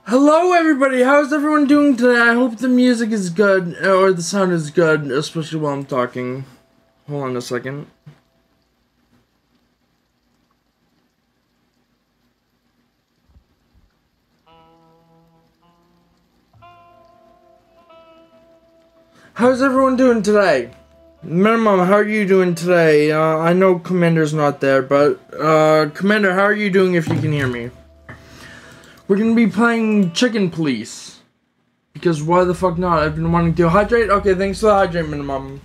Hello everybody, how's everyone doing today? I hope the music is good, or the sound is good, especially while I'm talking. Hold on a second. How's everyone doing today? Minimum, how are you doing today? I know Commander's not there, but, Commander, how are you doing if you can hear me? We're gonna be playing Chicken Police. Because why the fuck not? I've been wanting to hydrate. Okay, thanks for the hydrate, Minimum.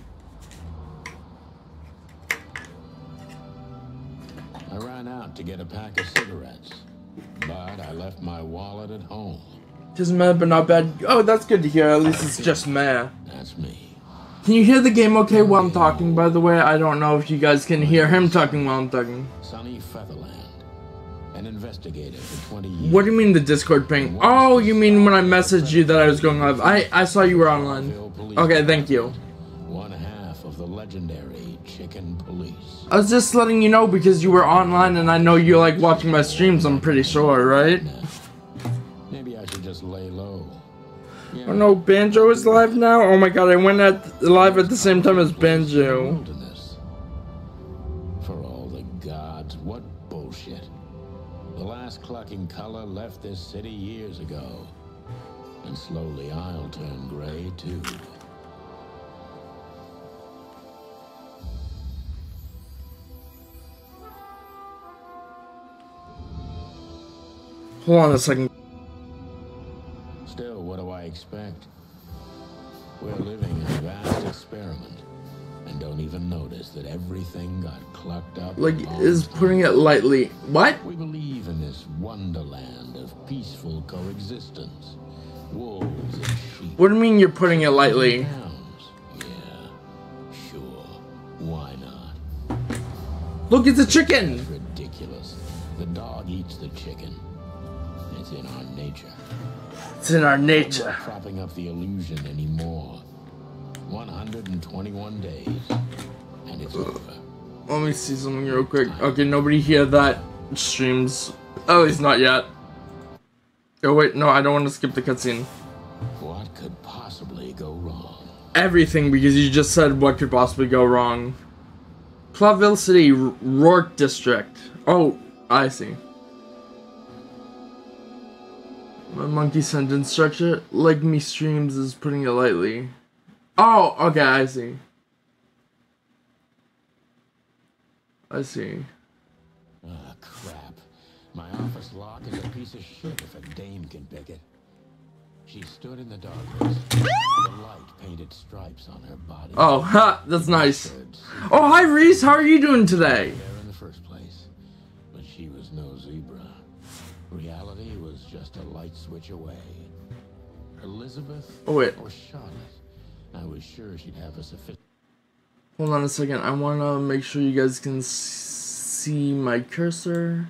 I ran out to get a pack of cigarettes, but I left my wallet at home. Just meh, but not bad. Oh, that's good to hear. At least it's just meh. That's me. Can you hear the game okay while I'm talking, by the way? I don't know if you guys can hear him talking while I'm talking. Sunny Featherland, an investigator for 20 years. What do you mean the Discord ping? Oh, you mean when I messaged you that I was going live. I saw you were online. Okay, thank you. One half of the legendary Chicken Police. I was just letting you know because you were online and I know you like watching my streams, I'm pretty sure, right? Maybe I should just lay low. Oh no, Banjo is live now? Oh my god, I went live at the same time as Banjo. Wilderness. For all the gods, what bullshit. The last clucking color left this city years ago. And slowly I'll turn gray too. Hold on a second. Still, what do I expect? We're living in a vast experiment, and don't even notice that everything got clucked up. Like, is putting it lightly. What? We believe in this wonderland of peaceful coexistence. Wolves and sheep. What do you mean you're putting it lightly? Hounds. Yeah, sure. Why not? Look, it's a chicken! It's ridiculous. The dog eats the chicken. It's in our nature. It's in our I'm nature. not propping up the illusion anymore. 121 days, and it's over. Let me see something real quick. Okay, nobody here that streams. Oh, he's not yet. Oh wait, no, I don't want to skip the cutscene. What could possibly go wrong? Everything, because you just said what could possibly go wrong. Claville City, Rourke District. Oh, I see. My monkey sentence structure, like me streams, is putting it lightly. Oh, okay, I see. I see. Ah, crap. My office lock is a piece of shit if a dame can pick it. She stood in the darkness, the light painted stripes on her body. Oh, ha, that's nice. Oh, hi Reese, how are you doing today? There in the first place, but she was no zebra. Reality was just a light switch away. Elizabeth wait. or Charlotte, I was sure she'd have a sufficient. Hold on a second, I want to make sure you guys can see my cursor.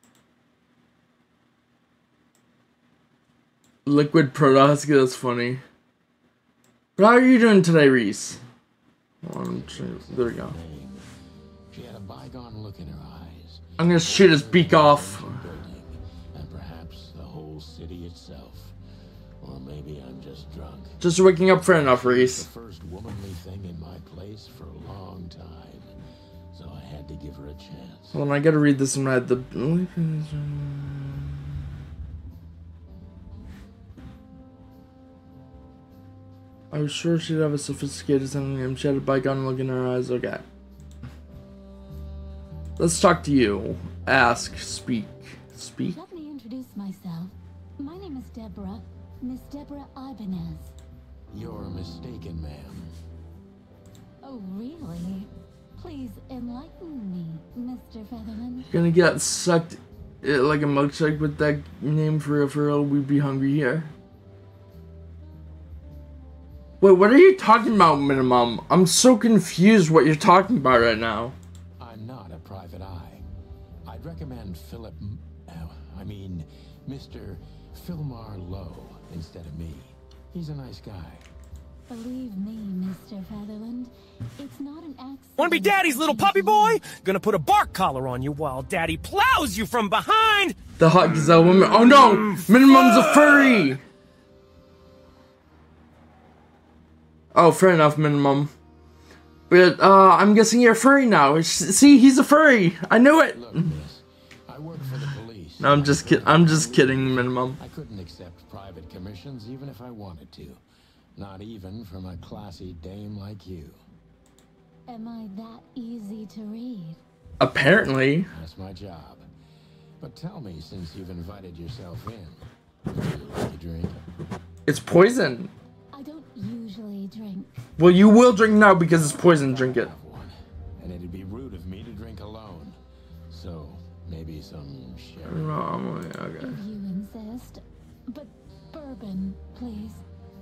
Liquid Protohusky, that's funny. But how are you doing today, Reese? There we go. She had a bygone look in her eyes. I'm gonna shoot his beak off. Building, and perhaps the whole city itself. Or maybe I'm just drunk. Just waking up fair enough, Reese. The first womanly thing in my place for a long time. So I had to give her a chance. Hold on, I gotta read this in my head. I was sure she'd have a sophisticated sentiment. She had a bygone look in her eyes. Okay. Let's talk to you. Ask. Speak. Speak. Let me introduce myself. My name is Deborah. Miss Deborah Ibanez. You're mistaken, ma'am. Oh, really? Please enlighten me, Mr. Featherman. Gonna get sucked like a milkshake with that name for real. We'd be hungry here. Wait, what are you talking about, Minimum? I'm so confused what you're talking about right now. I'm not a private eye. I'd recommend Mr. Philmar Lowe instead of me. He's a nice guy. Believe me, Mr. Featherland, it's not an accident. Wanna be Daddy's little puppy boy? Gonna put a bark collar on you while Daddy plows you from behind. The hot gazelle woman. Oh no! Minimum's a furry! Oh, fair enough, Minimum. But, I'm guessing you're a furry now. See, he's a furry! I knew it! Look, miss, I work for the police. No, I'm just kidding, Minimum. I couldn't accept private commissions even if I wanted to. Not even from a classy dame like you. Am I that easy to read? Apparently. That's my job. But tell me, since you've invited yourself in, would you like a drink? It's poison. I don't usually drink. Well, you will drink now because it's poison. Drink it. Have one. And it'd be rude of me to drink alone. So, maybe some sherry. No, okay. If you insist. But bourbon, please.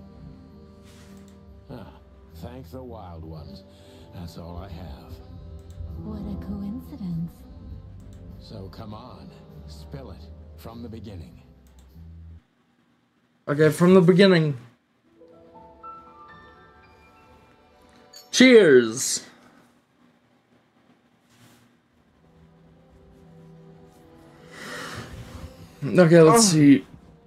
Ah, thank the wild ones. That's all I have. What a coincidence. So come on, spill it from the beginning. Okay, from the beginning. Cheers! Okay, let's see.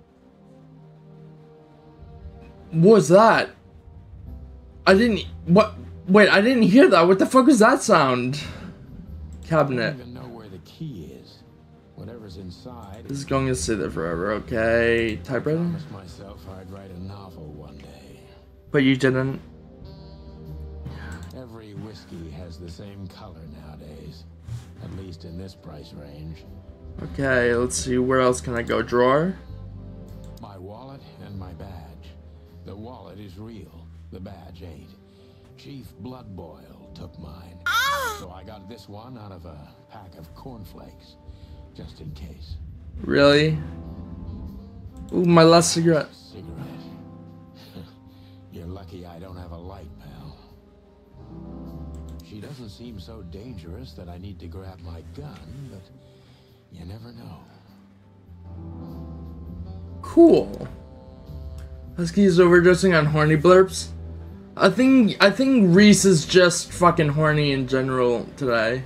What was that? I didn't... What? Wait, I didn't hear that. What the fuck was that sound? I Cabinet. don't even know where the key is. Whatever's inside. This is going to stay there forever, okay. I Typewriter? promised myself I'd write a novel one day. But you didn't. Every whiskey has the same color nowadays. At least in this price range. Okay, let's see. Where else can I go? Drawer? My wallet and my badge. The wallet is real. The badge ain't. Chief Bloodboil took mine. So I got this one out of a pack of cornflakes. Just in case. Really? Ooh, my last cigarette. Cigarette. You're lucky I don't have a light, pal. She doesn't seem so dangerous that I need to grab my gun, but you never know. Cool. Husky's overdosing on horny blurps. I think Reese is just fucking horny in general today.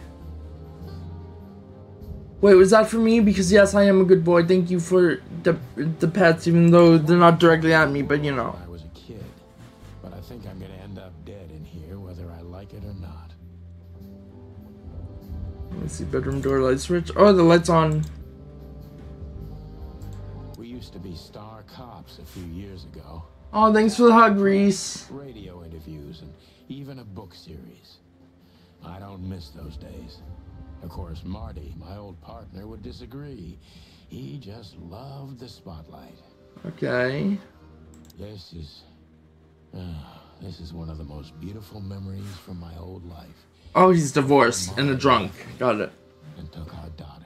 Wait, was that for me? Because yes, I am a good boy. Thank you for the pets, even though they're not directly at me, but you know. I was a kid, but I think I'm gonna end up dead in here, whether I like it or not. Let me see, bedroom door light switch. Oh, the light's on. We used to be star cops a few years ago. Oh, thanks for the hug, Reese. Radio interviews and even a book series. I don't miss those days. Of course, Marty, my old partner, would disagree. He just loved the spotlight. Okay. This is one of the most beautiful memories from my old life. Oh, he's divorced and a drunk. Got it. And took our daughter.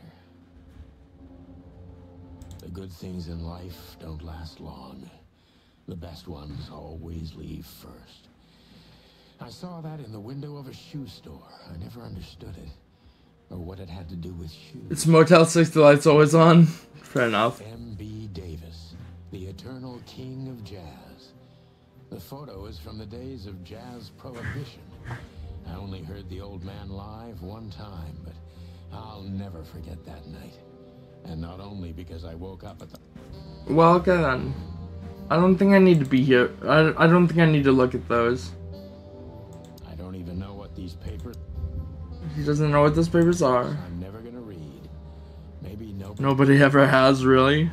The good things in life don't last long. The best ones always leave first. I saw that in the window of a shoe store. I never understood it. Or what it had to do with shoes. It's Motel 6, the light's always on. Fair enough. M.B. Davis, the eternal king of jazz. The photo is from the days of jazz prohibition. I only heard the old man live one time, but I'll never forget that night. And not only because I woke up at the... Well, okay then. I don't think I need to be here. I don't think I need to look at those. I don't even know what these papers... He doesn't know what those papers are. I'm never gonna read. Maybe Nobody ever has, really.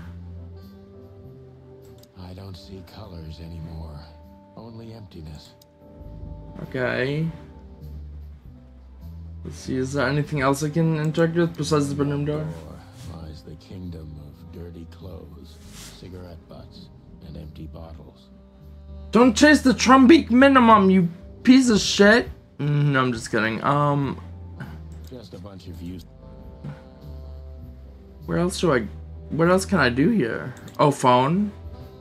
I don't see colors anymore. Only emptiness. Okay. Let's see, is there anything else I can interact with besides the bedroom door? Or lies the kingdom of dirty clothes, cigarette butts, and empty bottles. Don't chase the Trumbeak minimum, you piece of shit! No, I'm just kidding. Just a bunch of use. What else can I do here? Oh, phone?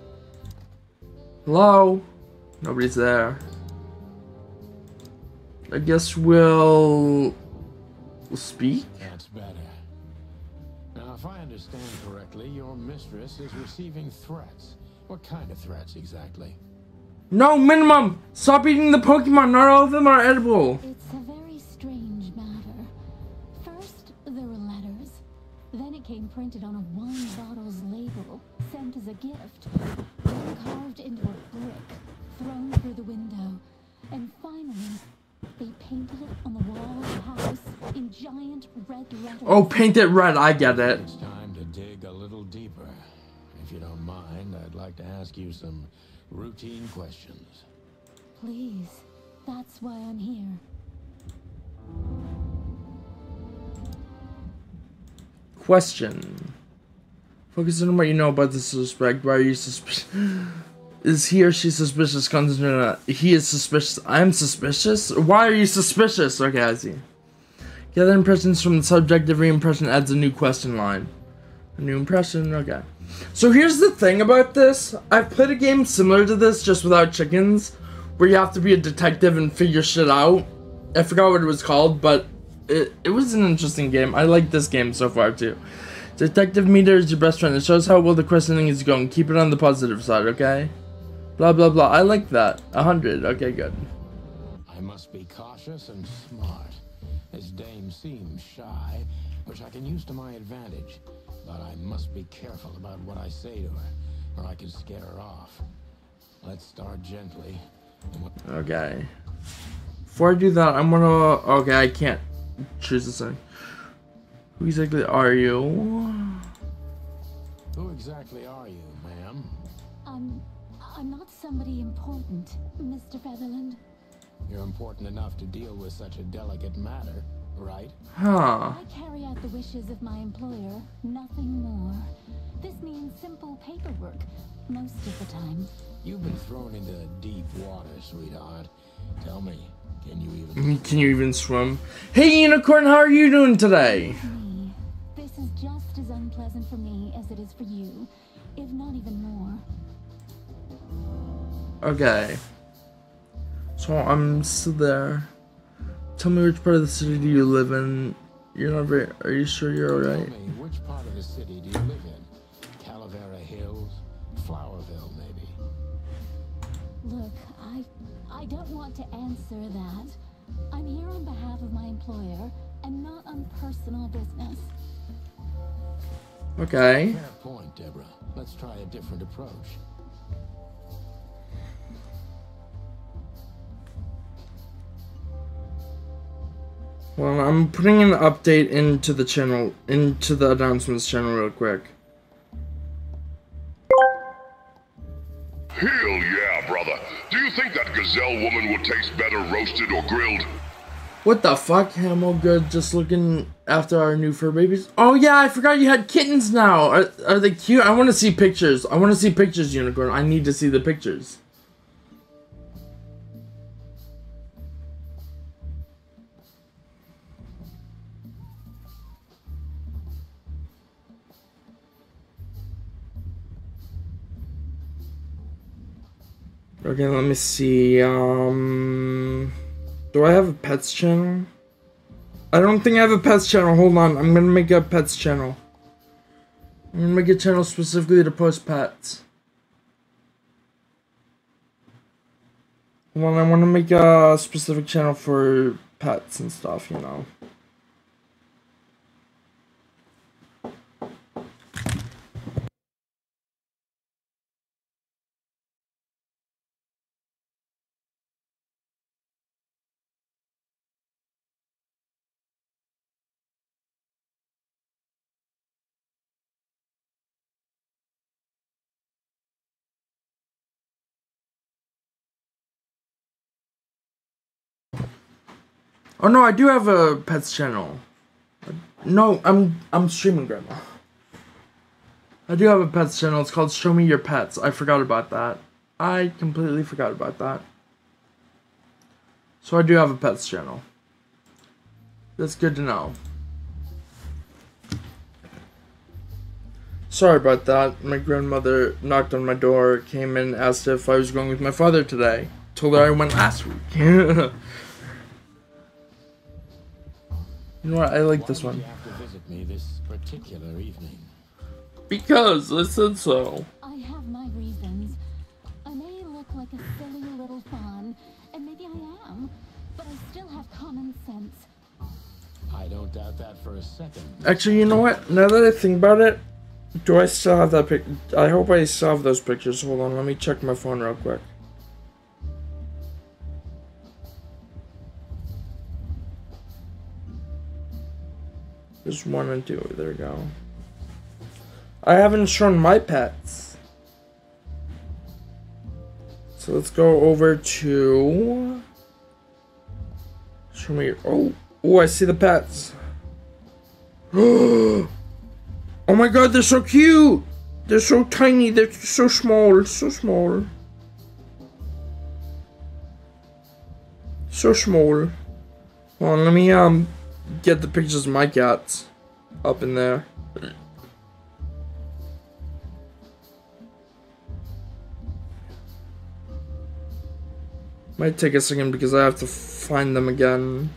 Hello? Nobody's there. I guess we'll speak? That's better. Now, if I understand correctly, your mistress is receiving threats. What kind of threats exactly? No, minimum! Stop eating the Pokemon, not all of them are edible. It's a very strange matter. First, there were letters. Then it came printed on a wine bottle's label, sent as a gift. Then carved into a brick, thrown through the window. And finally, they painted it on the wall of the house in giant red letters. Oh, paint it red, I get it. It's time to dig a little deeper. If you don't mind, I'd like to ask you some routine questions. Please, that's why I'm here. Question. Focus on what you know about the suspect. Why are you suspicious? Is he or she suspicious? He is suspicious. I'm suspicious? Why are you suspicious? Okay, I see. Gather impressions from the subject. Every impression adds a new question line. A new impression, okay. So here's the thing about this. I've played a game similar to this, just without chickens, where you have to be a detective and figure shit out. I forgot what it was called, but it was an interesting game. I like this game so far, too. Detective meter is your best friend. It shows how well the questioning is going. Keep it on the positive side, okay? Blah, blah, blah. I like that. 100. Okay, good. I must be cautious and smart. This dame seems shy, which I can use to my advantage. But I must be careful about what I say to her, or I can scare her off. Let's start gently. Okay. Before I do that, I'm gonna... Okay, I can't choose this thing. Who exactly are you? Who exactly are you, ma'am? I'm not somebody important, Mr. Featherland. You're important enough to deal with such a delicate matter, right? Huh. I carry out the wishes of my employer, nothing more. This means simple paperwork, most of the time. You've been thrown into deep water, sweetheart. Tell me, can you even swim? Hey, Unicorn, how are you doing today? Me. This is just as unpleasant for me as it is for you, if not even more. Okay. So I'm still there. Tell me which part of the city do you live in? You're not very... Are you sure you're alright? Tell me, which part of the city do you live in? Calavera Hills? Flowerville, maybe? Look, I don't want to answer that. I'm here on behalf of my employer, and not on personal business. Okay. Fair point, Deborah. Let's try a different approach. Well, I'm putting an update into the channel, into the announcements channel real quick. Hell yeah, brother. Do you think that gazelle woman would taste better roasted or grilled? What the fuck? Hamo good, just looking after our new fur babies. Oh yeah, I forgot you had kittens now. Are they cute? I want to see pictures. I want to see pictures, Unicorn. I need to see the pictures. Okay, let me see, do I have a pets channel? I don't think I have a pets channel, hold on, I'm gonna make a pets channel. I'm gonna make a channel specifically to post pets. Hold on, I wanna make a specific channel for pets and stuff, you know. Oh no, I do have a pets channel. No, I'm streaming, Grandma. I do have a pets channel. It's called Show Me Your Pets. I forgot about that. I completely forgot about that. So I do have a pets channel. That's good to know. Sorry about that. My grandmother knocked on my door, came in, asked if I was going with my father today. Told her I went last week. You know what? I like this one. Why did you have to visit me this particular evening? Because I said so. I have my reasons. I may look like a silly little fawn, and maybe I am, but I still have common sense. I don't doubt that for a second. Actually, you know what? Now that I think about it, do I still have that pic? I hope I still have those pictures. Hold on, let me check my phone real quick. There's 1 and 2. There we go. I haven't shown my pets. So let's go over to... Show me... Oh, I see the pets. Oh my god, they're so cute! They're so tiny, they're so small, so small. So small. Hold on, let me get the pictures of my cats up in there. Might take a second because I have to find them again.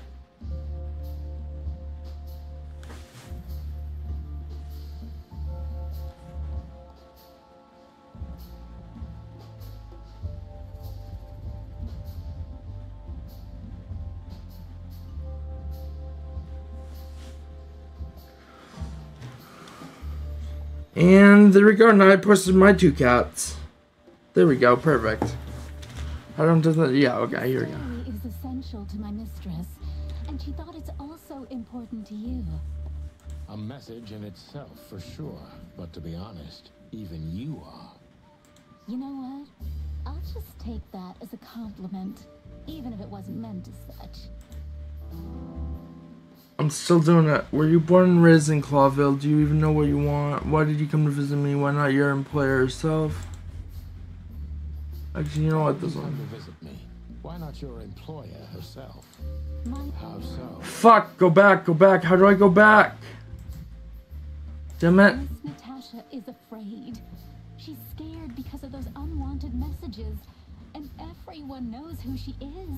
And there we go, now I posted my 2 cats. There we go, perfect. I don't do that, yeah, okay, here we go. Story is essential to my mistress, and she thought it's also important to you. A message in itself, for sure. But to be honest, even you are. You know what? I'll just take that as a compliment, even if it wasn't meant as such. I'm still doing it. Were you born and raised in Clawville? Do you even know what you want? Why did you come to visit me? Why not your employer herself? Actually, you know what? This Come one. to visit me. Why not your employer herself? How so? Fuck! Go back! Go back! How do I go back? Damn it! Miss Natasha is afraid. She's scared because of those unwanted messages, and everyone knows who she is.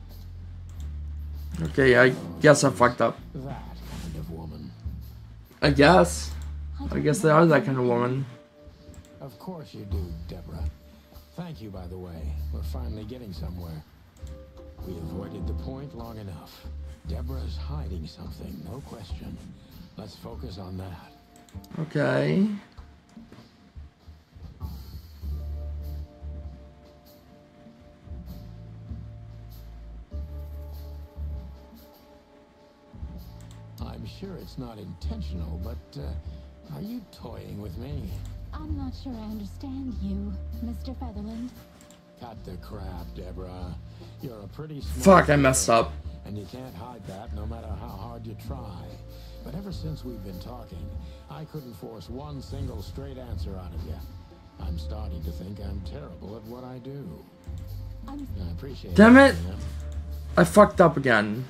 Okay, I guess I fucked up. That kind of woman. I guess. I guess they are that kind of woman. Of course you do, Deborah. Thank you, by the way. We're finally getting somewhere. We avoided the point long enough. Deborah's hiding something, no question. Let's focus on that. Okay. I'm sure it's not intentional, but are you toying with me? I'm not sure I understand you, Mr. Featherland. Cut the crap, Deborah. You're a pretty smart Fuck, I messed girl, up. and you can't hide that no matter how hard you try. But ever since we've been talking, I couldn't force one single straight answer out of you. I'm starting to think I'm terrible at what I do. I appreciate Damn it! Sam. I fucked up again.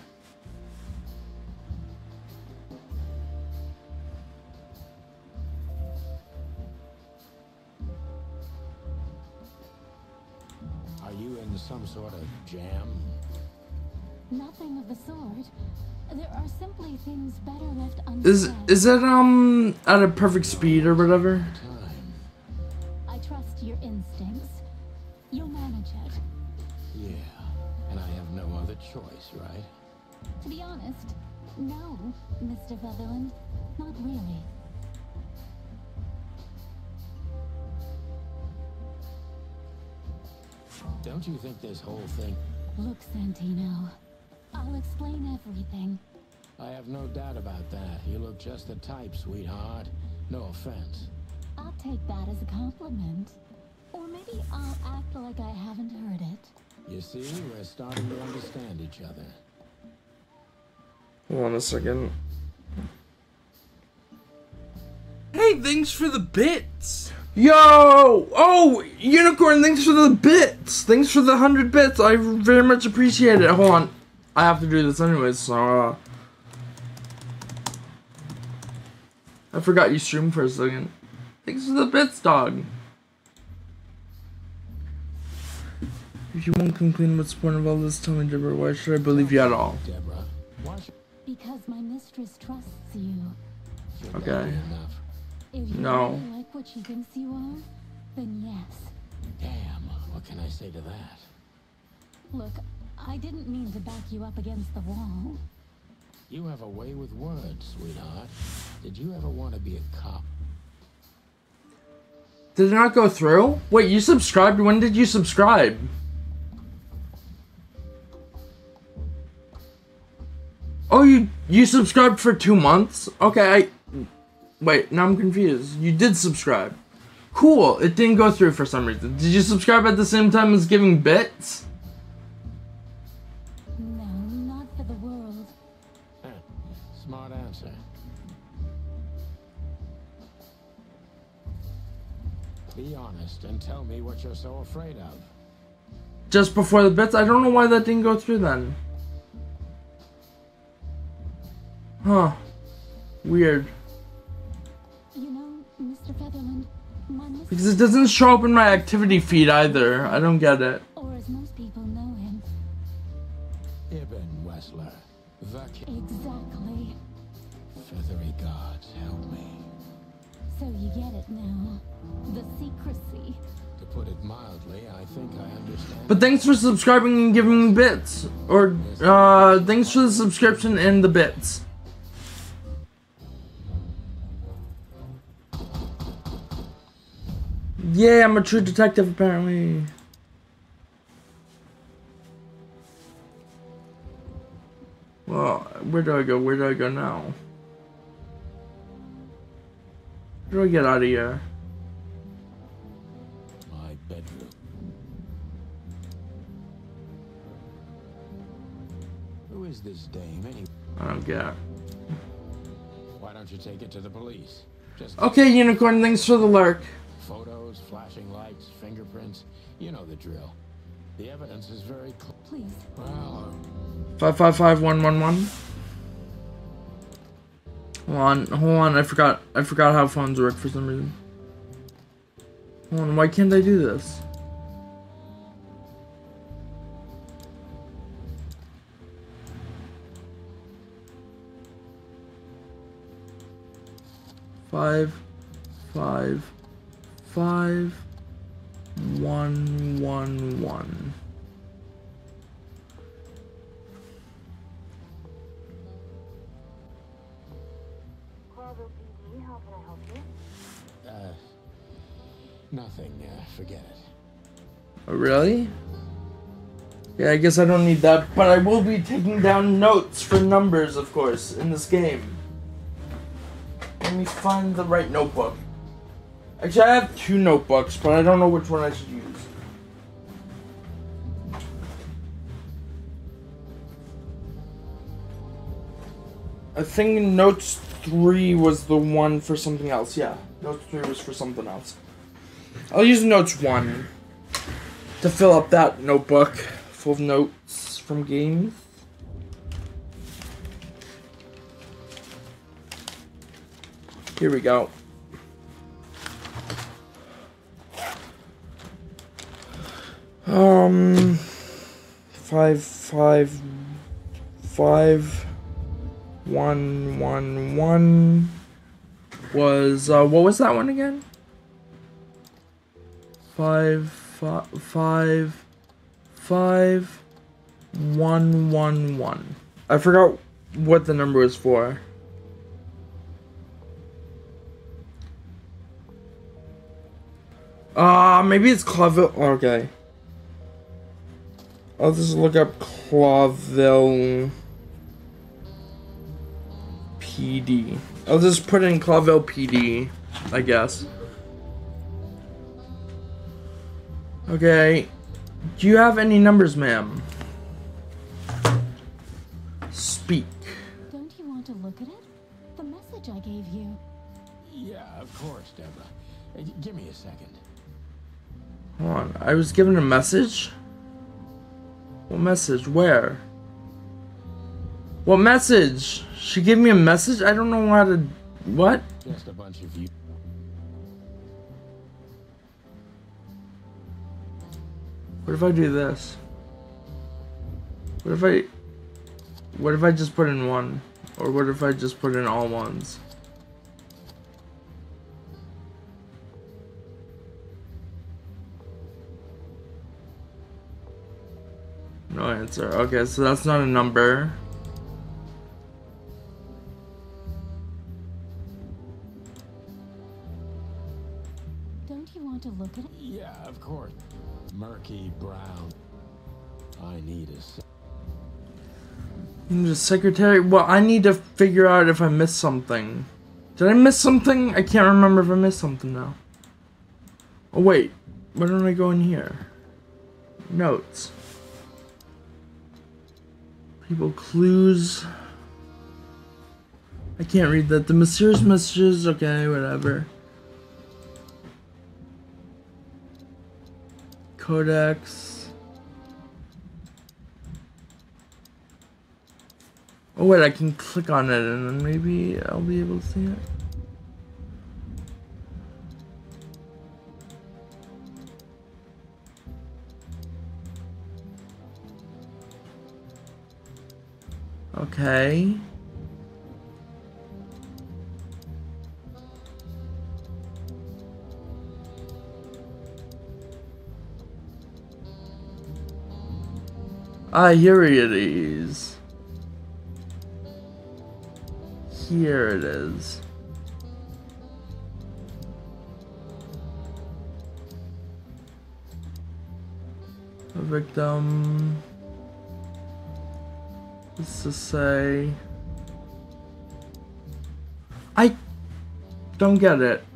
Are you in some sort of jam? Nothing of the sort. There are simply things better left unsaid. Is it at a perfect speed or whatever? Time. I trust your instincts. You'll manage it. Yeah, and I have no other choice, right? To be honest, no, Mr. Featherland. Not really. Don't you think this whole thing... Look, Santino. I'll explain everything. I have no doubt about that. You look just the type, sweetheart. No offense. I'll take that as a compliment. Or maybe I'll act like I haven't heard it. You see, we're starting to understand each other. Hold on a second. Hey, thanks for the bits. Yo! Oh, Unicorn, thanks for the bits. Thanks for the 100 bits. I very much appreciate it. Hold on. I have to do this anyways, so, I forgot you streamed for a second. Thanks for the bits, dog. If you won't complain, what's the point of all this? Tell me, Deborah, why should I believe you at all? Deborah, why should Because my mistress trusts you. that Okay. be enough? If you No. really like what she thinks you are, then yes. Damn, What can I say to that? Look, I didn't mean to back you up against the wall. You have a way with words, sweetheart. Did you ever want to be a cop? Did it not go through? Wait, you subscribed? When did you subscribe? Oh, you subscribed for 2 months? Okay, wait, now I'm confused. You did subscribe. Cool, it didn't go through for some reason. Did you subscribe at the same time as giving bits? No, not for the world. Smart answer. Be honest and tell me what you're so afraid of. Just before the bits? I don't know why that didn't go through then. Huh. Weird. You know, Mr. Featherland, my Mr. Because it doesn't show up in my activity feed either. I don't get it. Or as most people know him. Ibn Wessler. The Exactly. feathery gods, help me. So you get it now. The secrecy. To put it mildly, I think I understand. But thanks for subscribing and giving me bits. Or, thanks for the subscription and the bits. Yeah, I'm a true detective apparently. Well, where do I go? Where do I go now? How do I get out of here? My bedroom. Who is this dame anyway? I don't get it. Why don't you take it to the police? Just Okay, Unicorn, thanks for the lurk. photos, flashing lights, fingerprints. You know the drill. The evidence is very clear. Please. Well, 555111. Hold on, I forgot how phones work for some reason. Hold on, why can't I do this? Five, 111. Clarville PD, how can I help you? nothing. Forget it. Oh, really? Yeah, I guess I don't need that, but I will be taking down notes for numbers, of course, in this game. Let me find the right notebook. Actually, I have 2 notebooks, but I don't know which one I should use. I think Notes 3 was the one for something else. Yeah, Notes 3 was for something else. I'll use Notes 1 to fill up that notebook full of notes from games. Here we go. Five, 111 was what was that one again? 111. I forgot what the number was for. Maybe it's Clarville. Okay. I'll just look up Clarville PD. I'll just put in Clarville PD, I guess. Okay. Do you have any numbers, ma'am? Speak. Don't you want to look at it? The message I gave you. Yeah, of course, Deborah. Give me a second. Hold on. I was given a message? What message? Where? What message? She gave me a message? I don't know how to... What? Just a bunch of you. What if I do this? What if I just put in 1? Or what if I just put in all 1s? No answer. Okay, so that's not a number. Don't you want to look at it? Yeah, of course. Murky brown. I need a... The secretary. Well, I need to figure out if I missed something. Did I miss something? I can't remember if I missed something now. Oh wait, why don't I go in here? Notes. People, clues. I can't read that. The mysterious messages. Okay, whatever. Codex. Oh wait, I can click on it and then maybe I'll be able to see it. Okay. Ah, here it is. Here it is. A victim. What's to say? I don't get it.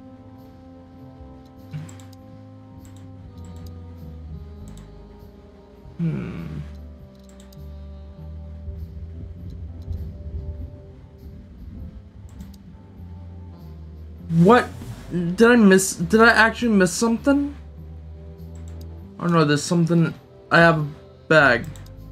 What? Did I miss? Did I actually miss something? Oh no, there's something. I have a bag.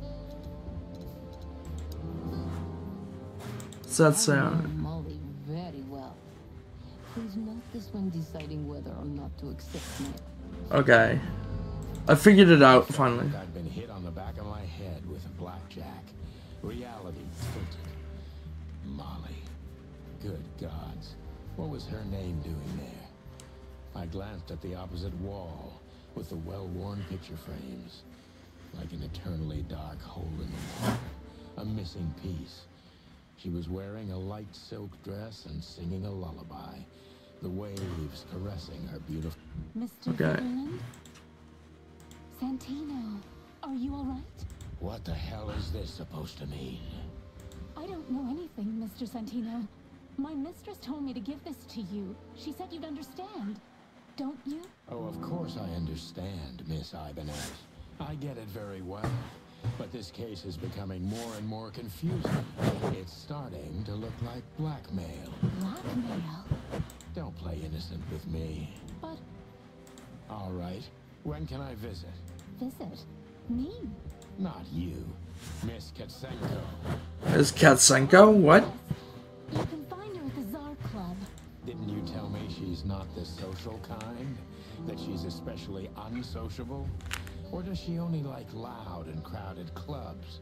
What's that say on it? Molly very well. Please note this when deciding whether or not to accept me. Okay. I figured it out finally. I've been hit on the back of my head with a blackjack. Reality tilted. Molly. Good gods. What was her name doing there? I glanced at the opposite wall with the well-worn picture frames. Like an eternally dark hole in the wall. A missing piece. She was wearing a light silk dress and singing a lullaby. The waves caressing her beautiful... Mr. Okay. Sutherland? Santino, are you all right? What the hell is this supposed to mean? I don't know anything, Mr. Santino. My mistress told me to give this to you. She said you'd understand. Don't you? Oh, of course I understand, Miss Ibanez. I get it very well. But this case is becoming more and more confusing. It's starting to look like blackmail. Blackmail? Don't play innocent with me. But All right. When can I visit? visit me? Not you. Miss Katsenko. Is Katsenko? What? You can find her at the Tsar Club. Didn't you tell me she's not the social kind? That she's especially unsociable? Or does she only like loud and crowded clubs?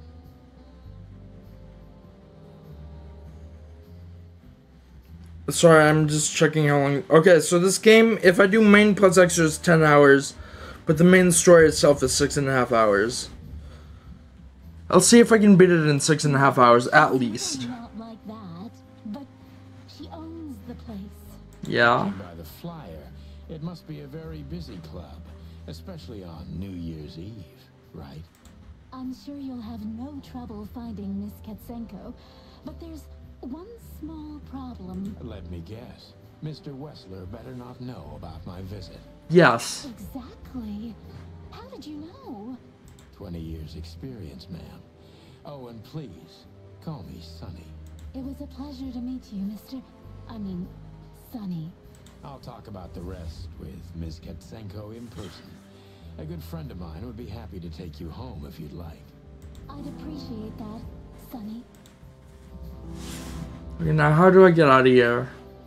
Sorry, I'm just checking how long. Okay, so this game, if I do main plus extra, is 10 hours, but the main story itself is 6.5 hours. I'll see if I can beat it in 6.5 hours, at least. Not like that, but she owns the place. Yeah. By the flyer, it must be a very busy club, especially on New Year's Eve, right? I'm sure you'll have no trouble finding Miss Katsenko, but there's one small problem. Let me guess. Mr. Wessler better not know about my visit. Yes. Exactly. How did you know? 20 years experience, ma'am. Oh, and please, call me Sonny. It was a pleasure to meet you, Sonny. I'll talk about the rest with Ms. Katsenko in person. A good friend of mine would be happy to take you home if you'd like. I'd appreciate that, Sonny. Okay, now how do I get out of here?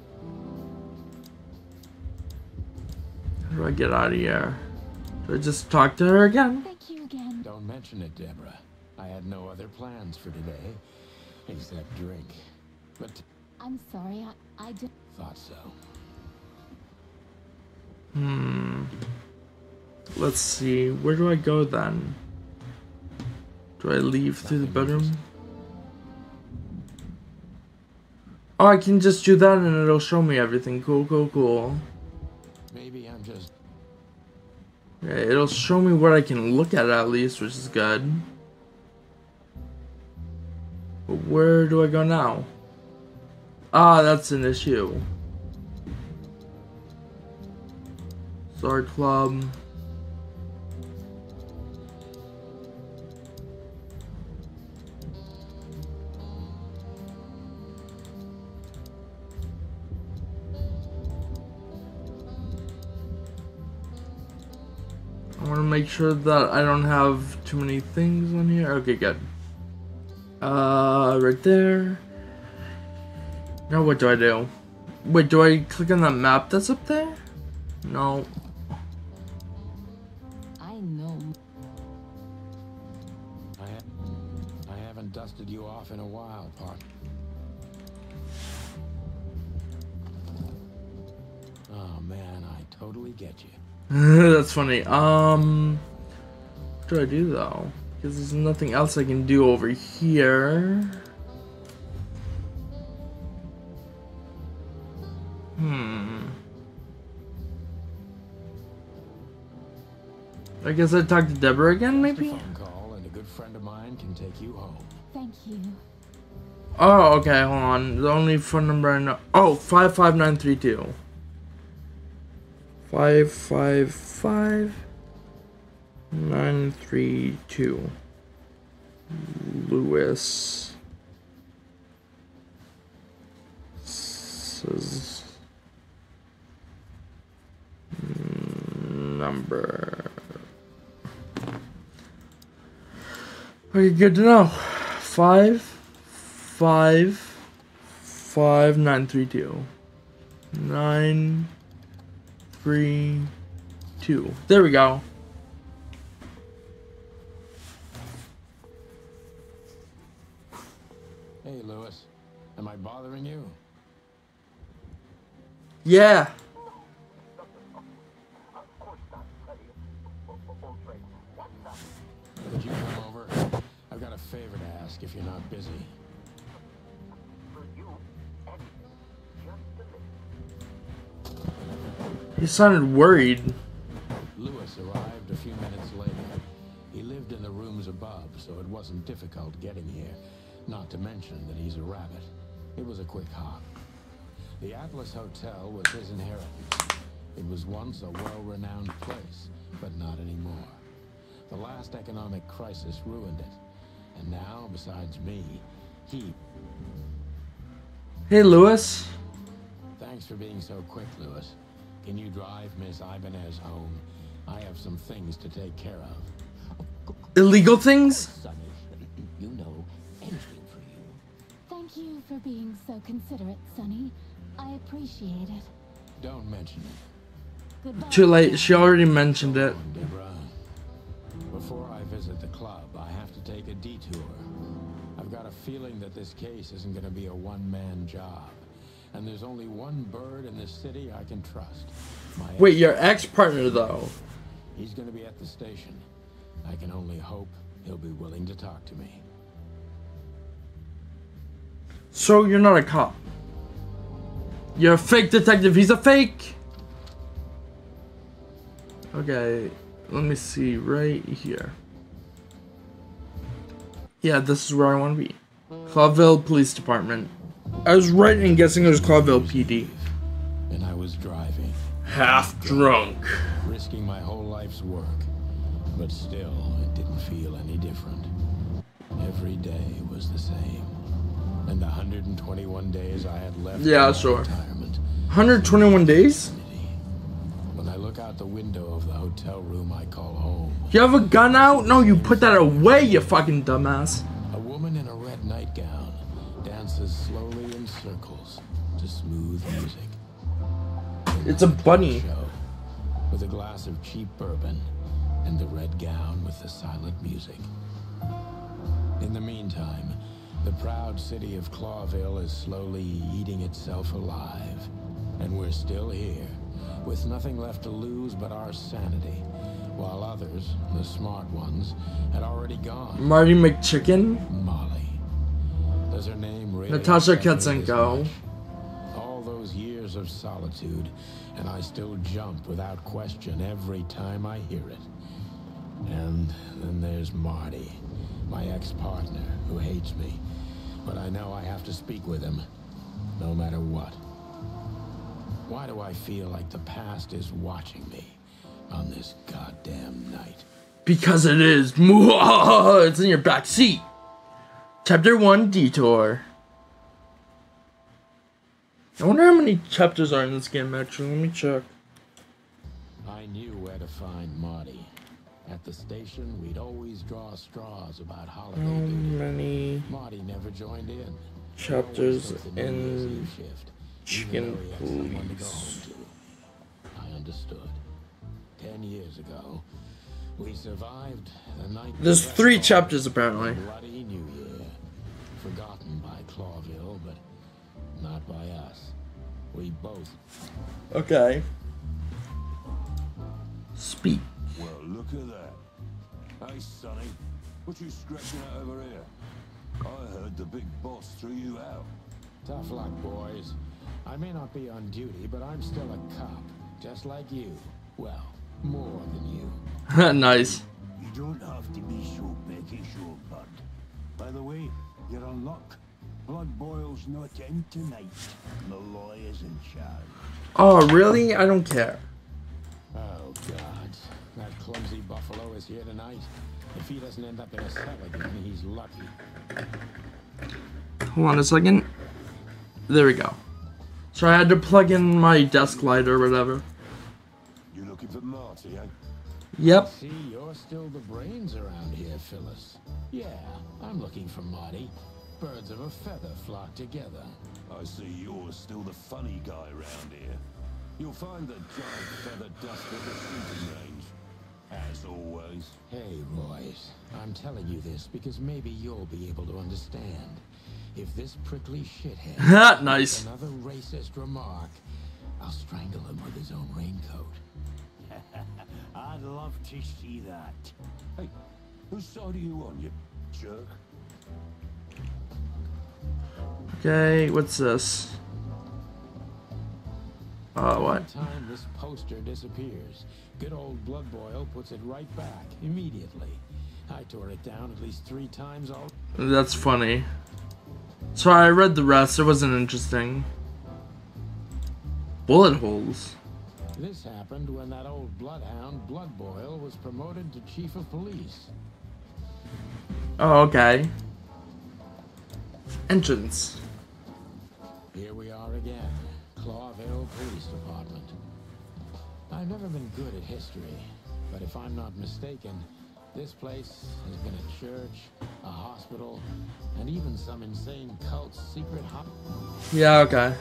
How do I get out of here? Do I just talk to her again? Thank you again. Don't mention it, Deborah. I had no other plans for today, except drink. But I'm sorry, I did. thought so. Let's see. Where do I go then? Do I leave through the bedroom? Oh, I can just do that and it'll show me everything. Cool, cool, cool. Maybe I'm just... Yeah, it'll show me what I can look at least, which is good. But where do I go now? Ah, that's an issue. Sword Club. I want to make sure that I don't have too many things on here. Okay, good. Right there. Now what do I do? Wait, do I click on that map that's up there? No. I know. I haven't dusted you off in a while, Park. Oh man, I totally get you. That's funny. What do I do though? Because there's nothing else I can do over here. I guess I'd talk to Deborah again, maybe? Just a phone call and a good friend of mine can take you home. Thank you. Oh, okay, hold on. The only phone number I know. Oh, 55932. 555932. Lewis. Says number. Okay, good to know. 55932. 932. There we go. Hey, Lewis. Am I bothering you? Yeah. Could you come over? I've got a favor to ask if you're not busy. He sounded worried. Lewis arrived a few minutes later. He lived in the rooms above, so it wasn't difficult getting here. Not to mention that he's a rabbit. It was a quick hop. The Atlas Hotel was his inheritance. It was once a well-renowned place, but not anymore. The last economic crisis ruined it. And now, besides me, he... Hey, Lewis. Thanks for being so quick, Lewis. Can you drive Miss Ibanez home? I have some things to take care of. Illegal things? Sonny, you know anything for you. Thank you for being so considerate, Sonny. I appreciate it. Don't mention it. Goodbye. Too late. She already mentioned it. Deborah, before I visit the club, I have to take a detour. I've got a feeling that this case isn't going to be a one-man job. And there's only one bird in this city I can trust. Wait, your ex-partner, though. He's going to be at the station. I can only hope he'll be willing to talk to me. So you're not a cop. You're a fake detective. He's a fake. Okay, let me see right here. Yeah, this is where I want to be. Clawville Police Department. I was right in guessing it was Clawville PD. And I was driving. Half drunk. Risking my whole life's work. But still, it didn't feel any different. Every day was the same. And the 121 days I had left retirement. 121 days? When I look out the window of the hotel room I call home. You have a gun out? No, you put that away, you fucking dumbass. A woman in a red nightgown dances slowly in circles to smooth music. It's a bunny. Show, with a glass of cheap bourbon and the red gown with the silent music. In the meantime, the proud city of Clawville is slowly eating itself alive. And we're still here, with nothing left to lose but our sanity, while others, the smart ones, had already gone. Marty McChicken? Molly. Does her name really Natasha upset me this Katzenko. much? All those years of solitude, and I still jump without question every time I hear it. And then there's Marty, my ex-partner, who hates me. But I know I have to speak with him, no matter what. Why do I feel like the past is watching me on this goddamn night? Because it is. It's in your back seat. Chapter 1, Detour. I wonder how many chapters are in this game, actually. Let me check. I knew where to find Marty. At the station, we'd always draw straws about holiday How duty. many Marty never joined in. chapters He always took the New Year's in Eve shift, Chicken even though he had someone to go Police? home to. I understood. 10 years ago, we survived the night. There's 3 chapters, apparently. Bloody New Year. Forgotten by Clawville, but not by us. We both. Okay. Speak. Well, look at that. Hey, Sonny, what you scratching out over here? I heard the big boss threw you out. Tough luck, boys. I may not be on duty, but I'm still a cop, just like you. Well, more than you. Nice. You don't have to be so peckish, old bud. By the way, you're on luck. Blood Boil's not in tonight. Malloy is in charge. Oh, really? I don't care. Oh, God. That clumsy buffalo is here tonight. If he doesn't end up in a cell again, he's lucky. Hold on a second. There we go. So I had to plug in my desk light or whatever. You looking for Marty, eh? Yep. See, you're still the brains around here, Phyllis. Yeah, I'm looking for Marty. Birds of a feather flock together. I see you're still the funny guy around here. You'll find the giant feather dust at the shooting range. As always. Hey, Royce. I'm telling you this because maybe you'll be able to understand. If this prickly shithead Nice. makes another racist remark, I'll strangle him with his own raincoat. I'd love to see that. Hey, whose side are you on, you jerk? Okay, what's this? What? Every time this poster disappears, good old Blood Boil puts it right back immediately. I tore it down at least 3 times all. That's funny. So I read the rest. It wasn't interesting. Bullet holes. This happened when that old bloodhound, Blood Boil, was promoted to chief of police. Oh, okay. Entrance. Here we are again, Clawville Police Department. I've never been good at history, but if I'm not mistaken, this place has been a church, a hospital, and even some insane cult's secret hub. Yeah, okay.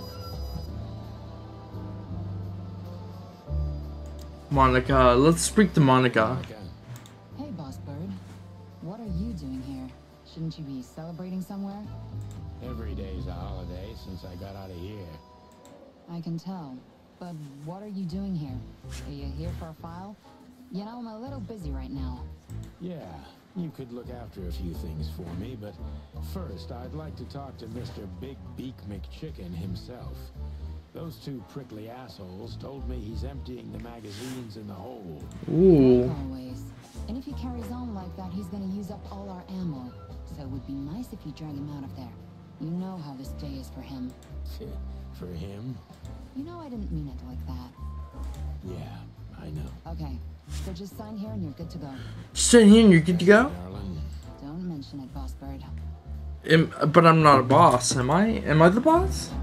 Monica. Let's speak to Monica. Okay. Hey, Boss Bird. What are you doing here? Shouldn't you be celebrating somewhere? Every day's a holiday since I got out of here. I can tell. But what are you doing here? Are you here for a file? You know, I'm a little busy right now. Yeah, you could look after a few things for me, but first I'd like to talk to Mr. Big Beak McChicken himself. Those 2 prickly assholes told me he's emptying the magazines in the hole. Ooh. Always. And if he carries on like that, he's gonna use up all our ammo. So it would be nice if you drag him out of there. You know how this day is for him. For him? You know I didn't mean it like that. Yeah, I know. Okay, so just sign here and you're good to go. Sit here and you're good to go? Darling, Don't mention it, Boss Bird. But I'm not a boss, am I? Am I the boss?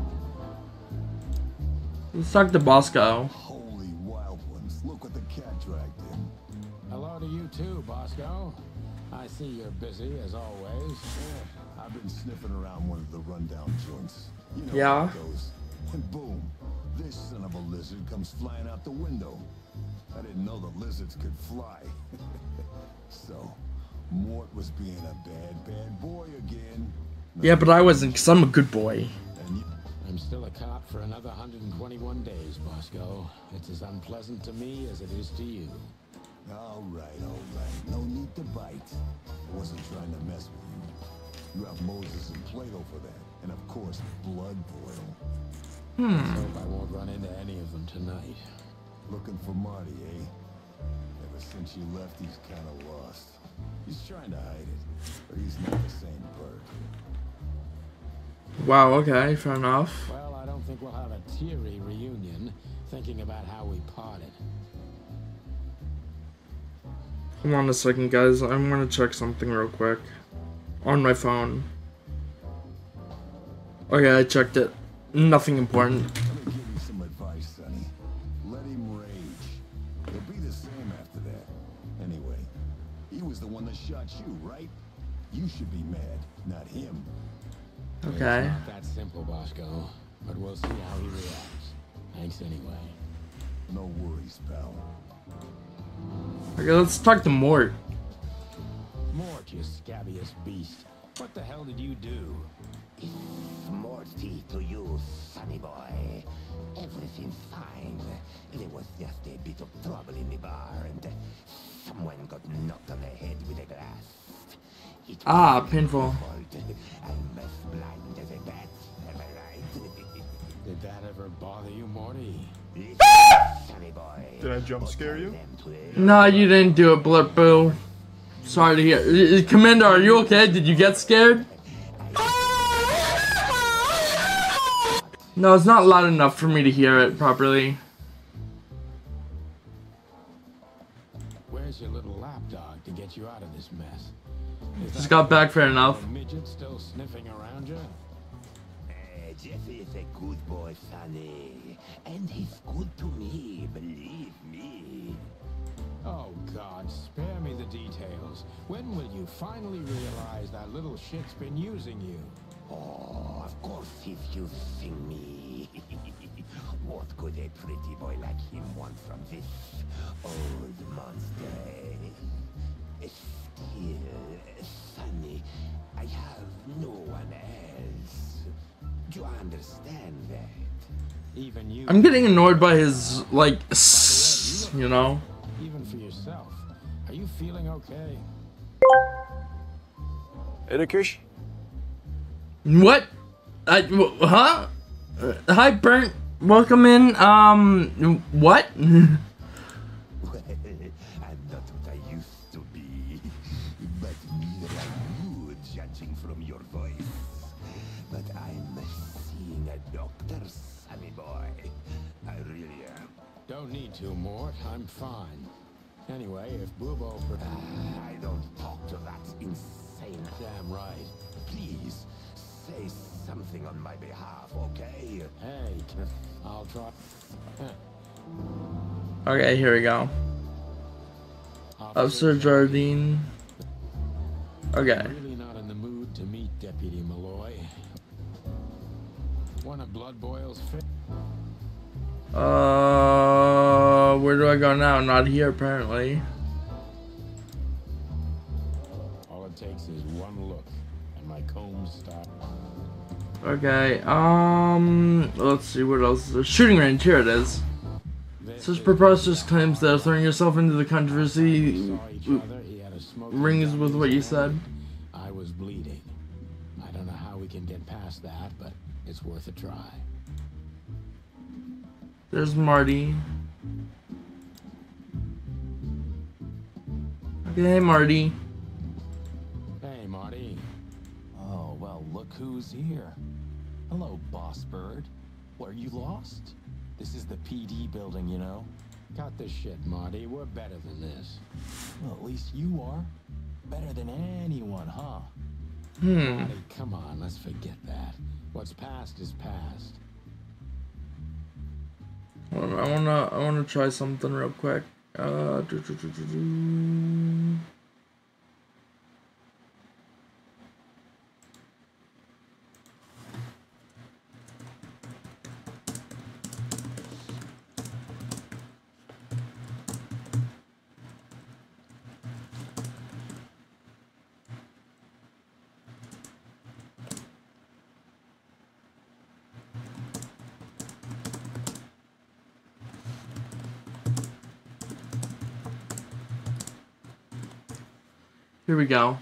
Let's talk to Bosco. Holy wild ones, look what the cat dragged in. hello to you too, Bosco. I see you're busy as always. Yeah, I've been sniffing around one of the rundown joints. You know Yeah. how it goes. And boom, this son of a lizard comes flying out the window. I didn't know the lizards could fly. So, Mort was being a bad boy again. Yeah, but I wasn't, because I'm a good boy. And I'm still a cop for another 121 days, Bosco. It's as unpleasant to me as it is to you. All right. No need to bite. I wasn't trying to mess with you. You have Moses and Plato for that. And of course, Blood Boil. Let's hope I won't run into any of them tonight. Looking for Marty, eh? Ever since you left, he's kind of lost. He's trying to hide it, but he's not the same bird. Wow, okay, fair enough. Well, I don't think we'll have a teary reunion, thinking about how we parted. Hold on a second, guys. I'm gonna check something real quick. On my phone. Okay, I checked it. Nothing important. Let me give you some advice, Sonny. Let him rage. He'll be the same after that. Anyway, he was the one that shot you, right? You should be mad, not him. Okay. It's not that simple, Bosco. But we'll see how he reacts. Thanks anyway. No worries, pal. Okay, let's talk to Mort. Mort, you scabbiest beast. What the hell did you do? Morty to you, sonny boy. Everything's fine. There was just a bit of trouble in the bar, and someone got knocked on the head with a glass. Painful. I'm as blind as a bat, am I right? Did that ever bother you, Morty? Sonny boy. Did I jump scare you? No, you didn't do it, Blip Boo. Sorry to hear. Commander, are you okay? Did you get scared? No, it's not loud enough for me to hear it properly. Where's your little lapdog to get you out of this mess? Just got back fair enough. A midget still sniffing around you? Jesse is a good boy, Sonny. And he's good to me, believe me. Oh, God, spare me the details. When will you finally realize that little shit's been using you? Oh, of course he's using me. What could a pretty boy like him want from this old monster? Still, Sonny, I have no one else. Do you understand that? Even you. I'm getting annoyed by his, like, you know? Even for yourself. Are you feeling okay? Edikush? What? Huh? Hi, Burnt. Welcome in. What? Well, I'm not what I used to be, but neither are you, judging from your voice. But I'm seeing a doctor, sonny boy. I really am. Don't need to, Mort. I'm fine. Anyway, if Bubo... I don't talk to that insane... Damn right. Please, say something on my behalf, okay? Hey, I'll try... Okay, here we go. Officer Jardine. Okay. I'm really not in the mood to meet Deputy Malloy. One of Blood Boil's fit. Where do I go now? Not here, apparently. All it takes is one look, and my combs stop. Okay, let's see, what else is there? Shooting range, here it is. Such preposterous claims that throwing yourself into the controversy rings with what you said. I was bleeding. I don't know how we can get past that, but it's worth a try. There's Marty. Okay, hey, Marty. Hey, Marty. Oh, well, look who's here. Hello, Boss Bird. What, are you lost? This is the PD building, you know? Cut the shit, Marty. We're better than this. Well, at least you are. Better than anyone, huh? Marty, come on, let's forget that. What's past is past. I wanna try something real quick. Here we go.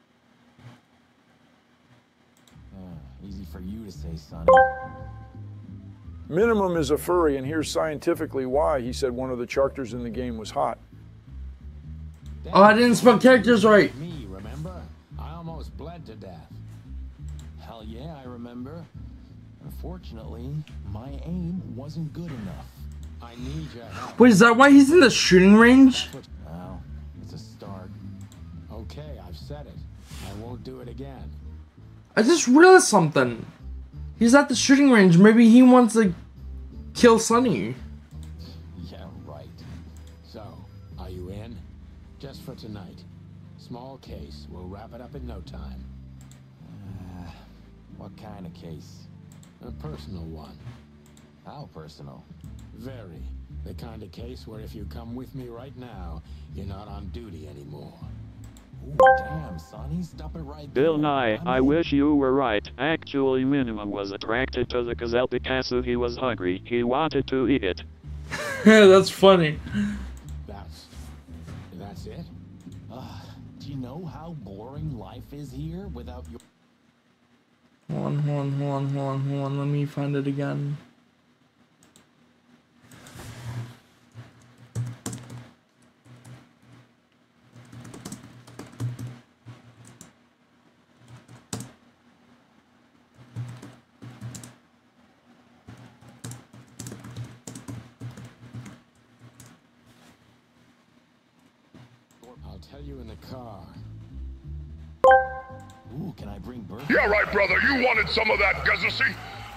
Easy for you to say, Sonny. Minimum is a furry, and here's scientifically why. He said one of the characters in the game was hot. Oh, I didn't spell characters right. Me, remember? I almost bled to death. Hell yeah, I remember. Unfortunately, my aim wasn't good enough. I need your help. Wait, is that why he's in the shooting range? Well, it's a start. Okay, I've said it. I won't do it again. I just realized something. He's at the shooting range. Maybe he wants to kill Sonny. Yeah, right. So, are you in? Just for tonight. Small case. We'll wrap it up in no time. What kind of case? A personal one. How personal? Very. The kind of case where if you come with me right now, you're not on duty anymore. Ooh, damn, Sonny, stop it right Bill there. Nye, I wish you were right. Actually, Minimum was attracted to the gazelle because he was hungry. He wanted to eat it. That's funny. That's it? Do you know how boring life is here without your... Hold on. Let me find it again. I'll tell you in the car. Ooh, can I bring Bert? Yeah, right, brother. You wanted some of that Gezacy?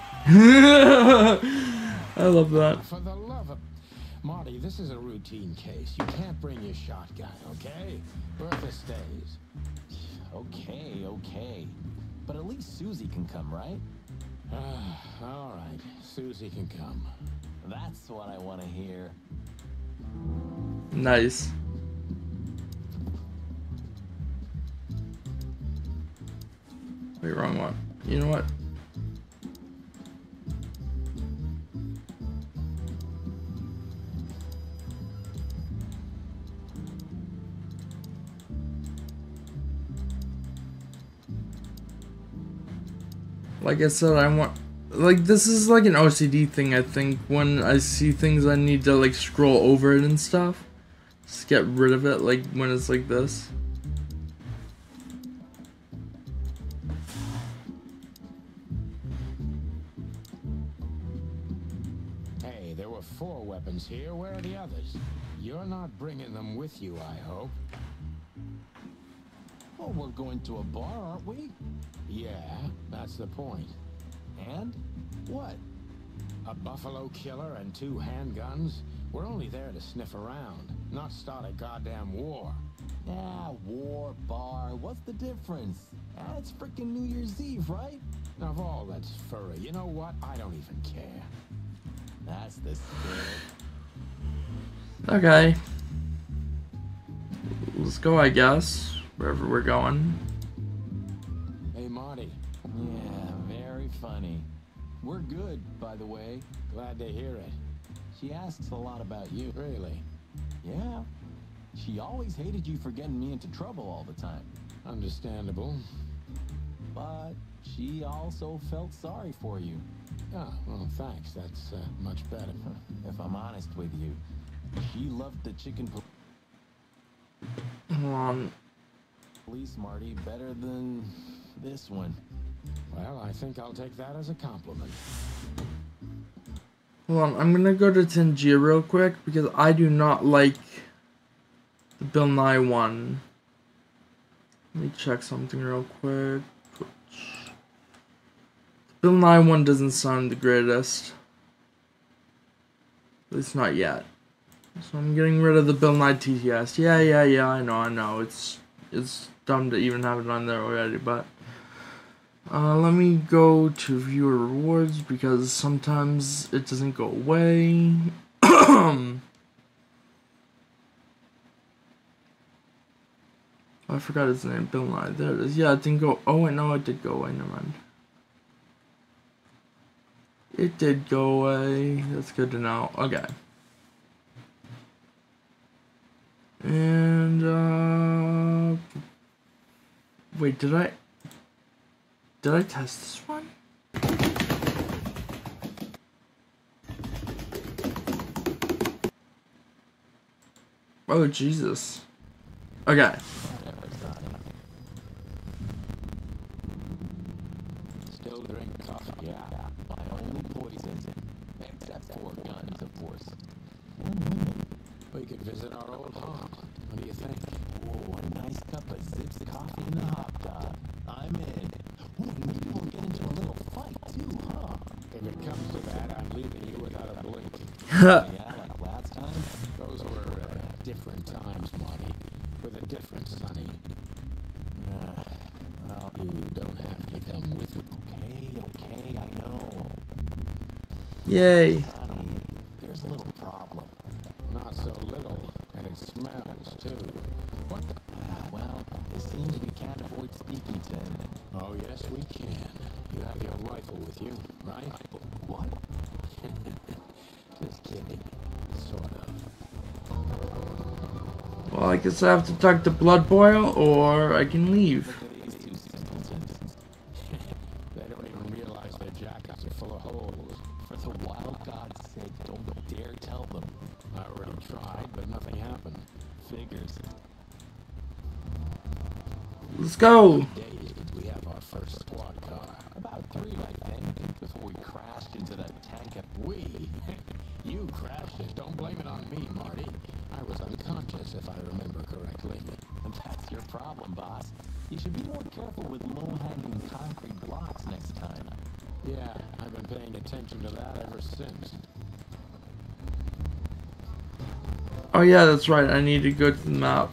I love that. For the love of... Marty, this is a routine case. You can't bring your shotgun, okay? Bertha stays. Okay. But at least Susie can come, right? All right. Susie can come. That's what I want to hear. Nice. Wait, wrong one. You know what? Like I said, I want... Like, this is like an OCD thing, I think. When I see things, I need to, like, scroll over it and stuff. Just get rid of it, like, when it's like this. Hey, there were 4 weapons here. Where are the others? You're not bringing them with you, I hope. Well, we're going to a bar, aren't we? Yeah, that's the point. And? What? A buffalo killer and 2 handguns? We're only there to sniff around, not start a goddamn war. Yeah, war, bar, what's the difference? It's freaking New Year's Eve, right? Of all that's furry, you know what? I don't even care. That's the spirit. Okay. Let's go, I guess. Wherever we're going. Hey, Marty. Yeah, very funny. We're good, by the way. Glad to hear it. She asks a lot about you. Really? Yeah. She always hated you for getting me into trouble all the time. Understandable. But she also felt sorry for you. Oh, well, thanks. That's much better. If I'm honest with you, she loved the chicken Hold on. police, Marty, better than this one. Well, I think I'll take that as a compliment. Hold on, I'm gonna go to Tangier real quick because I do not like the Bill Nye one. Let me check something real quick. Twitch. The Bill Nye one doesn't sound the greatest. At least not yet. So I'm getting rid of the Bill Nye TTS. Yeah, I know. It's dumb to even have it on there already, but let me go to viewer rewards because sometimes it doesn't go away. I forgot his name, Bill Nye. There it is. Yeah, it didn't go. Oh wait, no, it did go away. Never mind. It did go away. That's good to know. Okay. And Wait, did I test this one? Oh, Jesus. Okay. Still drink coffee, yeah. My only poison, except for guns, of course. We could visit our old home. What do you think? Oh, a nice cup of Zips coffee and a hot dog. I'm in. Oh, and maybe we'll get into a little fight too, huh? If it comes to that, I'm leaving you without a blink. Yeah, like last time? Those were different times, Marty. With a different Sonny. Well, you don't have to come with me. Okay, I know. Yay. Sonny, there's a little problem. Not so little, and it smells too. What the? Well, it seems we can't avoid speaking to him. Oh, yes, we can. You have your rifle with you, right? What? Just kidding. Sort of. Well, I guess I have to talk to Blood Boil, or I can leave. These two simpletons. They don't even realize their jackets are full of holes. For the wild God's sake, don't dare tell them. I already tried, but nothing happened. Figures. Let's go. Days did we have our first squad car? About 3, I think, before we crashed into that tank at we. You crashed it. Don't blame it on me, Marty. I was unconscious, if I remember correctly. And that's your problem, boss. You should be more careful with low-hanging concrete blocks next time. Yeah, I've been paying attention to that ever since. Oh yeah, that's right. I need to go to the map.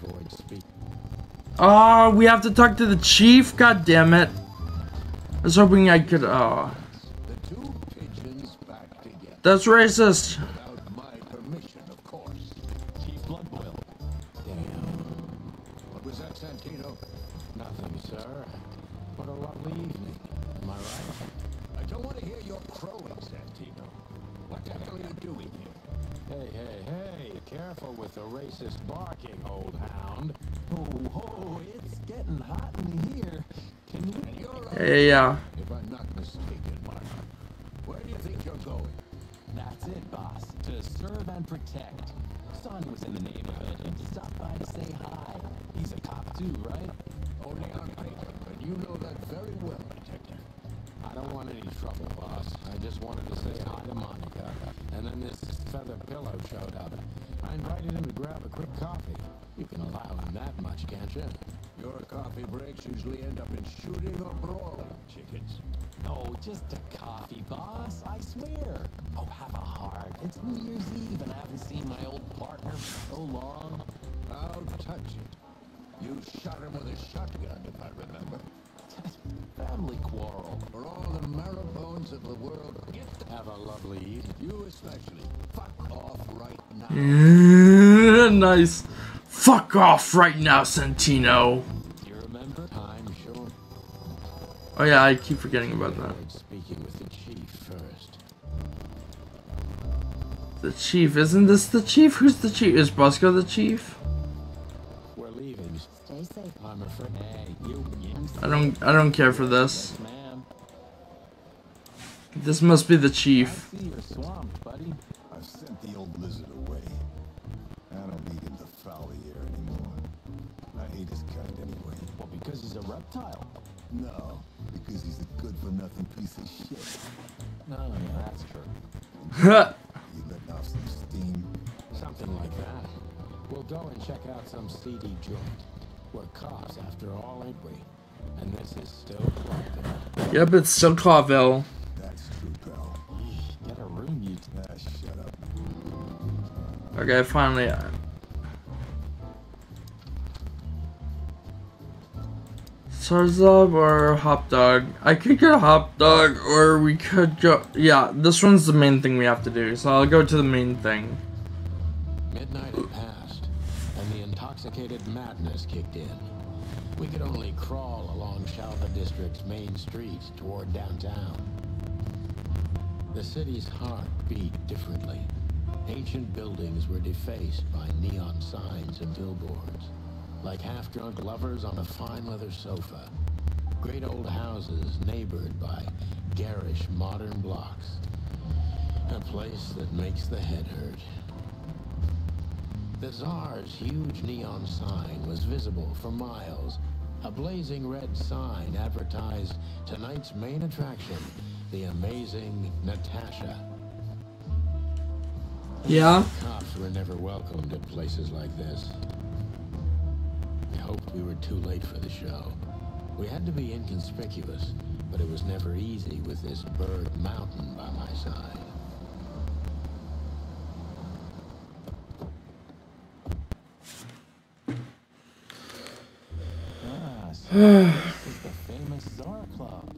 Oh, we have to talk to the chief? God damn it. I was hoping I could, The two pigeons back together. That's racist. Without my permission, of course. Chief Bloodboil. Damn. What was that, Santino? Nothing, sir. What a lovely evening. Am I right? I don't want to hear your crowing, Santino. What the hell are you doing here? Hey, careful with the racist barking, old hound. Oh, it's getting hot in here. Can you... Yeah. If I'm not mistaken, Mark, where do you think you're going? That's it, boss. To serve and protect. Son was in the neighborhood and stopped by to say hi. He's a cop too, right? Only on paper, but you know that very well, Detective. I don't want any trouble, boss. I just wanted to say hi to Monica. And then this feather pillow showed up. I invited him to grab a quick coffee. You can allow him that much, can't you? Your coffee breaks usually end up in shooting or brawling, chickens. No, just a coffee, boss. I swear. Oh, have a heart. It's New Year's Eve and I haven't seen my old partner for so long. I'll touch it. You shot him with a shotgun, if I remember. Family quarrel. For all the marrow bones of the world, have a lovely evening. You especially. Fuck off right now. Nice. Fuck off right now, Santino. Do you remember? I'm sure. Oh yeah, I keep forgetting about that. Speaking with the chief first. The chief? Isn't this the chief? Who's the chief? Is Bosco the chief? We're leaving. Stay safe. I'm afraid. Hey, you. I don't care for this. Yes, ma'am. This must be the chief. I see you're swamped, buddy. I've sent the old lizard away. I don't need him to foul the air anymore. I hate his kind anyway. Well, because he's a reptile. No, because he's a good-for-nothing piece of shit. No, yeah, that's true. You letting off some steam? Something like that. We'll go and check out some seedy joint. We're cops after all, ain't we? And this is still Clarkville. Yep, it's still Clawville. That's true, pal. Get a room, you... Shut up. Okay, finally. Sarzub or hot dog? I could get a hot dog, or we could go. Yeah, this one's the main thing we have to do, so I'll go to the main thing. Midnight had passed, and the intoxicated madness kicked in. We could only crawl along Shalva District's main streets toward downtown. The city's heart beat differently. Ancient buildings were defaced by neon signs and billboards. like half-drunk lovers on a fine leather sofa. Great old houses neighbored by garish modern blocks. A place that makes the head hurt. The Tsar's huge neon sign was visible for miles. A blazing red sign advertised tonight's main attraction, the amazing Natasha. Yeah? Cops were never welcomed at places like this. I hoped we were too late for the show. We had to be inconspicuous, but it was never easy with this bird mountain by my side. So this is the famous Tsar Club.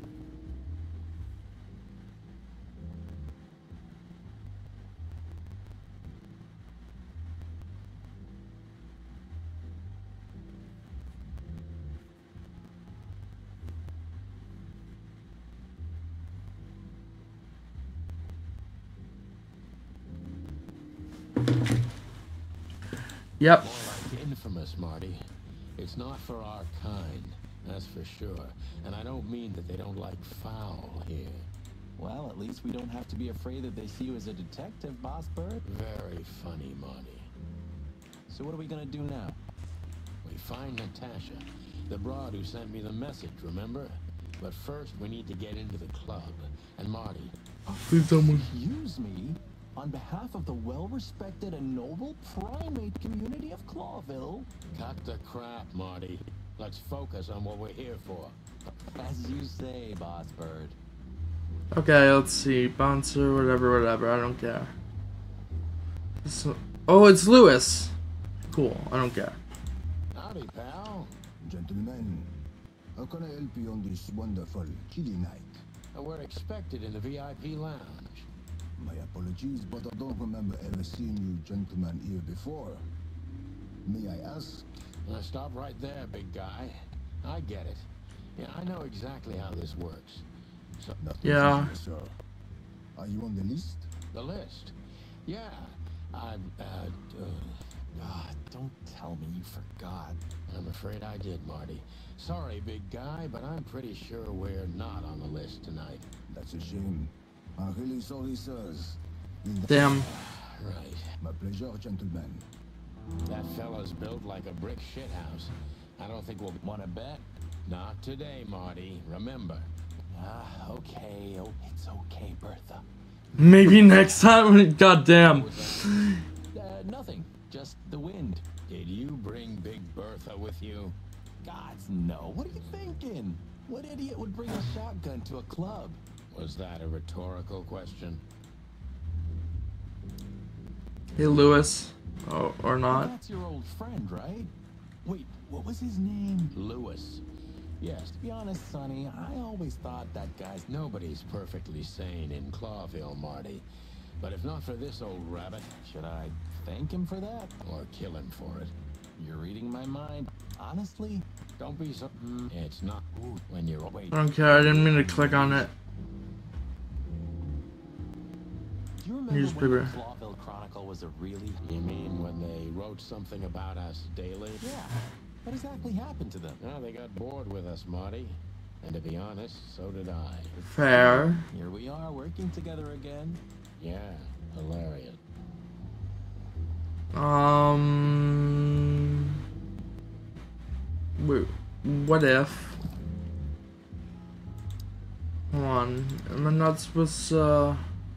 Yep. More like infamous, Marty. It's not for our kind, that's for sure. And I don't mean that they don't like foul here. Well, at least we don't have to be afraid that they see you as a detective, Boss Bird. Very funny, Marty. So what are we gonna do now? We find Natasha, the broad who sent me the message, remember? But first, we need to get into the club. And Marty... Excuse me? On behalf of the well-respected and noble primate community of Clawville. Cut the crap, Marty. Let's focus on what we're here for. As you say, Boss Bird. Okay, let's see. Bouncer, whatever. I don't care. Oh, it's Lewis. Cool. I don't care. Howdy, pal. Gentlemen, how can I help you on this wonderful, chilly night? We're expected in the VIP lounge. My apologies, but I don't remember ever seeing you gentlemen here before. May I ask? Stop right there, big guy. I get it. Yeah, I know exactly how this works. So, yeah. Sir. Are you on the list? The list? Yeah. I'm, God, don't tell me you forgot. I'm afraid I did, Marty. Sorry, big guy, but I'm pretty sure we're not on the list tonight. That's a shame. I'm really sorry, sirs. Damn. Right. My pleasure, gentlemen. That fella's built like a brick shithouse. I don't think we'll want to bet. Not today, Marty. Remember. Okay. Oh, it's okay, Bertha. Maybe next time. Goddamn. Nothing. Just the wind. Did you bring Big Bertha with you? Gods, no. What are you thinking? What idiot would bring a shotgun to a club? Was that a rhetorical question? Hey, Lewis. Oh, or not. That's your old friend, right? Wait, what was his name? Lewis. Yes. To be honest, Sonny, I always thought that guy's... Nobody's perfectly sane in Clawville, Marty. But if not for this old rabbit... Should I thank him for that? Or kill him for it? You're reading my mind. Honestly, don't be so... It's not... Ooh, when you're... Wait. I don't care. I didn't mean to click on it. Do you remember Newspaper. when the Clawville Chronicle was a really... You mean when they wrote something about us daily? Yeah. What exactly happened to them? Oh, they got bored with us, Marty. And to be honest, so did I. Fair. Here we are, working together again. Yeah, hilarious. Wait, what if? Hold on. Am I not supposed to...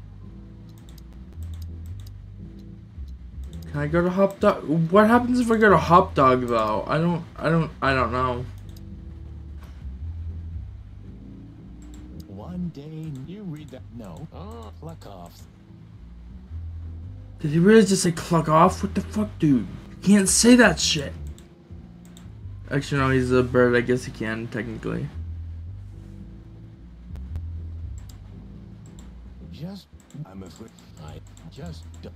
Can I go to Hop Dog? What happens if I go to Hop Dog though? I don't know. One day you read that. No. Oh, cluck offs. Did he really just say cluck off? What the fuck, dude? You can't say that shit. Actually, no, he's a bird. I guess he can, technically. I'm afraid I just don't.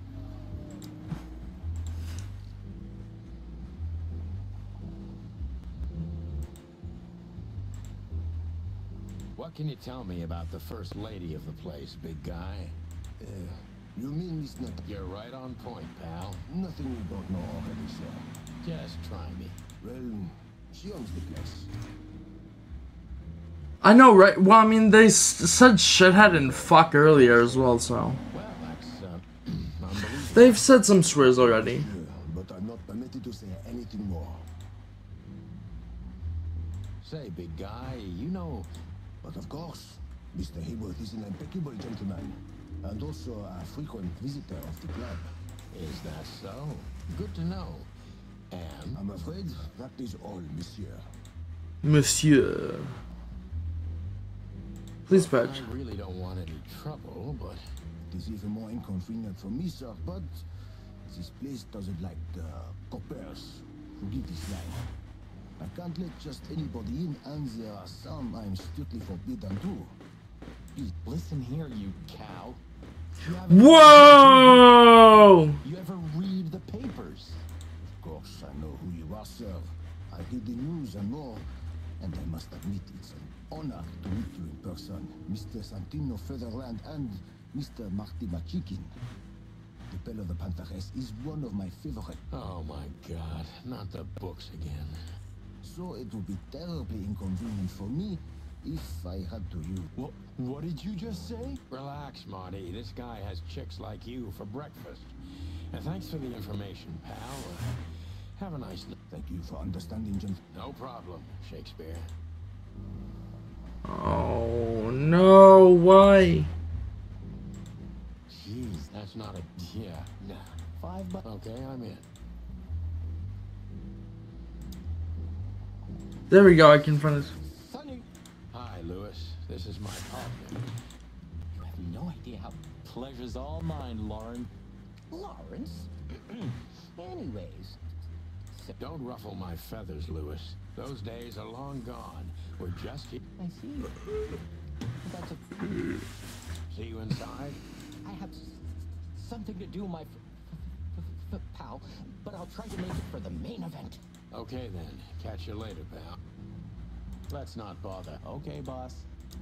What can you tell me about the first lady of the place, big guy? You mean Miss Nut? You're right on point, pal. Nothing you don't know already, sir. Just try me. Well, she owns the place. I know, right? Well, I mean, they said shithead and fuck earlier as well, so. Well, that's unbelievable. They've said some swears already. Yeah, but I'm not permitted to say anything more. Say, big guy, you know. But of course, Mr. Hayworth is an impeccable gentleman, and also a frequent visitor of the club. Is that so? Good to know. And I'm afraid that is all, monsieur. Monsieur. Please patch. I really don't want any trouble, but it is even more inconvenient for me, sir, but this place doesn't like coppers who give this line. I can't let just anybody in, and there are some I'm strictly forbidden to. Please, listen here, you cow. Whoa! You ever read the papers? Of course, I know who you are, sir. I read the news and more, and I must admit it's an honor to meet you in person, Mr. Santino Featherland and Mr. Marty Machikin. The Bell of the Pantheress is one of my favorite. oh my god, not the books again. So it would be terribly inconvenient for me if I had to use. What did you just say? Relax, Marty. This guy has chicks like you for breakfast. And thanks for the information, pal. Have a nice night. Thank you for understanding, gentlemen. No problem, Shakespeare. Oh no, why? Jeez, that's not a... Yeah, nah. $5 Okay, I'm in. There we go, I confronted. Sonny! Hi, Lewis. This is my partner. You have no idea how pleasure's all mine, Lauren. Lawrence? Anyways. Don't ruffle my feathers, Lewis. Those days are long gone. We're just here. I see. That's a... See you inside? I have something to do, my pal, but I'll try to make it for the main event. Okay then. Catch you later, pal. Let's not bother. Okay, boss.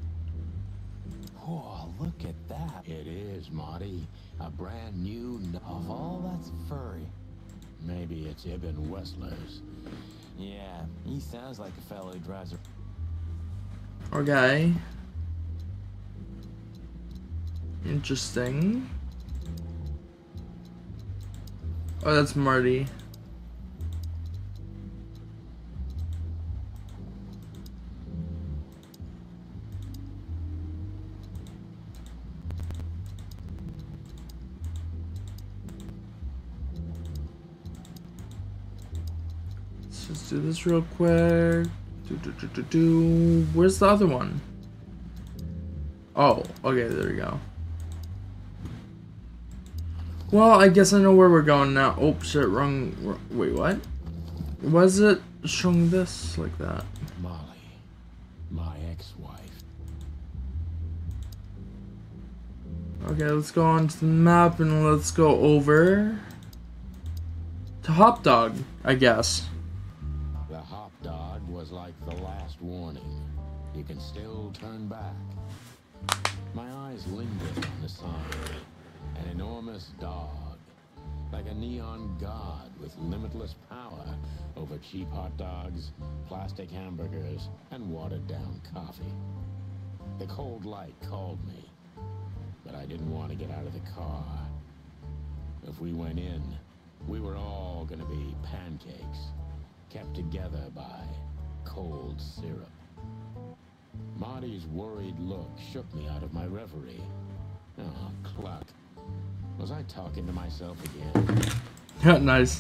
Oh, look at that. It is, Marty. A brand new... Of all that's furry. Maybe it's Ibn Wessler's. Yeah, he sounds like a fellow who drives a... Okay. Interesting. Oh, that's Marty. Let's do this real quick. Where's the other one? Oh, okay, there we go. Well, I guess I know where we're going now. Oh, shit, wrong. Wait, what? Was it showing this like that? Molly, my ex-wife. Okay, let's go onto the map and let's go over to Hop Dog, I guess. The Hop Dog was like the last warning. You can still turn back. My eyes lingered on the sign. An enormous dog, like a neon god with limitless power over cheap hot dogs, plastic hamburgers, and watered-down coffee. The cold light called me, but I didn't want to get out of the car. If we went in, we were all gonna be pancakes, kept together by cold syrup. Marty's worried look shook me out of my reverie. Oh, cluck. Was I talking to myself again? Yeah, nice.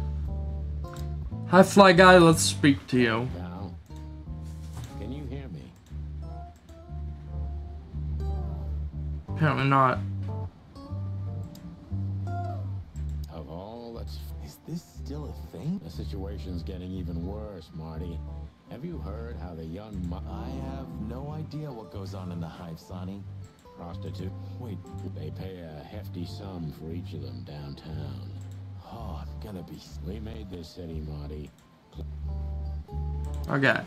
Hi, Fly Guy, let's speak to you. Pal, can you hear me? Apparently not. Of all that's... Is this still a thing? The situation's getting even worse, Marty. Have you heard how the young I have no idea what goes on in the hive, Sonny. Prostitute? Wait. They pay a hefty sum for each of them downtown. Oh, I'm gonna be... We made this city, Marty. Okay.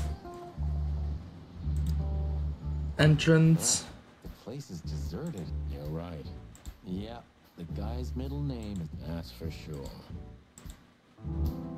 Entrance. The place is deserted. You're right. Yep, the guy's middle name is... That's for sure.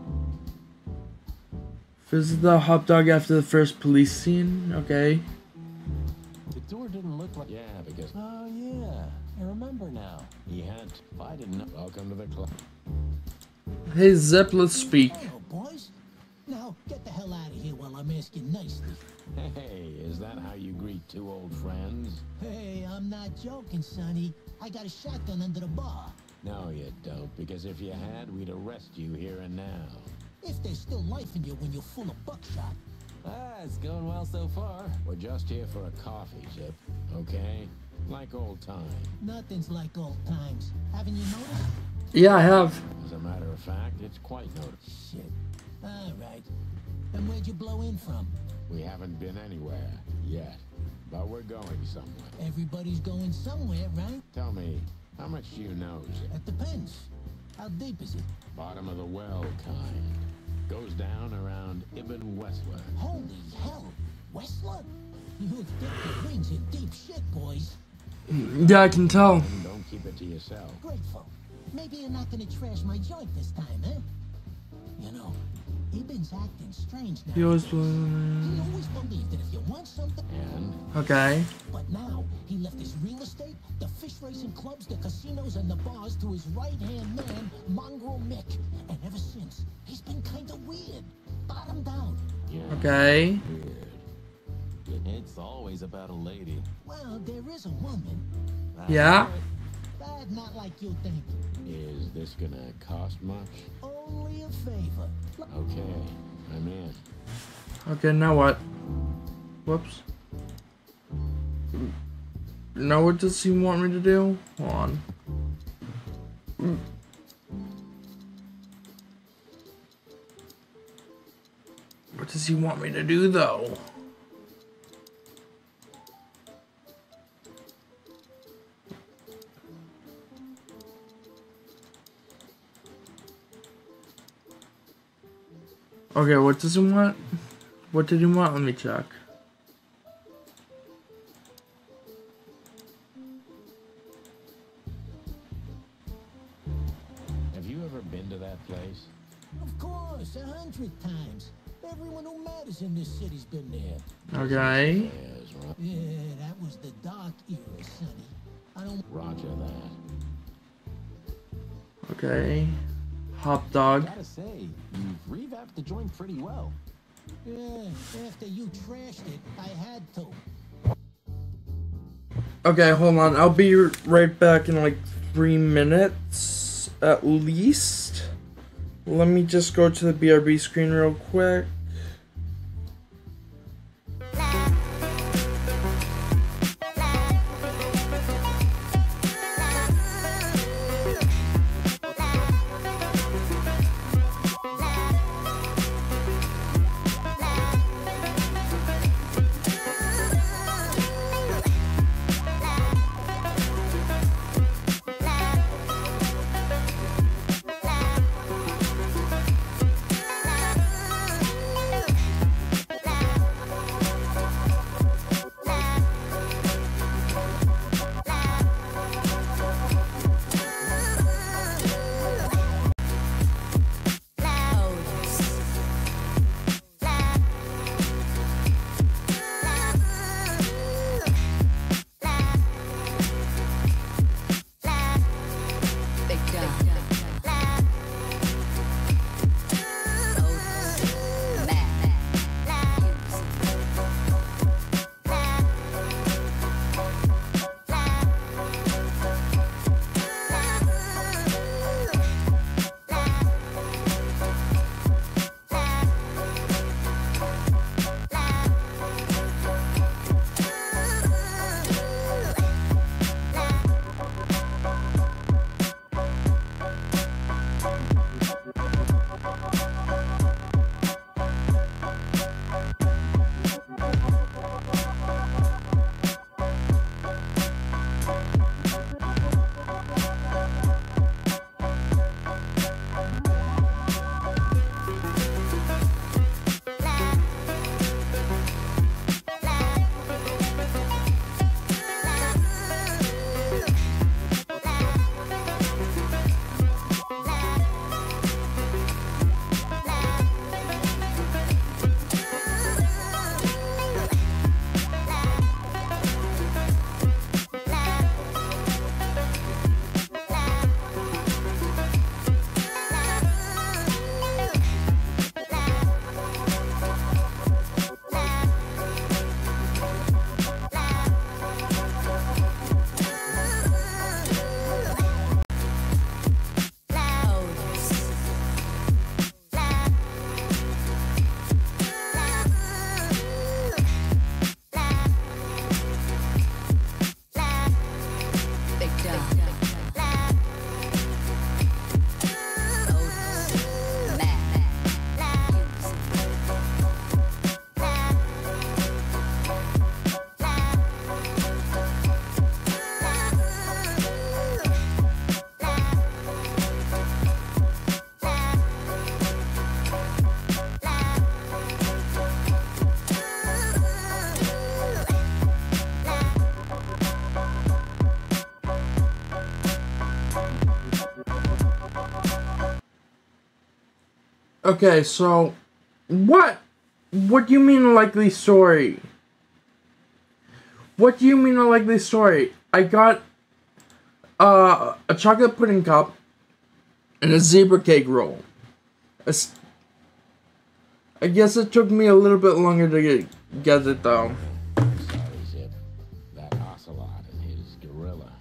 Visit the hot dog after the first police scene. Okay. The door didn't look like... Yeah, because... Oh, yeah. I remember now. He had... If I didn't know... Welcome to the club. Hey, Zip, let's speak. Hello, boys. Now, get the hell out of here while I'm asking nicely. Hey, is that how you greet two old friends? Hey, I'm not joking, Sonny. I got a shotgun under the bar. No, you don't, because if you had, we'd arrest you here and now. If there's still life in you when you're full of buckshot. Ah, it's going well so far. We're just here for a coffee, Zip, okay? Like old times. Nothing's like old times. Haven't you noticed? Yeah, I have. As a matter of fact, it's quite noticeable. Shit. All right. And where'd you blow in from? We haven't been anywhere yet, but we're going somewhere. Everybody's going somewhere, right? Tell me, how much do you know, Zip? It depends. How deep is it? Bottom of the well kind. Goes down around Ibn Wessler. Holy hell. Wessler? You've dipped your wings in deep shit, boys. Yeah, I can tell. Don't keep it to yourself. Grateful. Maybe you're not gonna trash my joint this time, eh? You know, Ibn's acting strange now. He always He always believed that if you want something... Okay. But now, he left his real estate, the fish racing clubs, the casinos, and the bars to his right-hand man, Mongrel Mick. And ever since, he's been kinda weird. Bottomed out. Okay. It's always about a lady. Well, there is a woman. Yeah. But not like you think. Is this gonna cost much? Only a favor. Okay, I'm in. Okay, now what? Whoops. Now what does he want me to do? Hold on. What does he want me to do though? Okay, what does he want? What did he want? Let me check. Have you ever been to that place? Of course, 100 times. Everyone who matters in this city's been there. Okay. Yeah, that was the dark era, Sonny. I don't... Roger that. Okay. Hot dog. Gotta say, you've revamped the joint pretty well. Yeah, after you trashed it, I had to. Okay, hold on. I'll be right back in like 3 minutes at least. Let me just go to the BRB screen real quick. Okay, so what do you mean a likely story? What do you mean a likely story? I got a chocolate pudding cup and a zebra cake roll. I guess it took me a little bit longer to get it though. Sorry, Zip. That ocelot and his gorilla.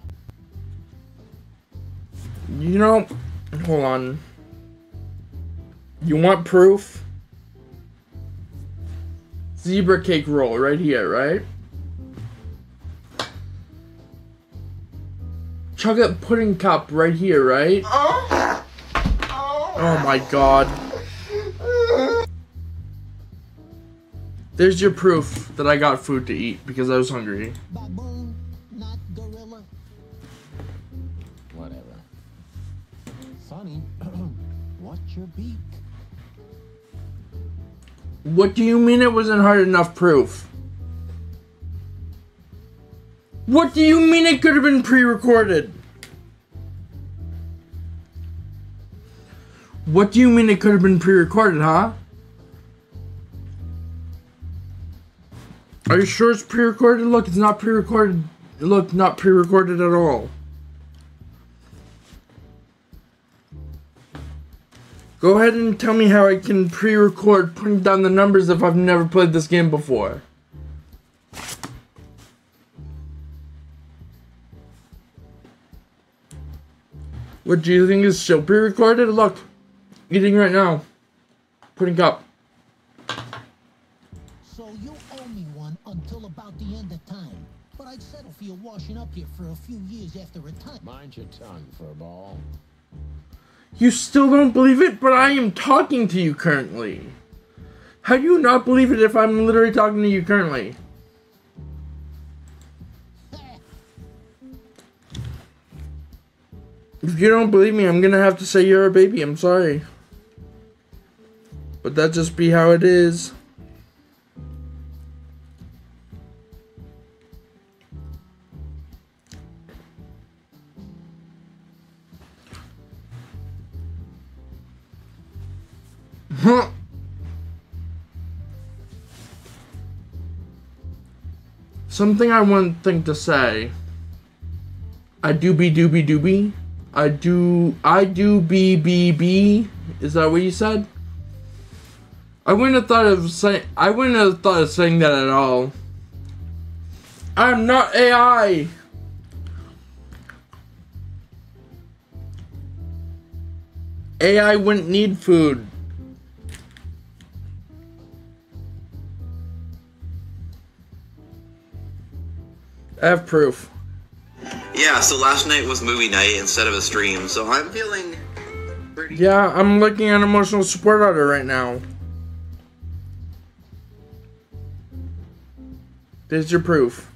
You know, hold on. You want proof? Zebra cake roll right here, right? Chocolate pudding cup right here, right? Oh my god. There's your proof that I got food to eat because I was hungry. Baboon, not gorilla. Whatever. Sonny, what's your beak? What do you mean it wasn't hard enough proof? What do you mean it could have been pre-recorded? What do you mean it could have been pre-recorded, huh? Are you sure it's pre-recorded? Look, it's not pre-recorded. Look, not pre-recorded at all. Go ahead and tell me how I can pre-record putting down the numbers if I've never played this game before. What do you think is still pre-recorded? Look, eating right now. Putting up. So you owe me one until about the end of time. But I'd settle for you washing up here for a few years after retirement. Mind your tongue, furball. You still don't believe it, but I am talking to you currently. How do you not believe it if I'm literally talking to you currently? If you don't believe me, I'm gonna have to say you're a baby. I'm sorry. But that just be how it is. Huh. Something I want think to say. I do be doobie doobie. I do be. Is that what you said? I wouldn't have thought of saying that at all. I'm not AI. AI wouldn't need food. I have proof. Yeah, so last night was movie night instead of a stream, so I'm feeling pretty... Yeah, I'm looking at emotional support order right now. There's your proof.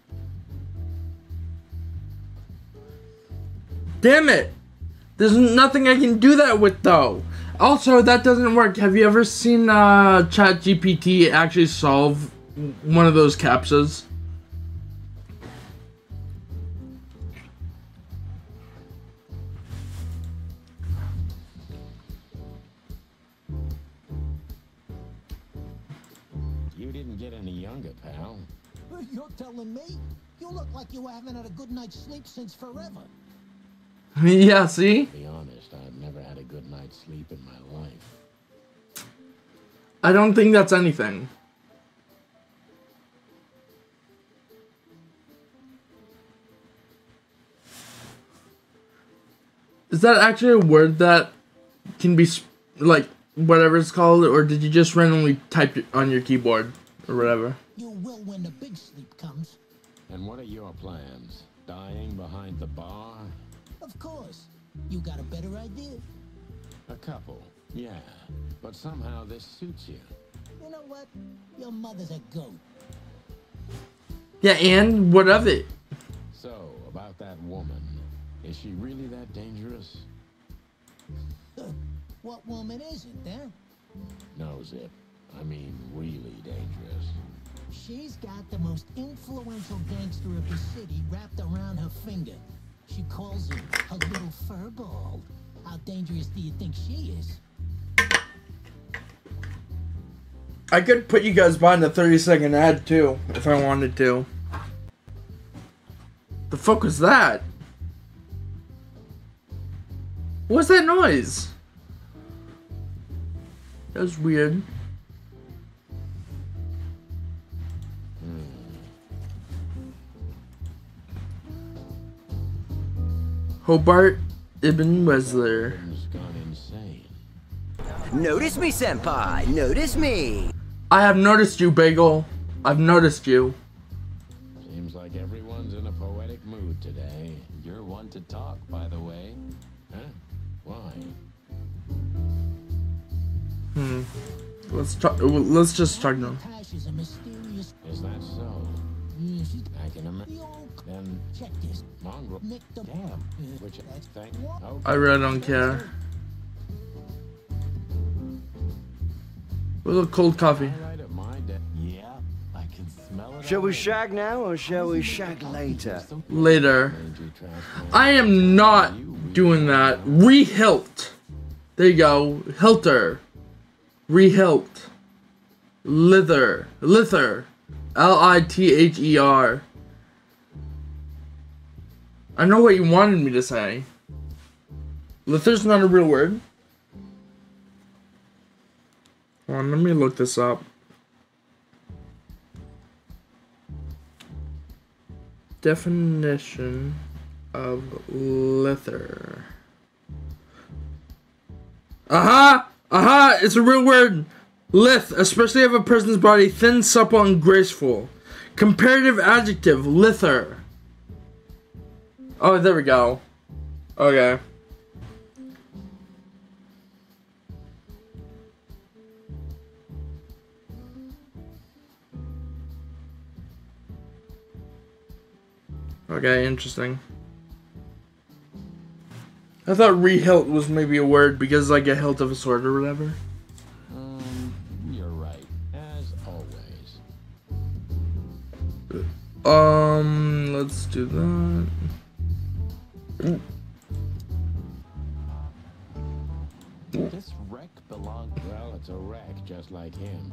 Damn it! There's nothing I can do that with, though. Also, that doesn't work. Have you ever seen ChatGPT actually solve one of those CAPTCHAs? You didn't get any younger, pal. You're telling me? You look like you haven't had a good night's sleep since forever. Yeah, see? To be honest, I've never had a good night's sleep in my life. I don't think that's anything. Is that actually a word that can be, like, whatever it's called, or did you just randomly type it on your keyboard, or whatever? You will when the big sleep comes. And what are your plans? Dying behind the bar? Of course. You got a better idea? A couple, yeah. But somehow this suits you. You know what? Your mother's a goat. Yeah, and what of it? So, about that woman. Is she really that dangerous? What woman isn't, eh? No, Zip. I mean, really dangerous. She's got the most influential gangster of the city wrapped around her finger. She calls him her little furball. How dangerous do you think she is? I could put you guys behind a 30-second ad too, if I wanted to. The fuck was that? What's that noise? That was weird. Hobart Ibn Wesler. Notice me, senpai. Notice me. I have noticed you, Bagel. I've noticed you. Seems like everyone's in a poetic mood today. You're one to talk, by the way. Huh? Why? Let's talk. Let's just talk now. Is that so? I can imagine. Then check this. Mongrel. Damn. Which thing? Okay. I really don't care. A little cold coffee. Yeah, I can smell it. Shall we shag now or shall we shag later? Later. I am not doing that. Rehilt. There you go. Hilter. Rehilt. Lither. Lither. Lither. I know what you wanted me to say. Lither's not a real word. Hold on, let me look this up. Definition of lither. Aha! Aha! It's a real word. Lith, especially of a person's body, thin, supple, and graceful. Comparative adjective, lither. Oh, there we go. Okay. Okay, interesting. I thought rehilt was maybe a word because like a hilt of a sword or whatever. You're right, as always. Let's do that. This wreck belonged. Well, it's a wreck just like him.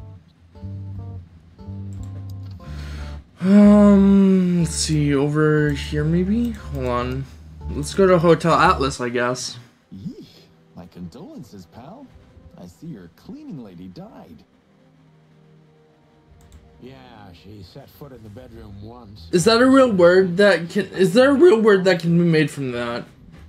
Let's see, over here maybe? Hold on. Let's go to Hotel Atlas, I guess. Yeesh. My condolences, pal. I see your cleaning lady died. Yeah, she set foot in the bedroom once. Is that a real word that can... Is there a real word that can be made from that?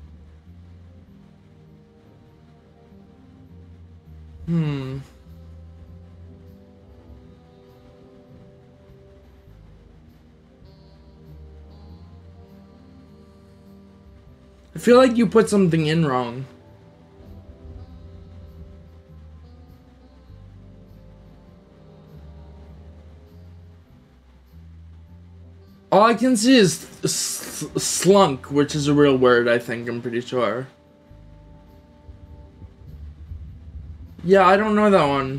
I feel like you put something in wrong. All I can see is slunk, which is a real word, I think, I'm pretty sure. Yeah, I don't know that one.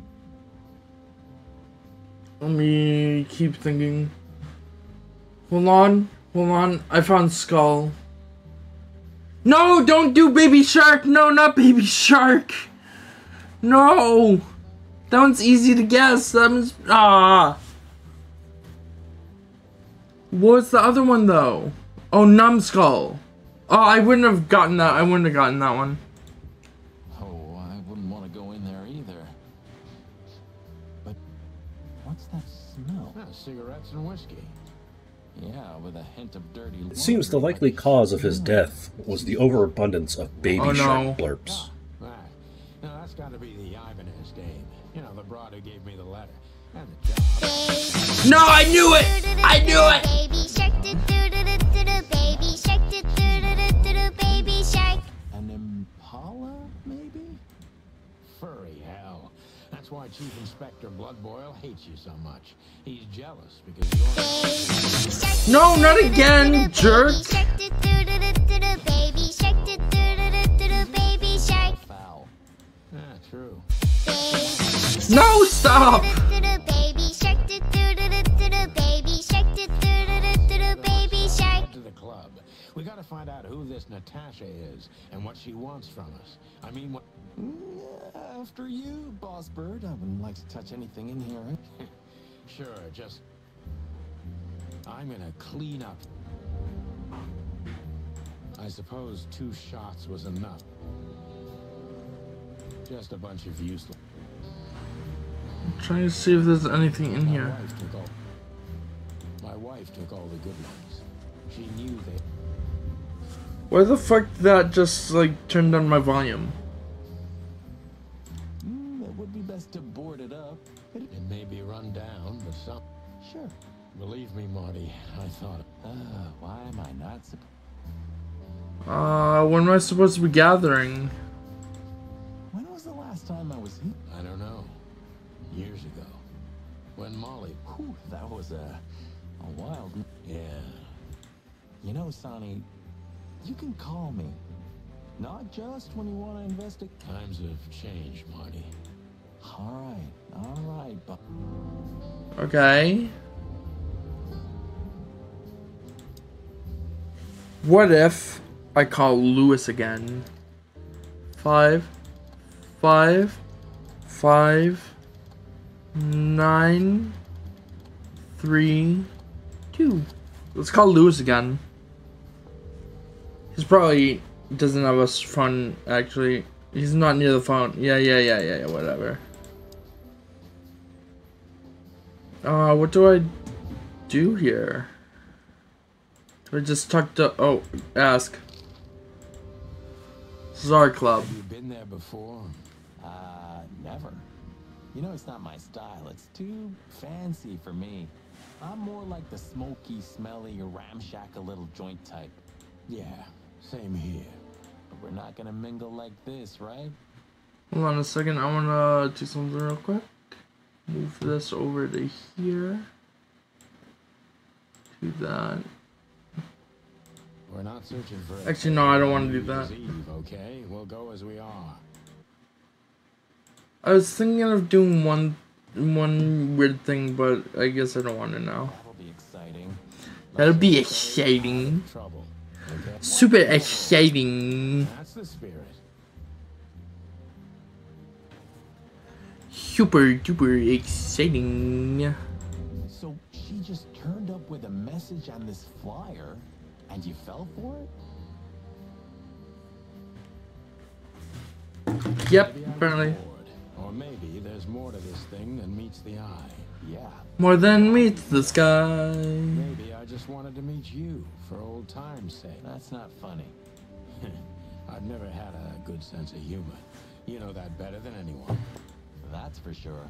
Let me keep thinking. Hold on, I found skull. No, don't do baby shark. No, not baby shark. No. That one's easy to guess. That one's... What's the other one, though? Oh, numbskull. Oh, I wouldn't have gotten that. I wouldn't have gotten that one. Oh, I wouldn't want to go in there either. But what's that smell? Cigarettes and whiskey. Yeah, with a hint of dirty. It seems the likely cause of his death was the overabundance of baby shark blurps. Right. Now that's got to be the Ibanez game. You know, the broad who gave me the letter and the job. No, I knew it! I knew it! Baby shark, do do do do do do, baby shark, do do do do do, baby shark. An impala, maybe? Furry hell. That's why Chief Inspector Bloodboil hates you so much. He's jealous because you're... No, not again, jerk! Foul. Yeah, true. No, stop! To the club. We gotta find out who this Natasha is and what she wants from us. I mean, what... After you, Boss Bird. I wouldn't like to touch anything in here. Sure, just... I'm gonna clean up. I suppose 2 shots was enough. Just a bunch of useless... I'm trying to see if there's anything in here. My wife took all the good ones. She knew they... Why the fuck did that just like turn down my volume? It would be best to board it up. It may be run down, but some... Sure. Believe me, Marty, I thought... Why am I not supposed... When am I supposed to be gathering? When was the last time I was here? I don't know. Years ago. When Molly... Whew, that was a wild... Yeah. You know, Sonny, you can call me. Not just when you want to investigate. Times have changed, Marty. All right, but... Okay. What if I call Lewis again? 5, 5, 5, 9, 3, 2. Let's call Lewis again. He's probably doesn't have a phone, actually. He's not near the phone. Yeah, whatever. What do I do here? Do I just talk to... Oh, ask. Czar Club. Have you been there before? Never. You know, it's not my style. It's too fancy for me. I'm more like the smoky, smelly, ramshackle little joint type. Yeah, same here. But we're not gonna mingle like this, right? Hold on a second. I wanna do something real quick. Move this over to here. Do that. We're not searching for... Actually, no, I don't want to do that. Eve, okay? We'll go as we are. I was thinking of doing one weird thing, but I guess I don't want to now. That'll be exciting. That'll be exciting. Trouble, okay? Super exciting. That's the spirit. Super duper exciting. So she just turned up with a message on this flyer, and you fell for it? Yep, apparently. Or maybe there's more to this thing than meets the eye. Yeah. More than meets the sky. Maybe I just wanted to meet you for old time's sake. That's not funny. I've never had a good sense of humor. You know that better than anyone. That's for sure.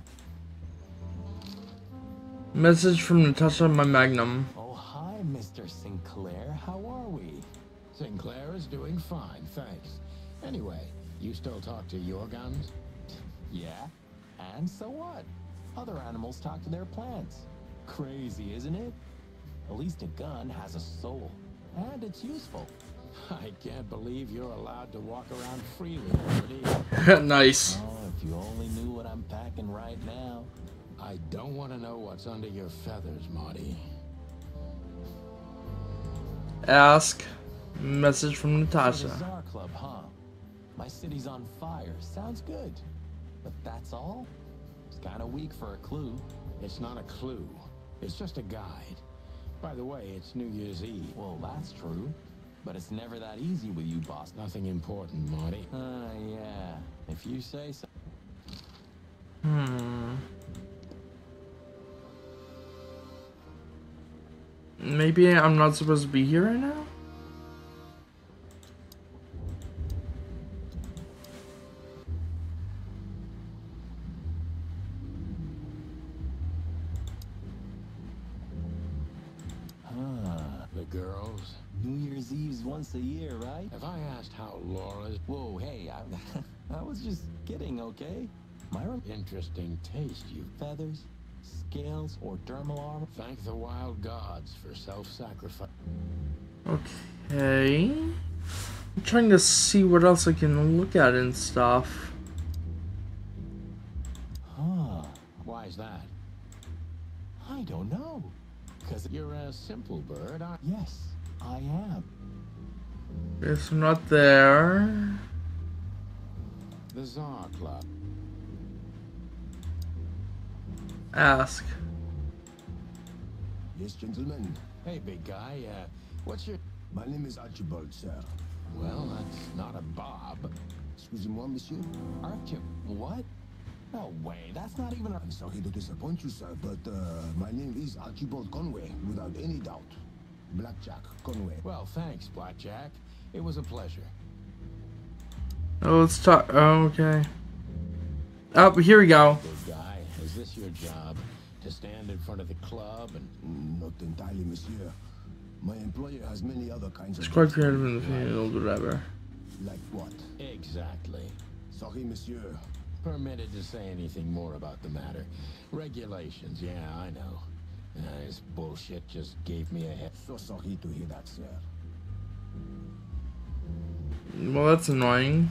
Message from Natasha, my magnum. Oh, hi, Mr. Sinclair. How are we? Sinclair is doing fine, thanks. Anyway, you still talk to your guns? Yeah, and so what? Other animals talk to their plants. Crazy, isn't it? At least a gun has a soul, and it's useful. I can't believe you're allowed to walk around freely, Marty. Nice. Oh, if you only knew what I'm packing right now. I don't want to know what's under your feathers, Marty. Ask. Message from Natasha. So the Czar Club, huh? My city's on fire. Sounds good. But that's all? It's kind of weak for a clue. It's not a clue. It's just a guide. By the way, it's New Year's Eve. Well, that's true. But it's never that easy with you, boss. Nothing important, Marty. Yeah. If you say so. Maybe I'm not supposed to be here right now? The girls. New Year's Eve's once a year, right? Have I asked how Laura's... Whoa, hey, I was just kidding, okay? Myra? Interesting taste, you... Feathers, scales, or dermal armor? Thank the wild gods for self-sacrifice. Okay. I'm trying to see what else I can look at and stuff. Huh. Why is that? I don't know. Because you're a simple bird, aren't you? Yes, I am. It's not there. The Tsar Club. Ask. Yes, gentlemen. Hey, big guy, what's your... My name is Archibald, sir. Well, that's not a Bob. Excusez-moi, monsieur. What? No way, that's not even a... I'm sorry to disappoint you, sir, but my name is Archibald Conway, without any doubt. Blackjack Conway. Well, thanks, Blackjack. It was a pleasure. Oh, let's talk. Oh, okay. Oh, here we go. Big guy, is this your job? To stand in front of the club and... Not entirely, monsieur. My employer has many other kinds of... It's quite creative in the field, whatever. Like what? Exactly. Sorry, monsieur. Permitted to say anything more about the matter. Regulations, yeah, I know. This bullshit just gave me a head. So sorry to hear that, sir. Well, that's annoying.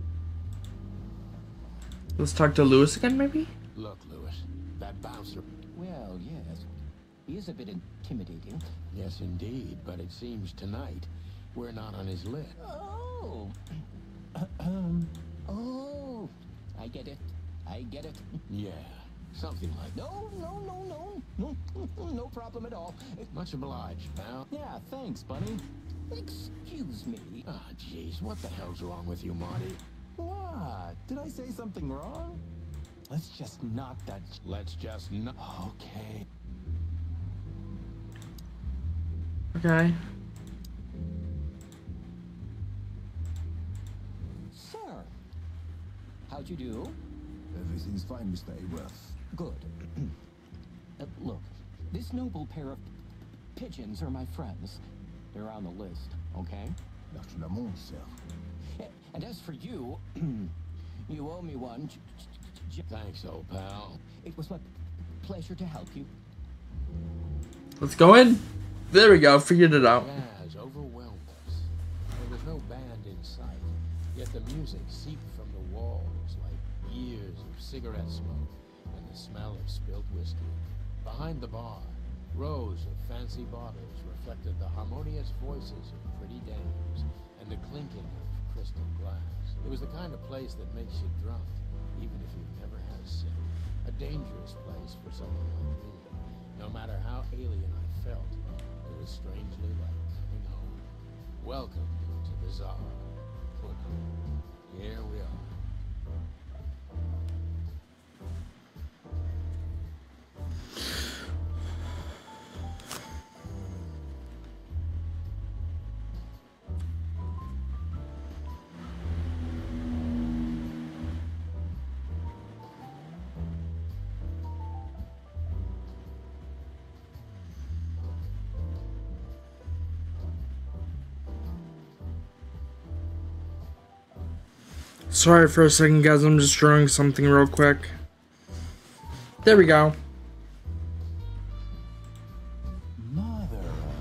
Let's talk to Lewis again, maybe? Look, Lewis, that bouncer... Well, yes. He is a bit intimidating. Yes, indeed, but it seems tonight we're not on his list. Oh. Oh. I get it. I get it. Yeah, something like that. No problem at all. Much obliged, pal. Yeah, thanks, Bunny. Excuse me. Ah, jeez, what the hell's wrong with you, Marty? What? Did I say something wrong? Let's just knock that... Let's just not... Okay. Okay. Sir. How'd you do? Everything's fine, Mr. Aworth. Good. Look, this noble pair of pigeons are my friends. They're on the list, okay? Dr. Lamont, sir. And as for you, you owe me one. Thanks, old pal. It was my pleasure to help you. Let's go in. There we go. Figured it out. Jazz overwhelmed us. There was no band in sight, yet the music seeped from the walls like years of cigarette smoke and the smell of spilled whiskey. Behind the bar, rows of fancy bottles reflected the harmonious voices of pretty dames and the clinking of crystal glass. It was the kind of place that makes you drunk, even if you've never had a sip. A dangerous place for someone like me. No matter how alien I felt, it was strangely like coming home. Welcome to the Tsar. Here we are. Sorry for a second, guys. I'm just drawing something real quick. There we go. Mother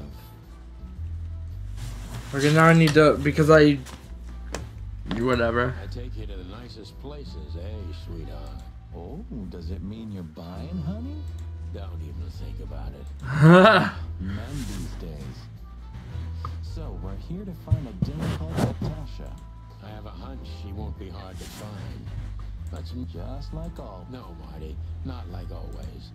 of... Okay, now I need to, because I... Whatever. I take you to the nicest places, eh, sweetheart? Oh, does it mean you're buying, honey? Don't even think about it. Men these days. So, we're here to find a dame called Natasha. I have a hunch she won't be hard to find. That's just like all. No, Marty, not like always.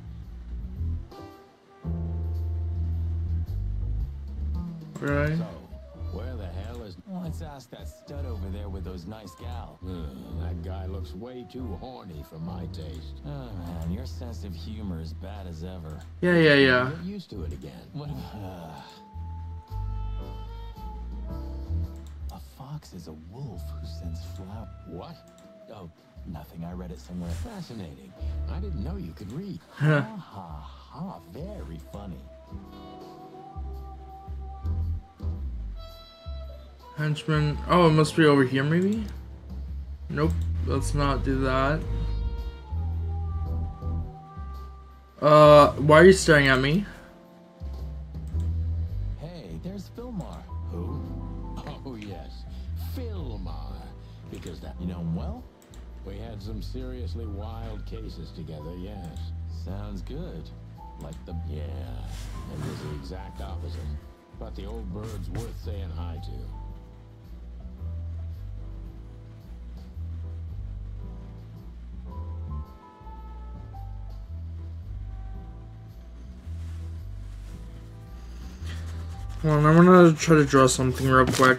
Right. So, where the hell is... Let's ask that stud over there with those nice gals. That guy looks way too horny for my taste. Oh man, your sense of humor is bad as ever. Yeah. Get used to it again. What? A fox is a wolf who sends flowers. What? Oh, nothing. I read it somewhere. Fascinating. I didn't know you could read. Ha ha ha. Very funny. Henchman. Oh, it must be over here, maybe? Nope. Let's not do that. Why are you staring at me? Hey, there's Philmar. Who? Oh, yes. Philmar. Because that... You know him well? We had some seriously wild cases together, yes. Sounds good. Like the... Yeah. It was the exact opposite. But the old bird's worth saying hi to. Hold on, I'm gonna try to draw something real quick.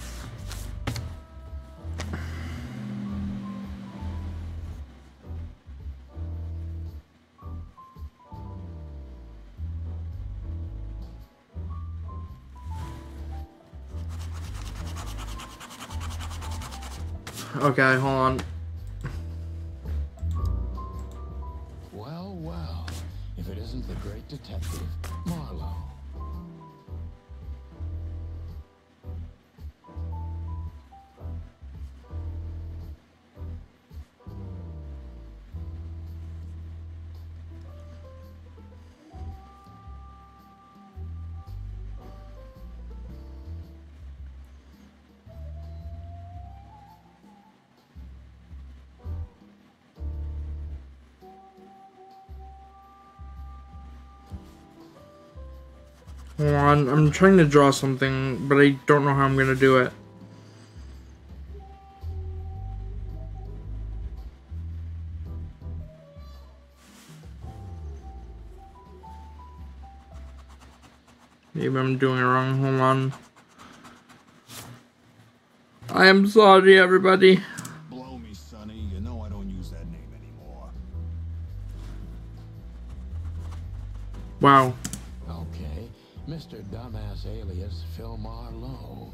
Okay, hold on. Well, well, if it isn't the great detective, Marlowe. Hold on, I'm trying to draw something, but I don't know how I'm gonna do it. Maybe I'm doing it wrong, hold on. I am sorry, everybody. Blow me, Sonny. You know I don't use that name anymore. Wow. Okay, Mr. Dumbass alias Phil Marlowe.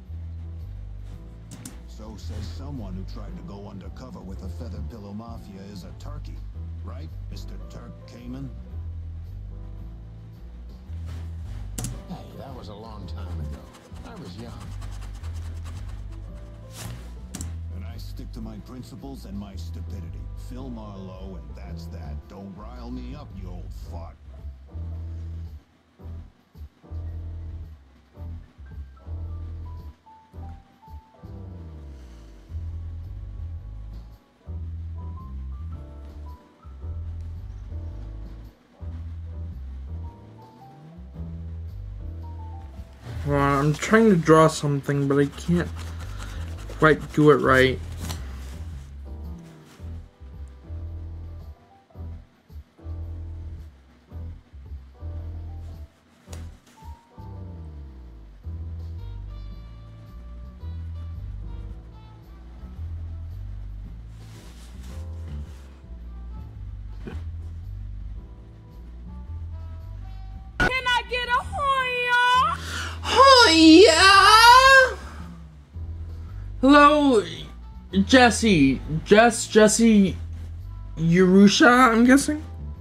So says someone who tried to go undercover with the Feather Pillow Mafia is a turkey, right, Mr. Turk Cayman? Hey, that was a long time ago. I was young. And I stick to my principles and my stupidity. Phil Marlowe, and that's that. Don't rile me up, you old fart. Hold on, I'm trying to draw something, but I can't quite do it right. Can I get a Hoya? Hoya! Hello, Jesse. Jesse Yerusha, I'm guessing?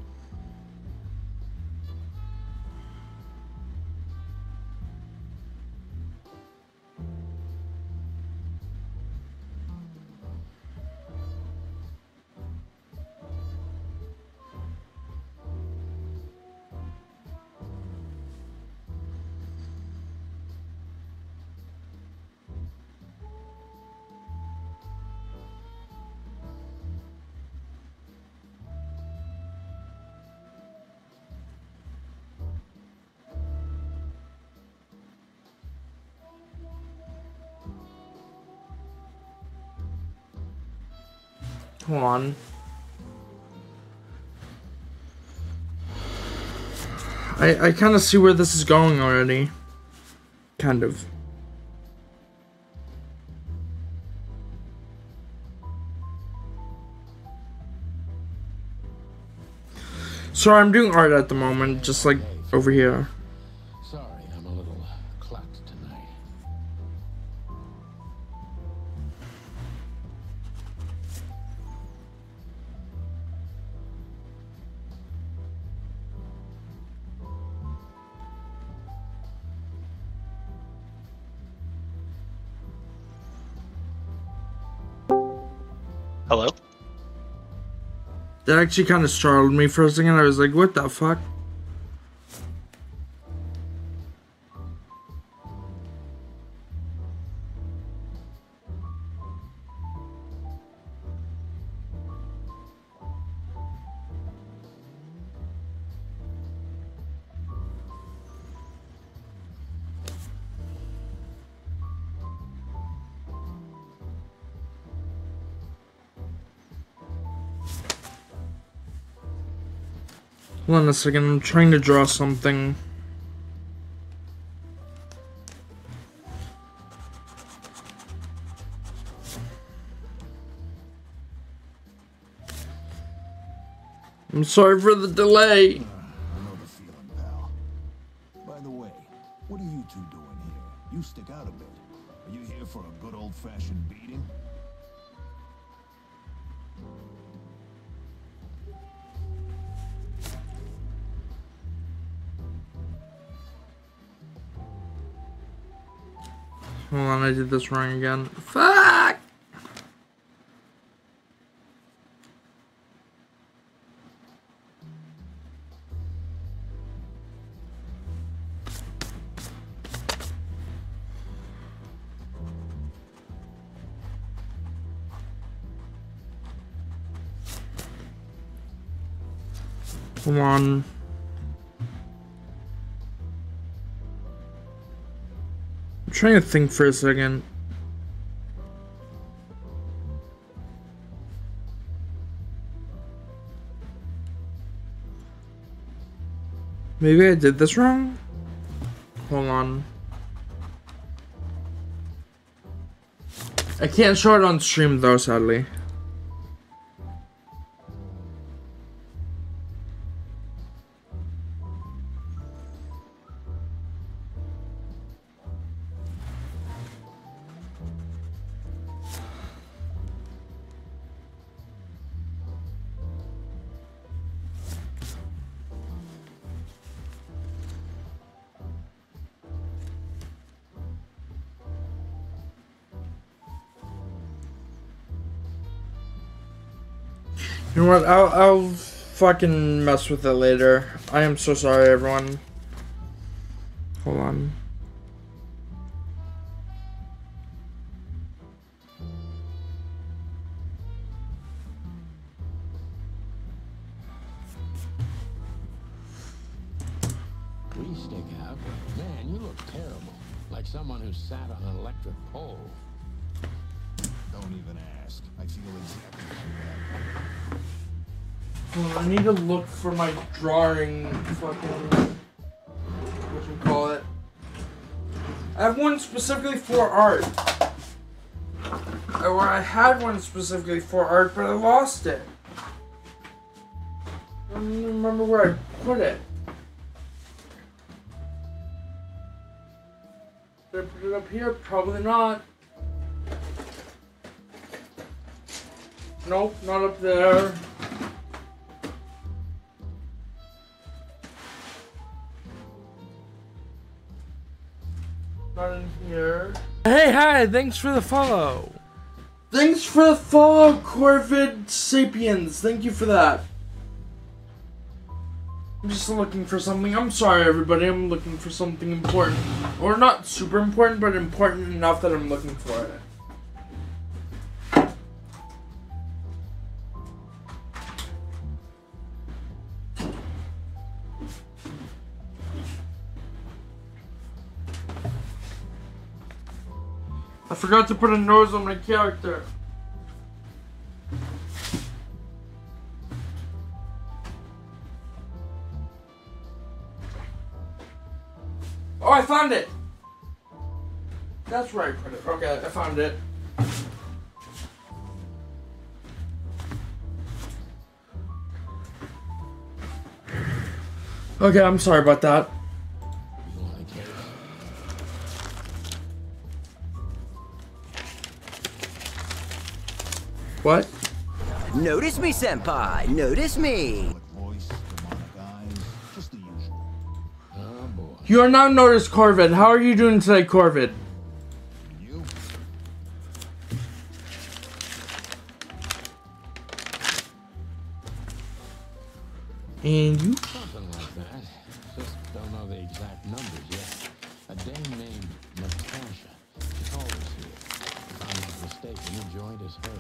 Hold on. I kind of see where this is going already. Kind of. Sorry, I'm doing art at the moment, just like over here. Sorry, I'm a little clucked tonight. Hello? That actually kind of startled me for a second. I was like, what the fuck? Hold on a second, I'm trying to draw something. I'm sorry for the delay. I know the feeling, pal. By the way, what are you two doing here? You stick out a bit. Are you here for a good old-fashioned beating? Hold on, I did this wrong again. Fuck! Come on. I'm trying to think for a second. Maybe I did this wrong? Hold on. I can't show it on stream though, sadly. You know what? I'll fucking mess with it later. I am so sorry, everyone. Hold on. We stick out. Man, you look terrible. Like someone who sat on an electric pole. Don't even ask. I feel exactly like that. Well, I need to look for my drawing fucking whatchamacallit. I have one specifically for art. Or I had one specifically for art, but I lost it. I don't even remember where I put it. Did I put it up here? Probably not. Nope, not up there. Not in here. Hey, hi, thanks for the follow. Thanks for the follow, Corvid Sapiens. Thank you for that. I'm just looking for something. I'm sorry, everybody. I'm looking for something important. Or not super important, but important enough that I'm looking for it. I forgot to put a nose on my character. Oh, I found it! That's where I put it. Okay, I found it. Okay, I'm sorry about that. What? Notice me, senpai. Notice me. You are now noticed, Corvid. How are you doing today, Corvid? And you? Something like that. Just don't know the exact numbers yet. A dame named Natasha. She's always here. If I'm not mistaken, the joint is her.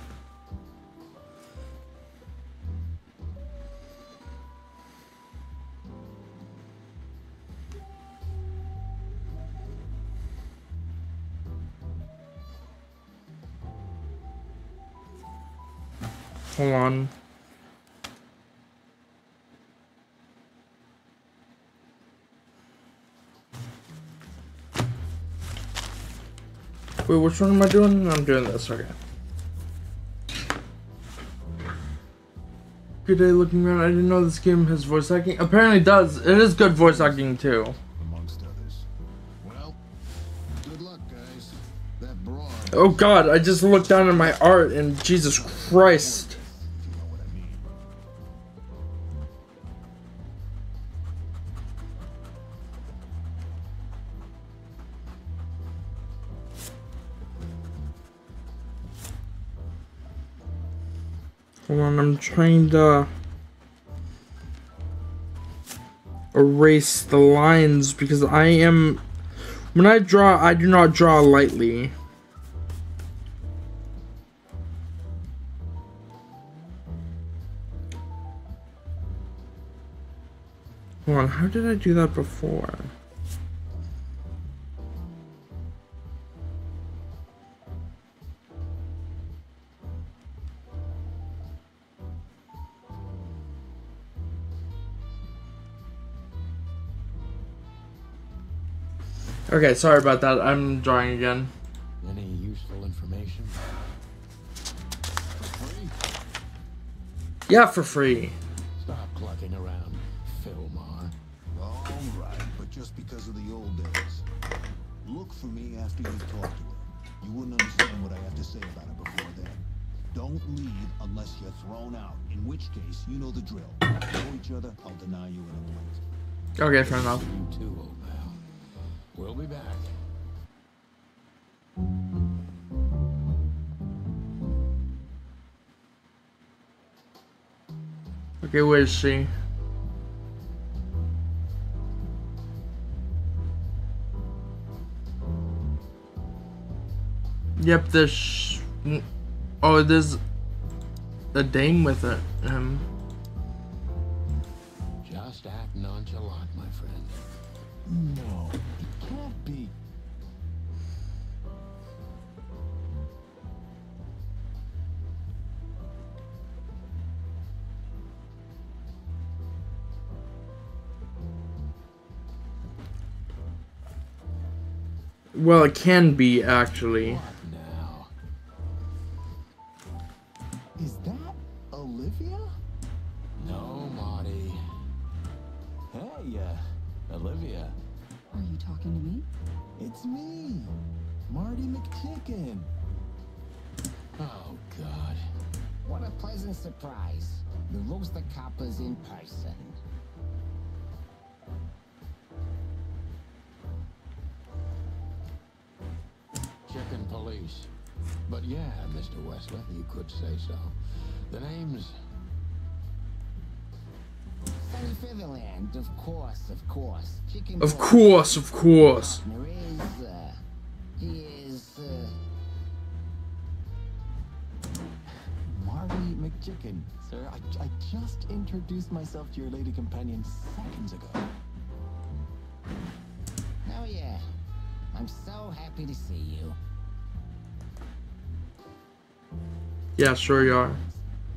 Hold on. Wait, which one am I doing? I'm doing this, okay. Good day looking around. I didn't know this game has voice acting. Apparently it does. It is good voice acting too. Amongst others. Well, good luck, guys. That broad. Oh god, I just looked down at my art and Jesus Christ. Hold on, I'm trying to erase the lines because when I draw, I do not draw lightly. Hold on, how did I do that before? Okay, sorry about that. I'm drawing again. Any useful information? For free? Yeah, for free. Stop clucking around, Philmar. All right, but just because of the old days. Look for me after you talk to her. You wouldn't understand what I have to say about her before then. Don't leave unless you're thrown out, in which case, you know the drill. Know each other, I'll deny you in a blink. Okay, fair enough. You too, old pal. We'll be back. Okay, where is she? Yep, there's oh, there's a dame with it. Just act nonchalant, my friend. No, it can't be. Well, it can be actually. Now, is that Olivia? No, Marty. Hey, Olivia. Are you talking to me? It's me, Marty McChicken. Oh, God. What a pleasant surprise. The Rooster Copper's in person. Chicken police. But yeah, Mr. Wessler, you could say so. The name's... Sunny Featherland, of course, of course. Chicken Of course, of course. partner is, he is, Marty McChicken. Sir, I just introduced myself to your lady companion seconds ago. Oh yeah. I'm so happy to see you. Yeah, sure you are.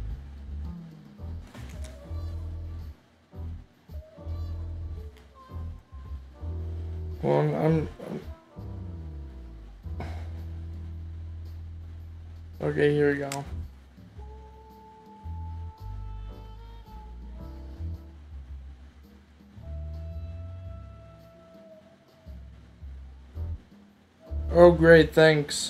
Well, okay, here we go. Oh, great, thanks.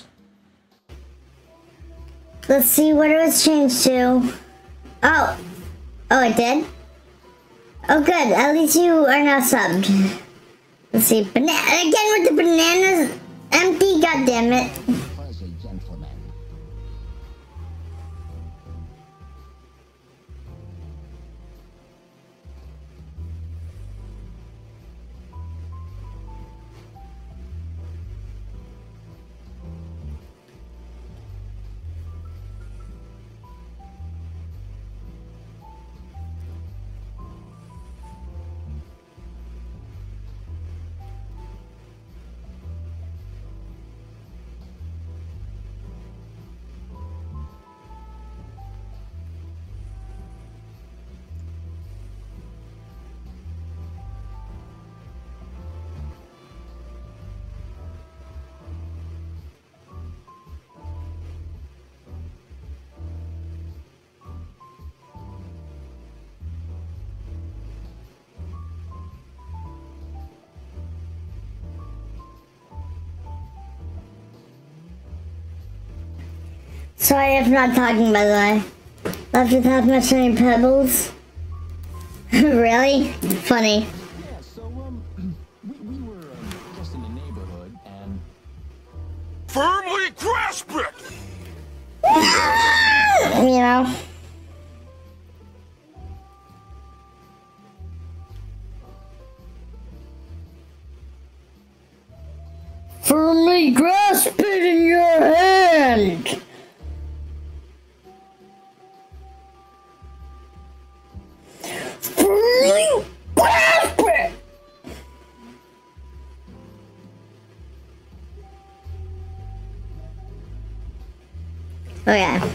Let's see what it was changed to. Oh. Oh, it did? Oh, good. At least you are now subbed. Let's see. Again with the bananas empty. God damn it. Pleasure, gentlemen. Sorry if I'm not talking, by the way. Left without much any pebbles. Really? Funny. Yeah, so, we were just in the neighborhood and... Firmly grasp it! You know? Firmly grasp it in your hand! Firmly grasp it! Okay.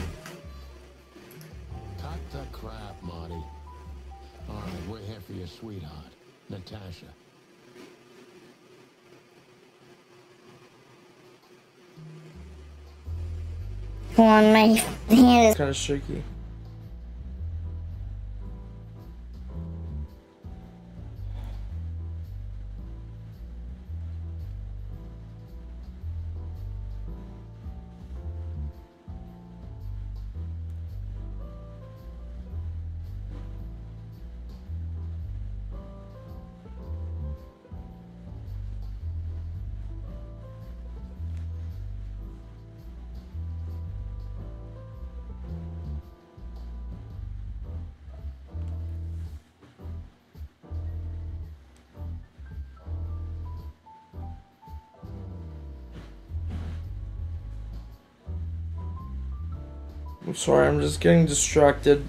Cut the crap, Marty. All right, we're here for your sweetheart, Natasha. Come on, my hand is kind of shaky. I'm sorry, I'm just getting distracted.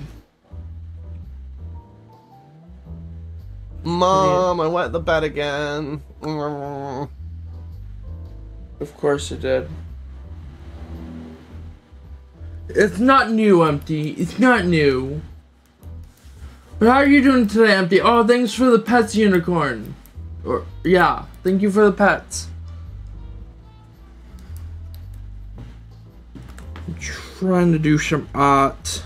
Mom, I wet the bed again. Of course it did. It's not new, Empty. It's not new. But how are you doing today, Empty? Oh, thanks for the pets, Unicorn. Or, yeah, thank you for the pets. I'm trying to do some art.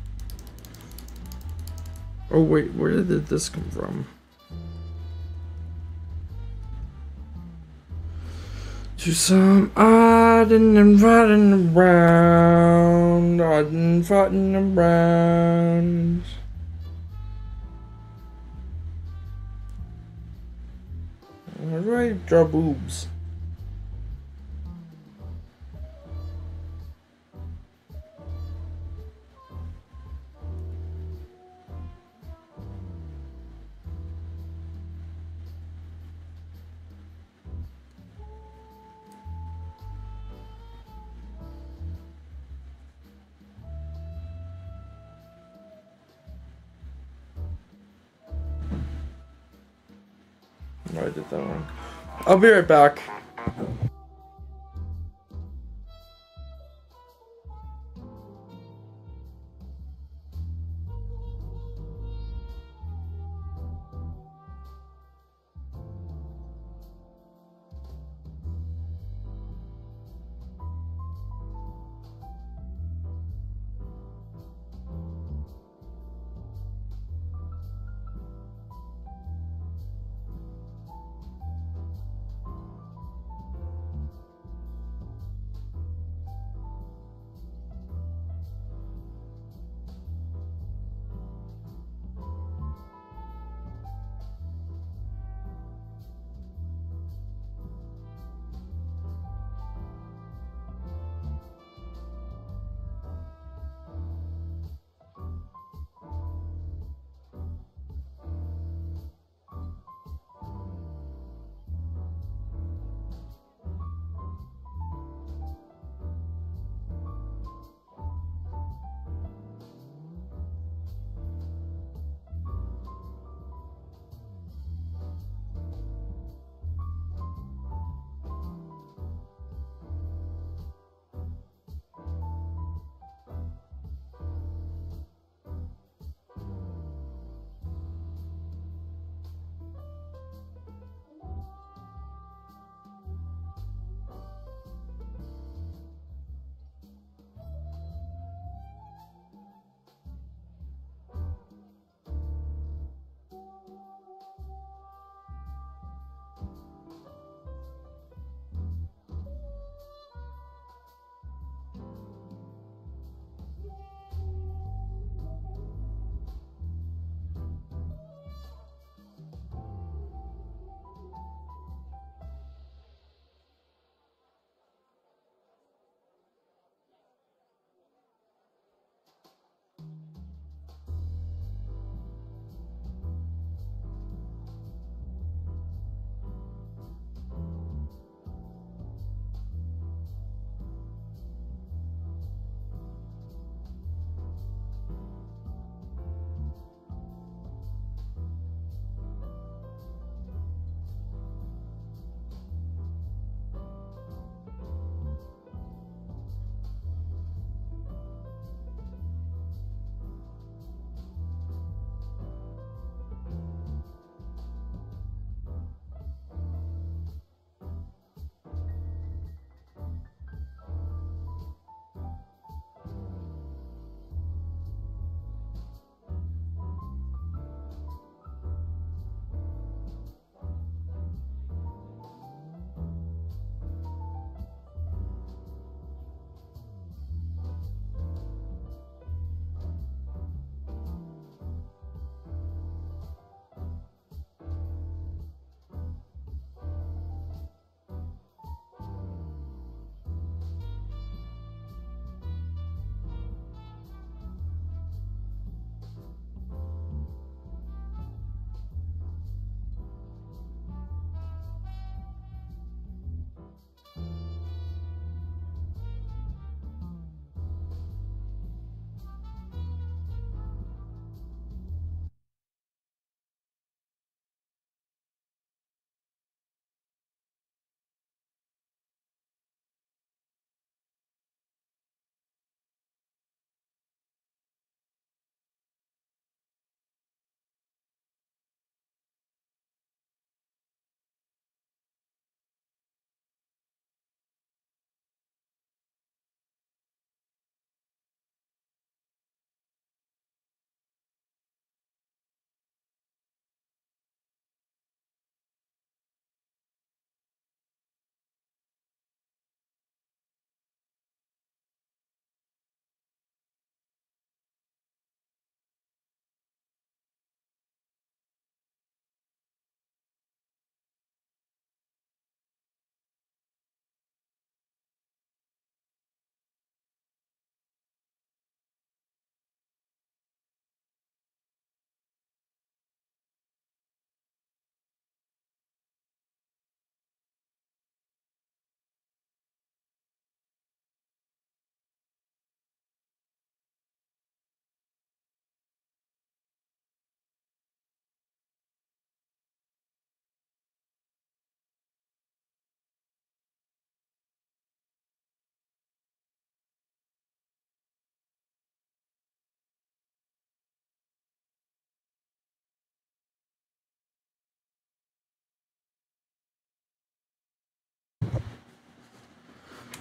Oh wait, where did this come from? Do some art and riding around, and fighting around. How do I draw boobs? No, I did that wrong. I'll be right back.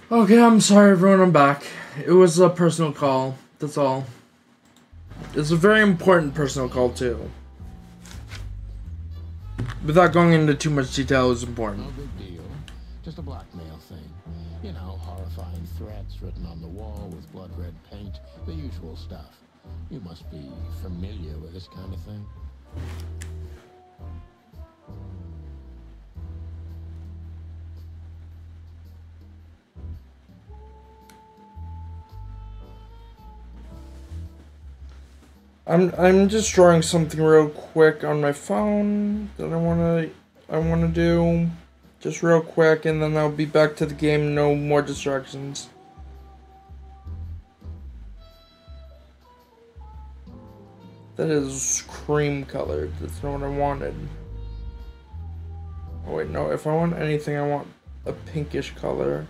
Okay, I'm sorry everyone, I'm back. It was a personal call, that's all. It's a very important personal call too. Without going into too much detail, it was important. No big deal. Just a blackmail thing. You know, horrifying threats written on the wall with blood red paint. The usual stuff. You must be familiar with this kind of thing. I'm just drawing something real quick on my phone that I wanna do just real quick, and then I'll be back to the game. No more distractions. That is cream colored. That's not what I wanted. Oh wait, no. If I want anything, I want a pinkish color.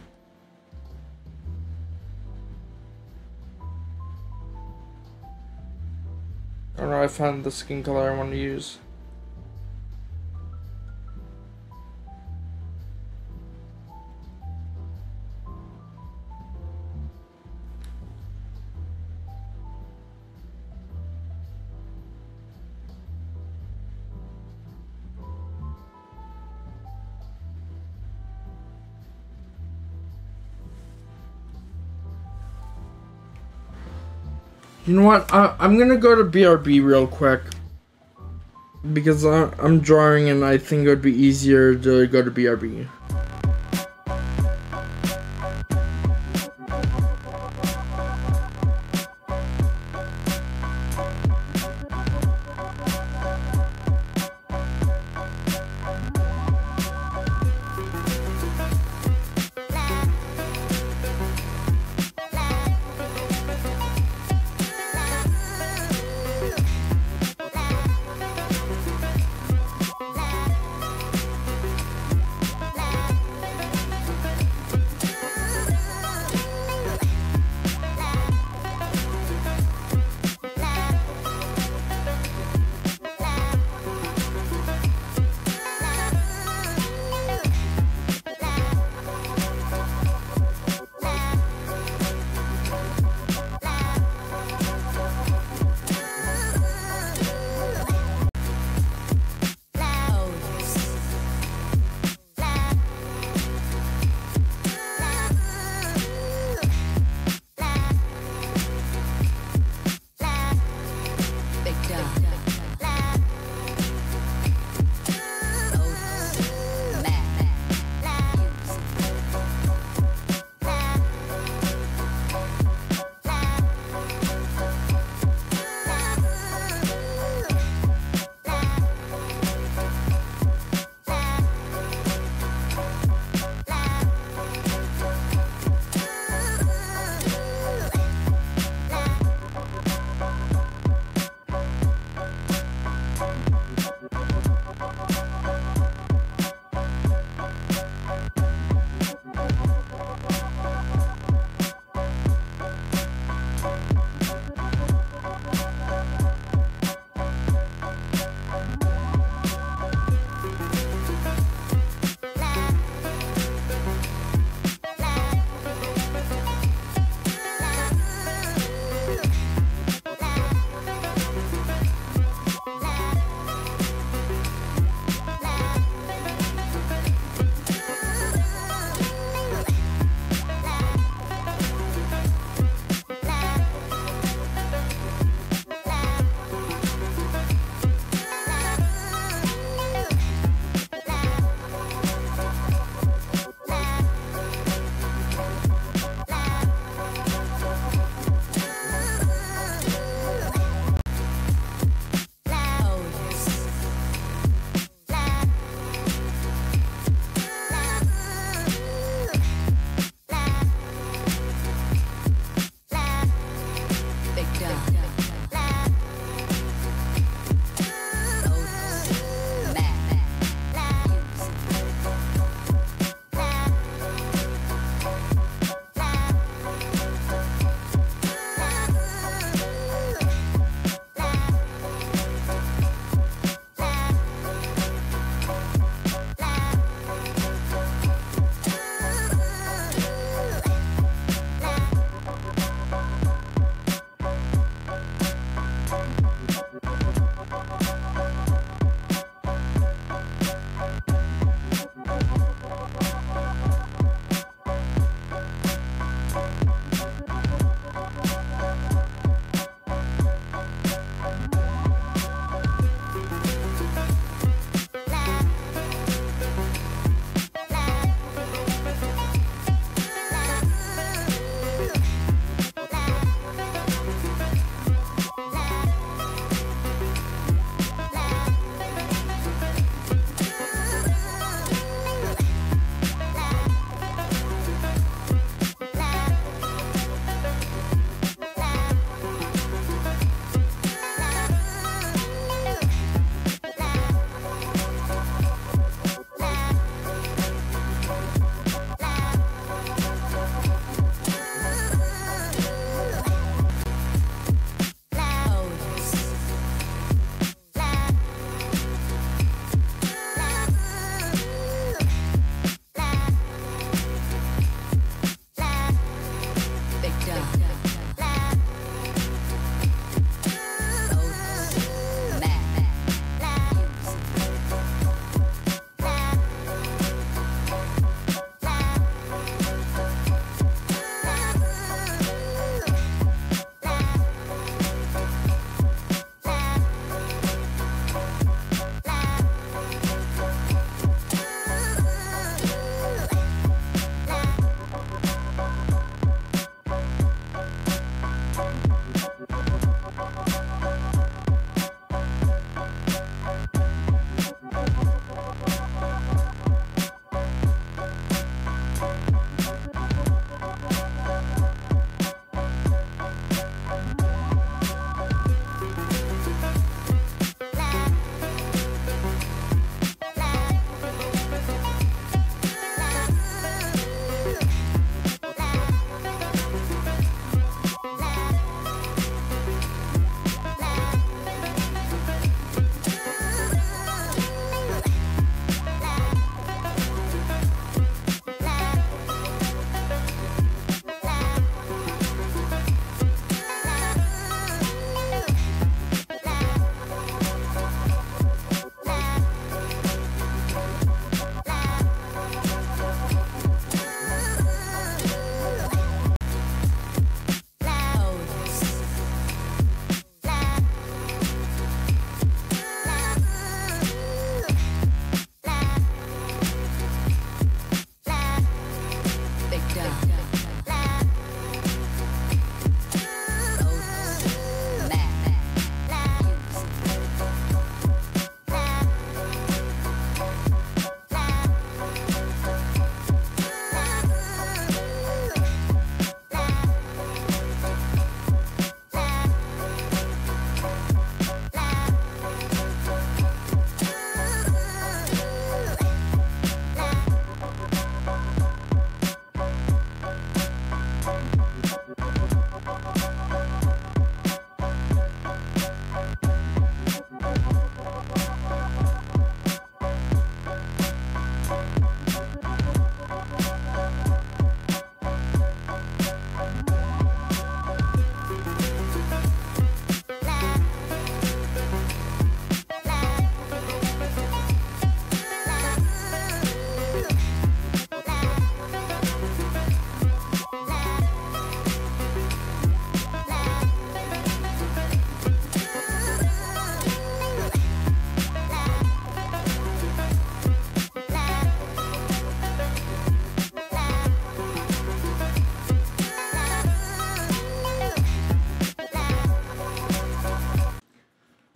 I don't know, I found the skin color I want to use. You know what? I'm gonna go to BRB real quick because I'm drawing and I think it would be easier to go to BRB.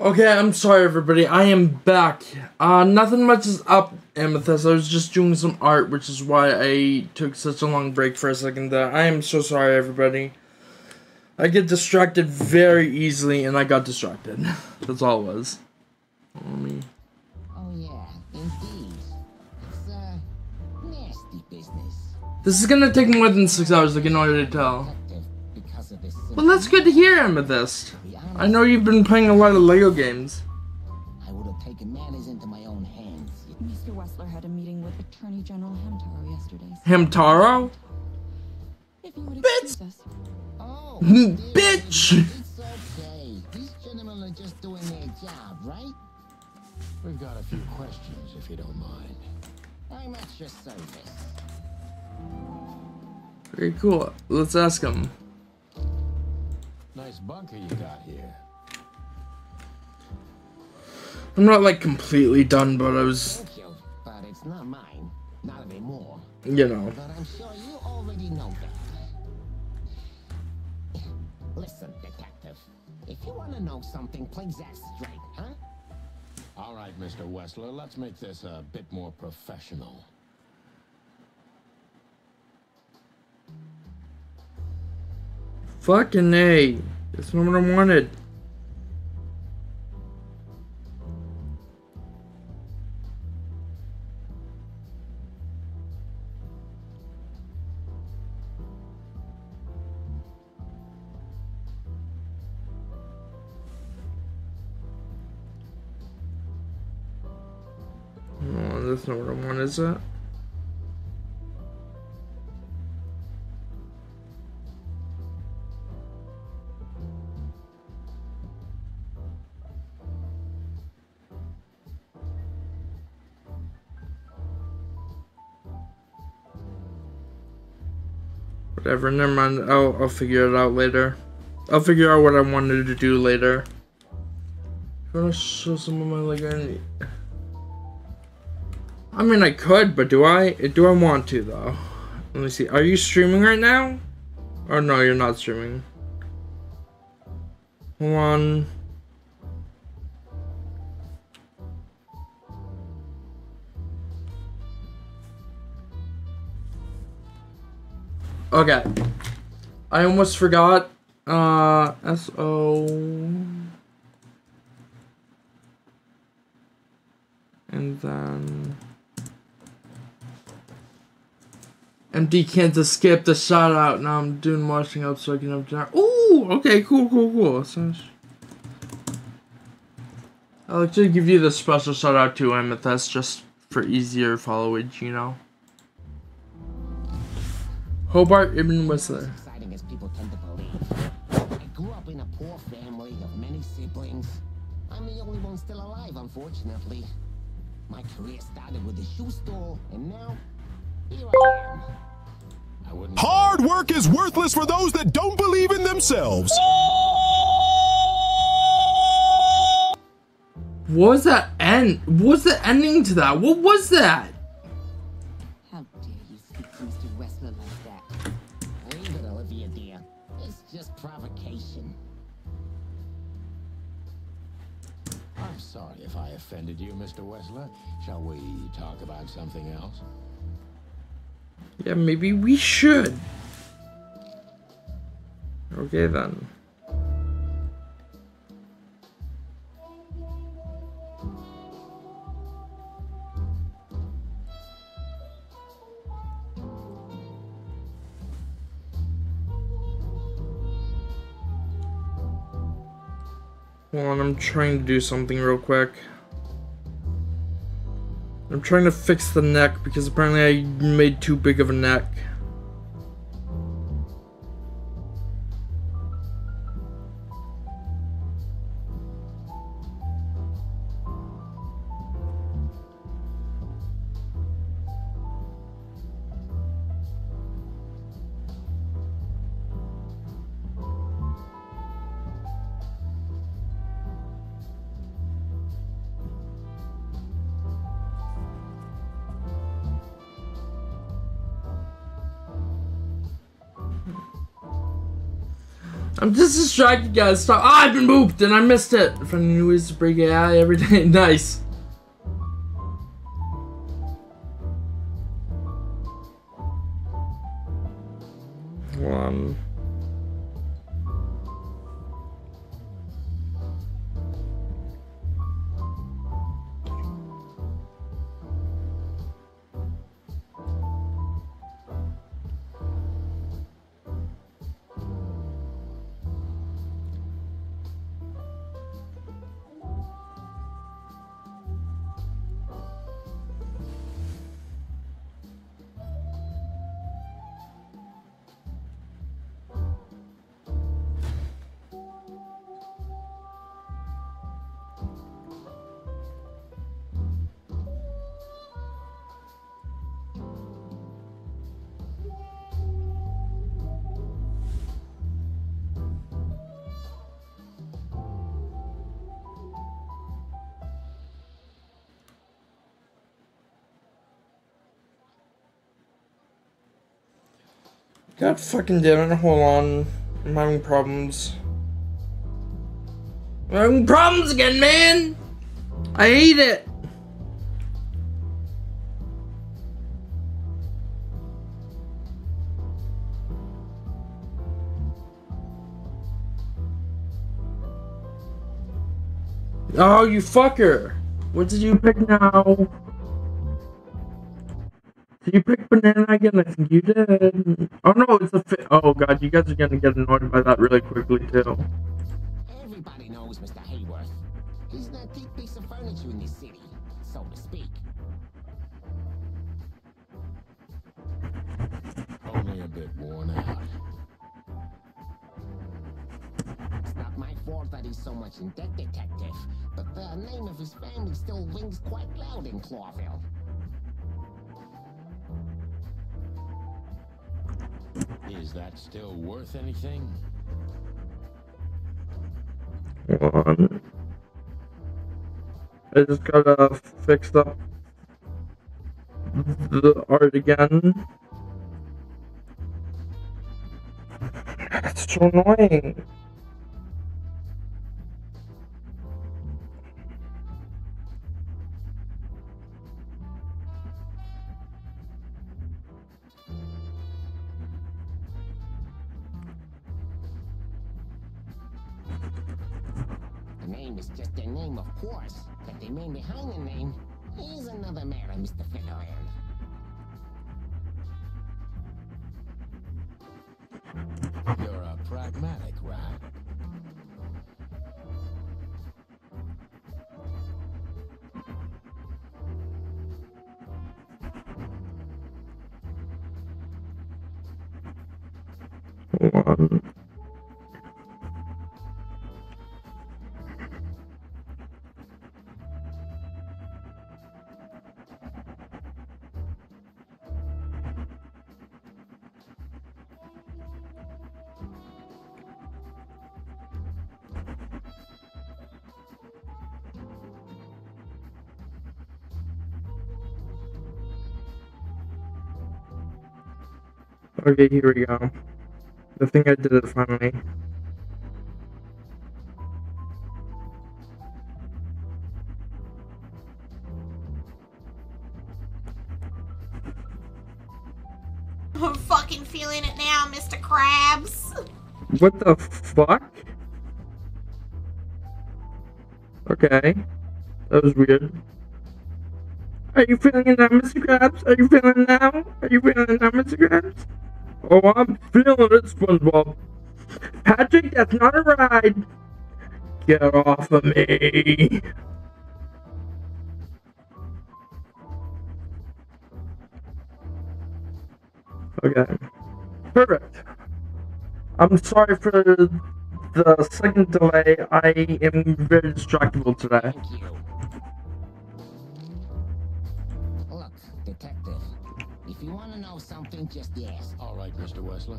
Okay, I'm sorry everybody, I am back. Nothing much is up, Amethyst. I was just doing some art, which is why I took such a long break for a second there. I am so sorry everybody. I get distracted very easily, and I got distracted. That's all it was. Let me... Oh yeah, indeed. It's, nasty business. This is gonna take more than 6 hours, I can already tell. Well, that's good to hear, Amethyst. I know you've been playing a lot of Lego games. I would have taken matters into my own hands. Mr. Wessler had a meeting with Attorney General Hamtaro yesterday. Hamtaro? If you would excuse us. Oh, bitch! It's okay. These gentlemen are just doing their job, right? We've got a few questions, if you don't mind. I'm at your service. Very cool. Let's ask him. Nice bunker you got here. I'm not like completely done, but I was... Thank you, but it's not mine. Not anymore. You know. But I'm sure you already know that. Listen, detective. If you want to know something, please ask straight, huh? All right, Mr. Wessler, let's make this a bit more professional. Fucking A. That's not what I wanted. Oh, that's not what I want, is it? Whatever, never mind. I'll figure it out later. I'll figure out what I wanted to do later. I want to show some of my Lego. I mean, I could, but do I? Do I want to though? Let me see. Are you streaming right now? Or no, you're not streaming. Hold on. Okay. I almost forgot. SO. And then. MD can't skip the shout out. Now I'm doing washing up so I can have dinner. Ooh! Okay, cool. So, I'll actually give you the special shout out to Amethyst just for easier followage, you know. Hobart Ibn Whistler. Exciting as people tend to believe. I grew up in a poor family of many siblings. I'm the only one still alive, unfortunately. My career started with a shoe store, and now here I am. Hard work is worthless for those that don't believe in themselves. What was that end? What was the ending to that? What was that? How dare you speak to Mr. Wessler like that? Leave it, Olivia, dear. It's just provocation. I'm sorry if I offended you, Mr. Wessler. Shall we talk about something else? Yeah, maybe we should. Okay then. Hold on, I'm trying to do something real quick. I'm trying to fix the neck because apparently I made too big of a neck. I'm just distracted, guys. Stop. Ah, I've been booped and I missed it. Finding new ways to break AI every day. Nice. One. God fucking damn it, hold on. I'm having problems. I'm having problems again, man! I hate it! Oh, you fucker! What did you pick now? Did you pick banana again? I think you did. Oh no, it's a fit. Oh god, you guys are gonna get annoyed by that really quickly too. Everybody knows Mr. Hayworth. He's an antique piece of furniture in this city, so to speak. Only a bit worn out. It's not my fault that he's so much in debt, detective, but the name of his family still rings quite loud in Clawville. Is that still worth anything? One. I just gotta fix up the art again. That's so annoying. The name is just their name, of course, but the man behind the name is another matter, Mr. Fiddlehead. You're a pragmatic rat. One. Okay, here we go. I think I did it finally. I'm fucking feeling it now, Mr. Krabs. What the fuck? Okay. That was weird. Are you feeling it now, Mr. Krabs? Are you feeling it now? Are you feeling it now, Mr. Krabs? Oh, I'm feeling it, SpongeBob. Patrick, that's not a ride. Get off of me. Okay. Perfect. I'm sorry for the second delay. I am very distractible today. Thank you. Look, detective, if you want to know something, just ask. All right, Mr. Wessler.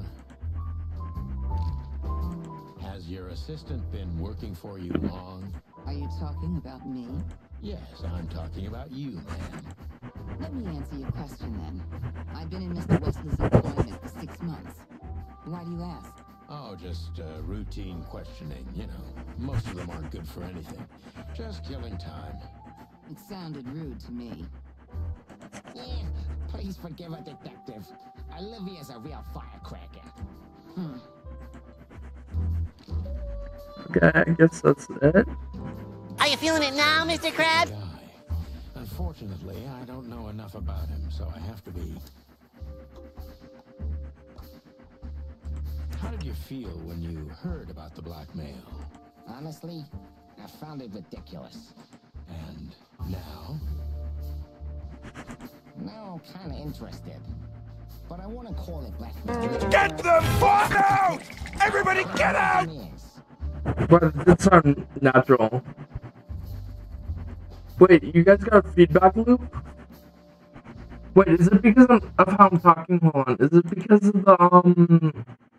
Has your assistant been working for you long? Are you talking about me? Yes, I'm talking about you, ma'am. Let me answer your question then. I've been in Mr. Wesley's employment for 6 months. Why do you ask? Oh, just routine questioning, you know. Most of them aren't good for anything. Just killing time. It sounded rude to me. Yeah, please forgive a detective. Olivia's a real firecracker. Okay, I guess that's it. Are you feeling it now, Mr. Krabs? Unfortunately, I don't know enough about him, so I have to be. How did you feel when you heard about the blackmail? Honestly, I found it ridiculous. And now? Now I'm kind of interested. But I want to call it blackmail. Get the fuck out! Everybody get out! But it's unnatural. Wait, you guys got a feedback loop? Wait, is it because of how I'm talking? Hold on. Is it because of the,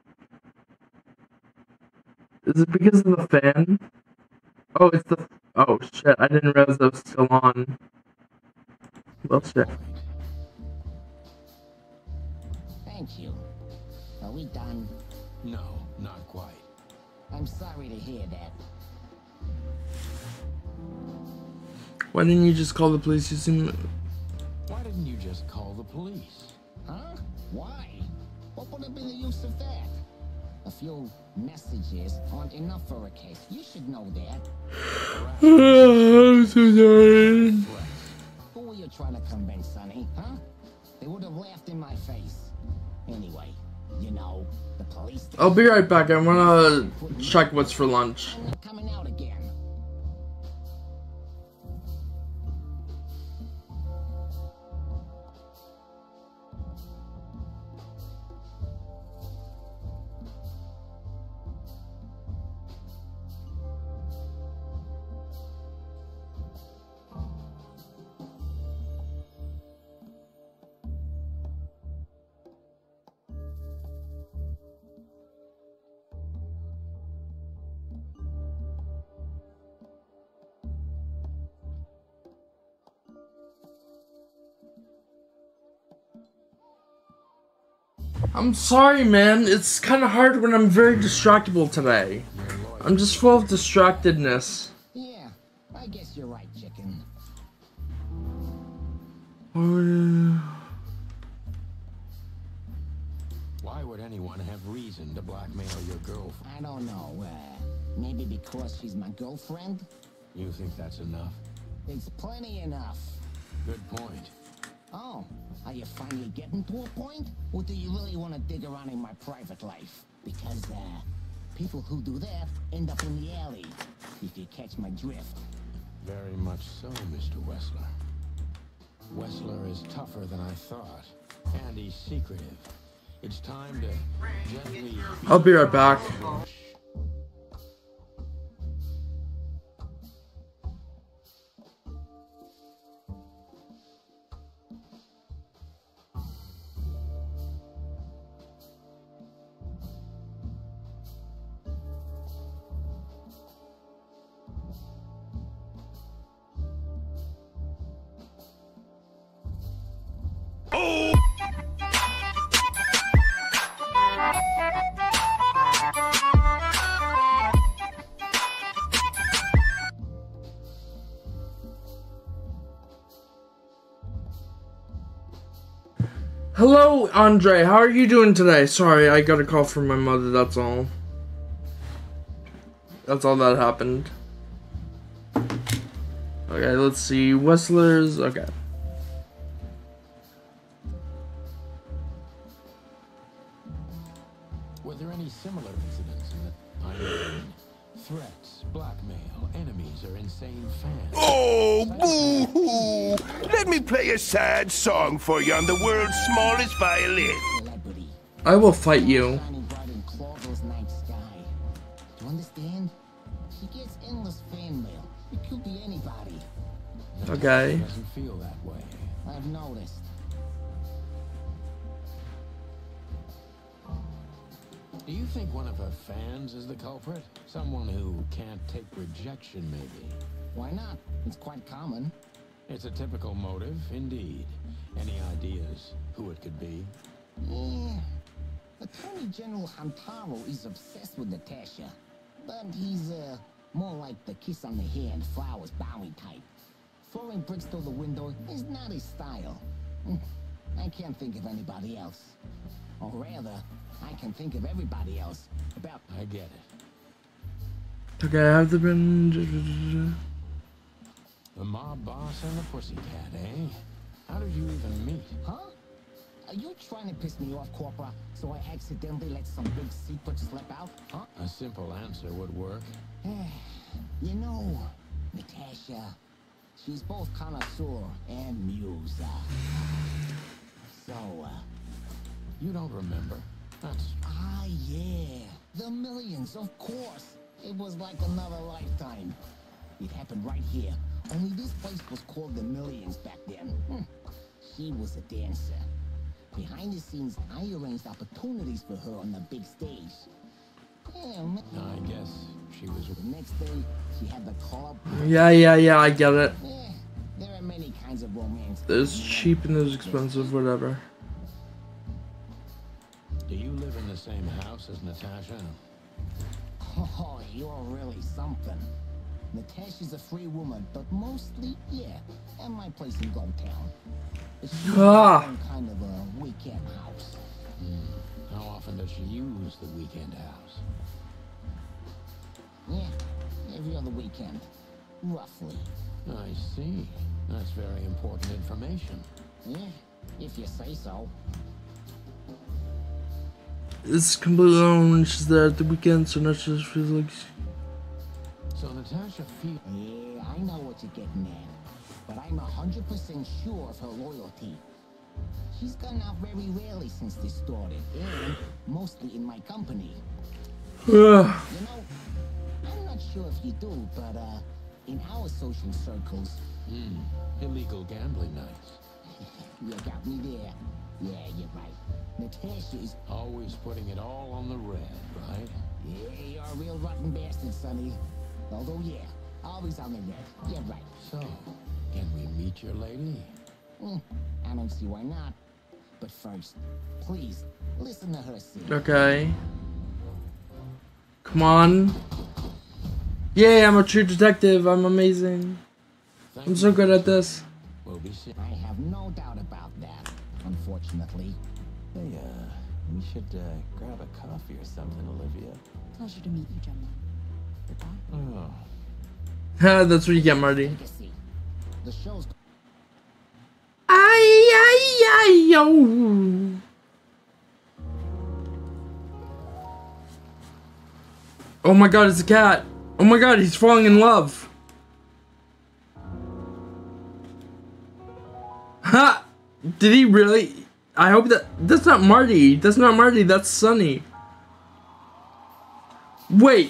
Is it because of the fan? Oh, it's the... Oh, shit. I didn't realize that was still on. Well, shit. Thank you. Are we done? No, not quite. I'm sorry to hear that. Why didn't you just call the police? You seem... Why didn't you just call the police? Huh? Why? What would have been the use of that? A few messages aren't enough for a case. You should know that. I'm so sorry. Who were you trying to convince, Sonny? Huh? They would have laughed in my face. Anyway, you know, the police... I'll be right back. I wanna check what's for lunch. I'm not coming out again. I'm sorry, man. It's kind of hard when I'm very distractible today. I'm just full of distractedness. Yeah, I guess you're right, chicken. Why would anyone have reason to blackmail your girlfriend? I don't know. Maybe because she's my girlfriend? You think that's enough? It's plenty enough. Good point. Oh, are you finally getting to a point? Or do you really want to dig around in my private life? Because, people who do that end up in the alley, if you catch my drift. Very much so, Mr. Wessler. Wessler is tougher than I thought, and he's secretive. It's time to gently... I'll be right back. Hello, Andre. How are you doing today? Sorry, I got a call from my mother, that's all. That's all that happened. Okay, let's see. Wessler's... Okay. Were there any similar incidents in the... I mean, threats, blackmail, enemies, or insane fans? Oh, boo-hoo! Let me play a sad song for you on the world's smallest violin. I will fight you. Do you understand? She gets endless fan mail. It could be anybody. Okay. Doesn't feel that way. I've noticed. Do you think one of her fans is the culprit? Someone who can't take rejection, maybe? Why not? It's quite common. It's a typical motive, indeed. Any ideas who it could be? Yeah. Attorney General Hamtaro is obsessed with Natasha. But he's, more like the kiss on the hand, flowers bowing type. Throwing bricks through the window is not his style. I can't think of anybody else. Or rather, I can think of everybody else. I get it. Okay, I have to been. The mob boss and the pussycat, eh? How did you even meet? Huh? Are you trying to piss me off, Corpora, so I accidentally let some big secret slip out? Huh? A simple answer would work. You know, Natasha, she's both connoisseur and muse. You don't remember. That's... Ah, yeah. The Millions, of course. It was like another lifetime. It happened right here. Only this place was called the Millions back then. She was a dancer. Behind the scenes, I arranged opportunities for her on the big stage. I guess she was... The next day, she had the club. Yeah, I get it. There are many kinds of romance. There's cheap and there's expensive, whatever. Do you live in the same house as Natasha? Oh, you're really something. Natasha's a free woman, but mostly, yeah, at my place in Glowtown. It's some kind of a weekend house. How often does she use the weekend house? Yeah, every other weekend, roughly. I see. That's very important information. Yeah, if you say so. It's completely alone when she's there at the weekend, so not just feels like. So Natasha feels. Yeah, I know what you're getting at, but I'm 100% sure of her loyalty. She's gone out very rarely since this started, and mostly in my company. You know, I'm not sure if you do, but in our social circles. Illegal gambling nights. You got me there. Yeah, you're right. Natasha is always putting it all on the red, right? Yeah, you're a real rotten bastard, Sonny. Although, yeah, always on the red. You're right. So, can we meet your lady? I don't see why not. But first, please, listen to her sing. Okay. Come on. Yay, I'm a true detective. I'm amazing. I'm so good at this. I have no doubt about that, unfortunately. Hey, we should grab a coffee or something, Olivia. Pleasure to meet you, Gemma. Goodbye. Oh. That's what you get, Marty. The show's... Yo. Oh my god, it's a cat. Oh my god, he's falling in love. Ha! Did he really? I hope that's not Marty. That's not Marty. That's Sunny. Wait.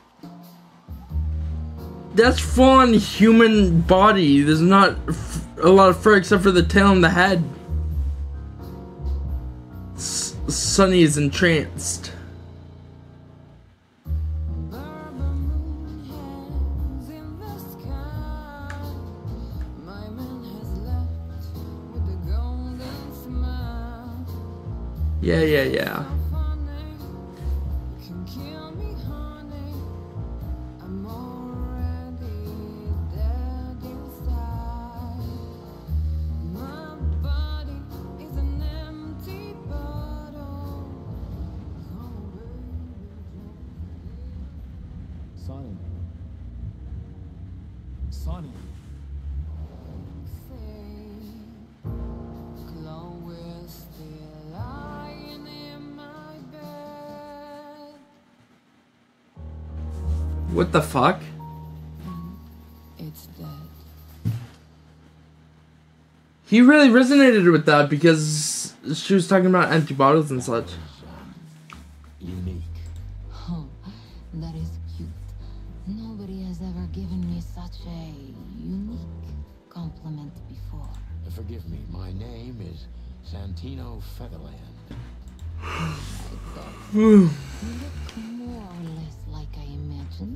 That's full-on human body. There's not a lot of fur except for the tail and the head. Sunny is entranced. Yeah. Sonny. What the fuck? It's dead. He really resonated with that because she was talking about empty bottles and such. Unique. Oh, that is cute. Nobody has ever given me such a unique compliment before. Forgive me, my name is Santino Featherland. You look more or less like I imagined.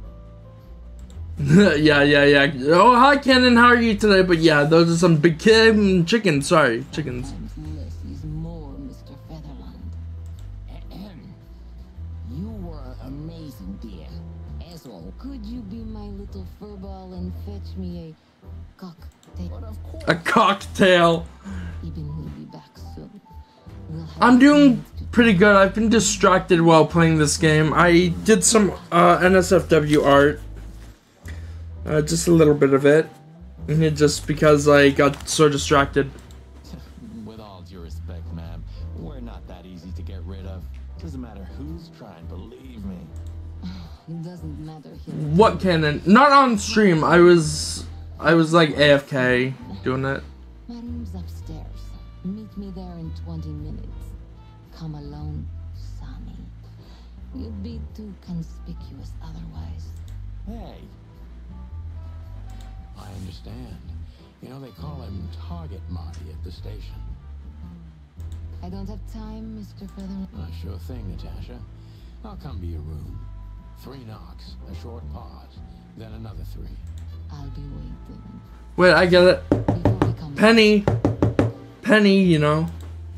yeah. Oh, hi, Kenan. How are you today? But yeah, those are some big chickens. Sorry, chickens. Less is more, Mr. Featherland. me a cocktail. A cocktail. Eben will be back soon. We'll have I'm doing pretty good. I've been distracted while playing this game. I did some NSFW art. Just a little bit of it. And just because I got so distracted. With all due respect, ma'am, we're not that easy to get rid of. Doesn't matter who's trying, believe me. It doesn't matter here. What canon? Not on stream. I was like AFK doing it. My room's upstairs. Meet me there in 20 minutes. Come alone, Sonny. You'd be too conspicuous otherwise. Hey. I understand. You know, they call him Target Marty at the station. I don't have time, Mr. Feather. Sure thing, Natasha. I'll come to your room. 3 knocks, a short pause, then another 3. I'll be waiting. Wait, I get it. Penny. Penny, you know.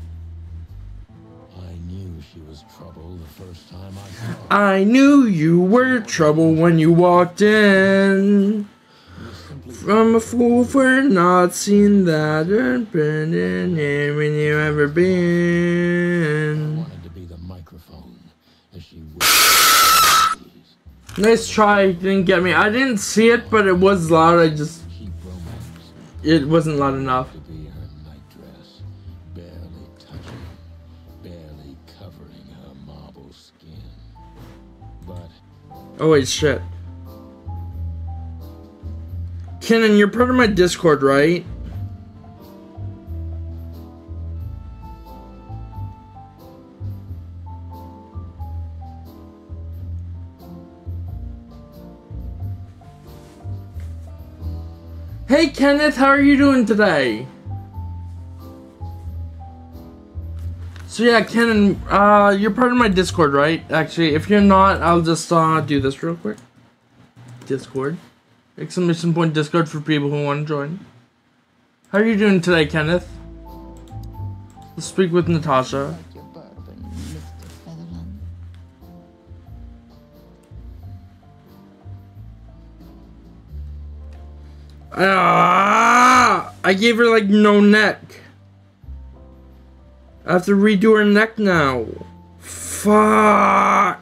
I knew she was trouble the first time I saw her. I knew you were trouble when you walked in. From a fool for not seeing that urban name when you ever been. Nice try, didn't get me. I didn't see it, but it was loud. It wasn't loud enough. Oh wait, shit. Kenan, you're part of my Discord, right? Hey Kenneth, how are you doing today? So yeah, Kenan, you're part of my Discord, right? Actually, if you're not, I'll just do this real quick. Discord. Exclamation point Discord for people who want to join. How are you doing today, Kenneth? Let's speak with Natasha. I gave her like no neck. I have to redo her neck now. Fuck.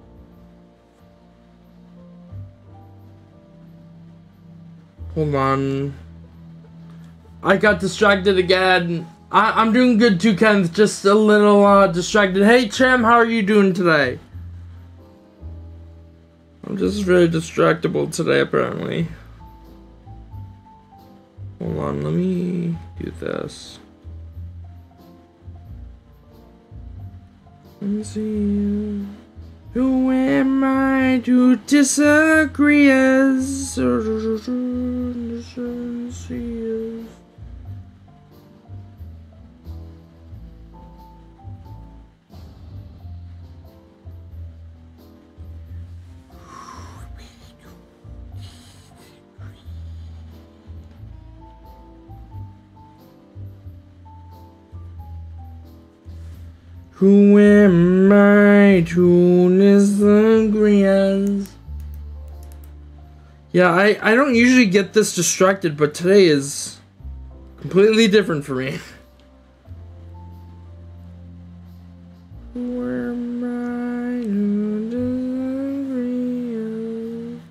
Hold on. I got distracted again. I'm doing good too, Kenneth. Just a little distracted. Hey, Cham, how are you doing today? I'm just very distractible today, apparently. Hold on, let me do this. Let me see. Who am I to disagree as? Who am I to disagree as? Yeah, I don't usually get this distracted, but today is completely different for me. Who am I to disagree as?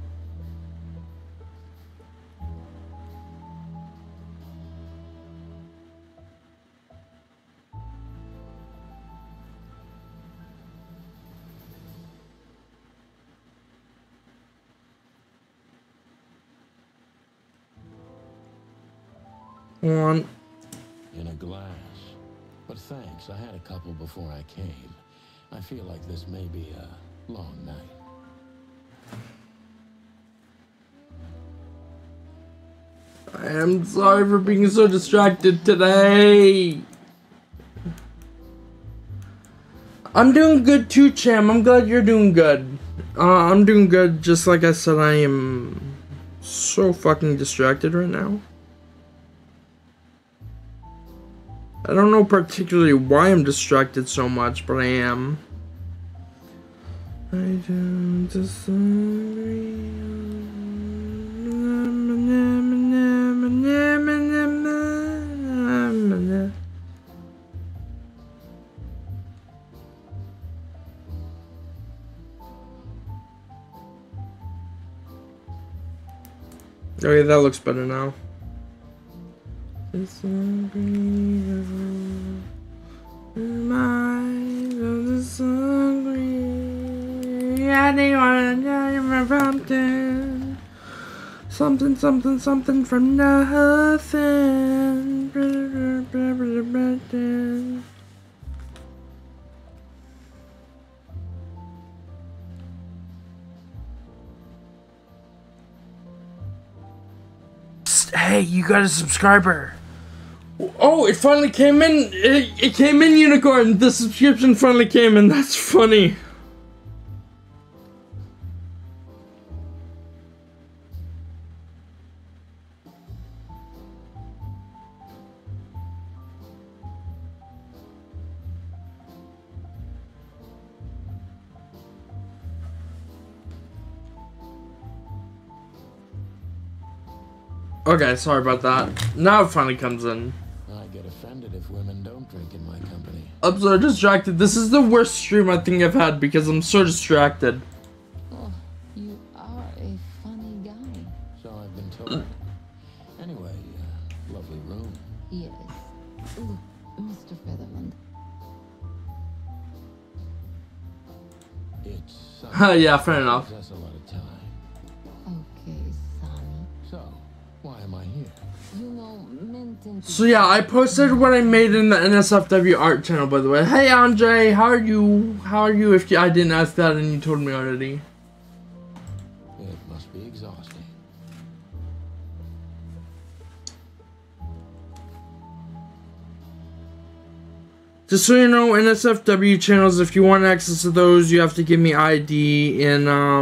On. In a glass. But thanks, I had a couple before I came. I feel like this may be a long night. I am sorry for being so distracted today. I'm doing good too, Cham. I'm glad you're doing good. I'm doing good, just like I said. I am so fucking distracted right now. I don't know particularly why I'm distracted so much, but I am. I don't disagree. Okay, that looks better now. Something, something, something from nothing. Psst, hey, you got a subscriber. Oh, it finally came in. It came in, Unicorn. The subscription finally came in. That's funny. Okay, sorry about that. Now it finally comes in. I get offended if women don't drink in my company. I'm so distracted. This is the worst stream I think I've had because I'm so distracted. Oh, you are a funny guy. So I've been told. Anyway, lovely room. Yes. Look, Mr. Featherland. It's Yeah, fair enough. That's a lot of time. Okay, Sonny. So, why am I here? You know, men tend to... So yeah, I posted what I made in the NSFW art channel, by the way. Hey Andre, how are you? How are you? If I didn't ask that and you told me already. It must be exhausting. Just so you know, NSFW channels, if you want access to those, you have to give me ID in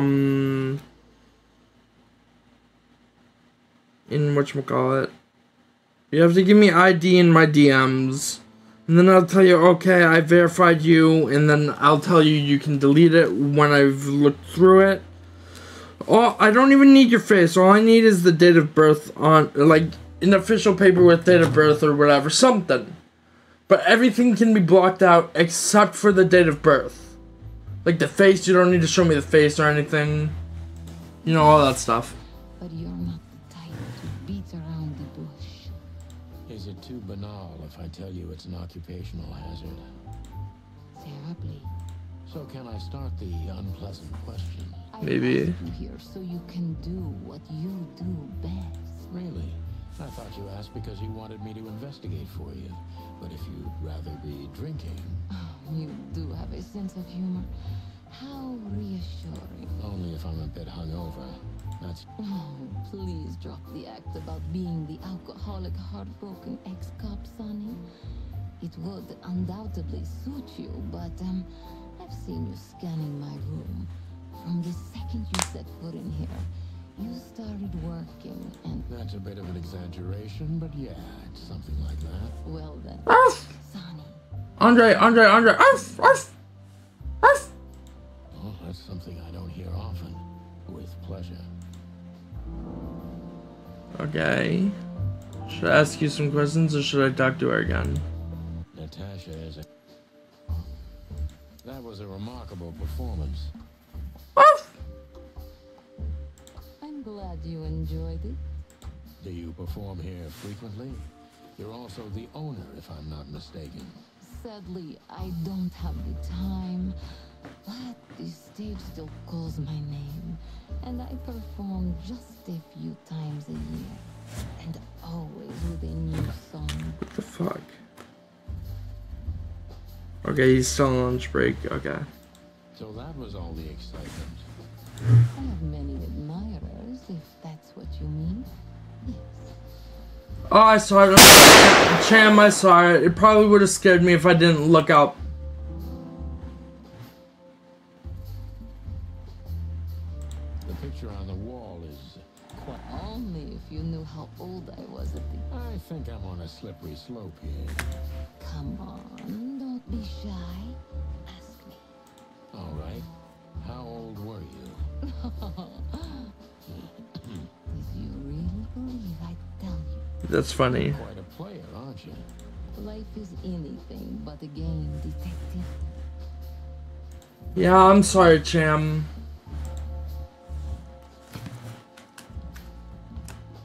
whatchamacallit. You have to give me ID in my DMs. And then I'll tell you, okay, I verified you, and then I'll tell you you can delete it when I've looked through it. Oh, I don't even need your face. All I need is the date of birth on, like, an official paper with date of birth or whatever, something. But everything can be blocked out except for the date of birth. Like the face, you don't need to show me the face or anything. You know, all that stuff. But you're not the type to beat around the bush. Is it too banal if I tell you it's an occupational hazard? Terribly. So can I start the unpleasant question? Maybe. I asked you here so you can do what you do best. Really? I thought you asked because you wanted me to investigate for you. But if you'd rather be drinking... Oh, you do have a sense of humor. How reassuring. Only if I'm a bit hungover. That's... Oh, please drop the act about being the alcoholic, heartbroken ex-cop, Sonny. It would undoubtedly suit you, but, I've seen you scanning my room. From the second you set foot in here, you started working, and... That's a bit of an exaggeration, but yeah, it's something like that. Well then, Sonny. Andre, arf, arf, arf. Oh, that's something I don't hear often. With pleasure. Okay. Should I ask you some questions or should I talk to her again? Natasha is a... That was a remarkable performance. Arf. I'm glad you enjoyed it. Do you perform here frequently? You're also the owner, if I'm not mistaken. Sadly, I don't have the time, but the stage still calls my name, and I perform just a few times a year, and always with a new song. What the fuck? Okay, he's still on lunch break. Okay. So that was all the excitement. I have many admirers, if that's what you mean. Yes. Oh, I saw it. Cham, I saw it. It probably would have scared me if I didn't look up. The picture on the wall is quite... Only if you knew how old I was at the... I think I'm on a slippery slope here. Come on, don't be shy. Ask me. All right. How old were you? Did you really believe I'd tell you? That's funny. Quite a player, aren't you? Life is anything but a game, detective. Yeah, I'm sorry, Cham.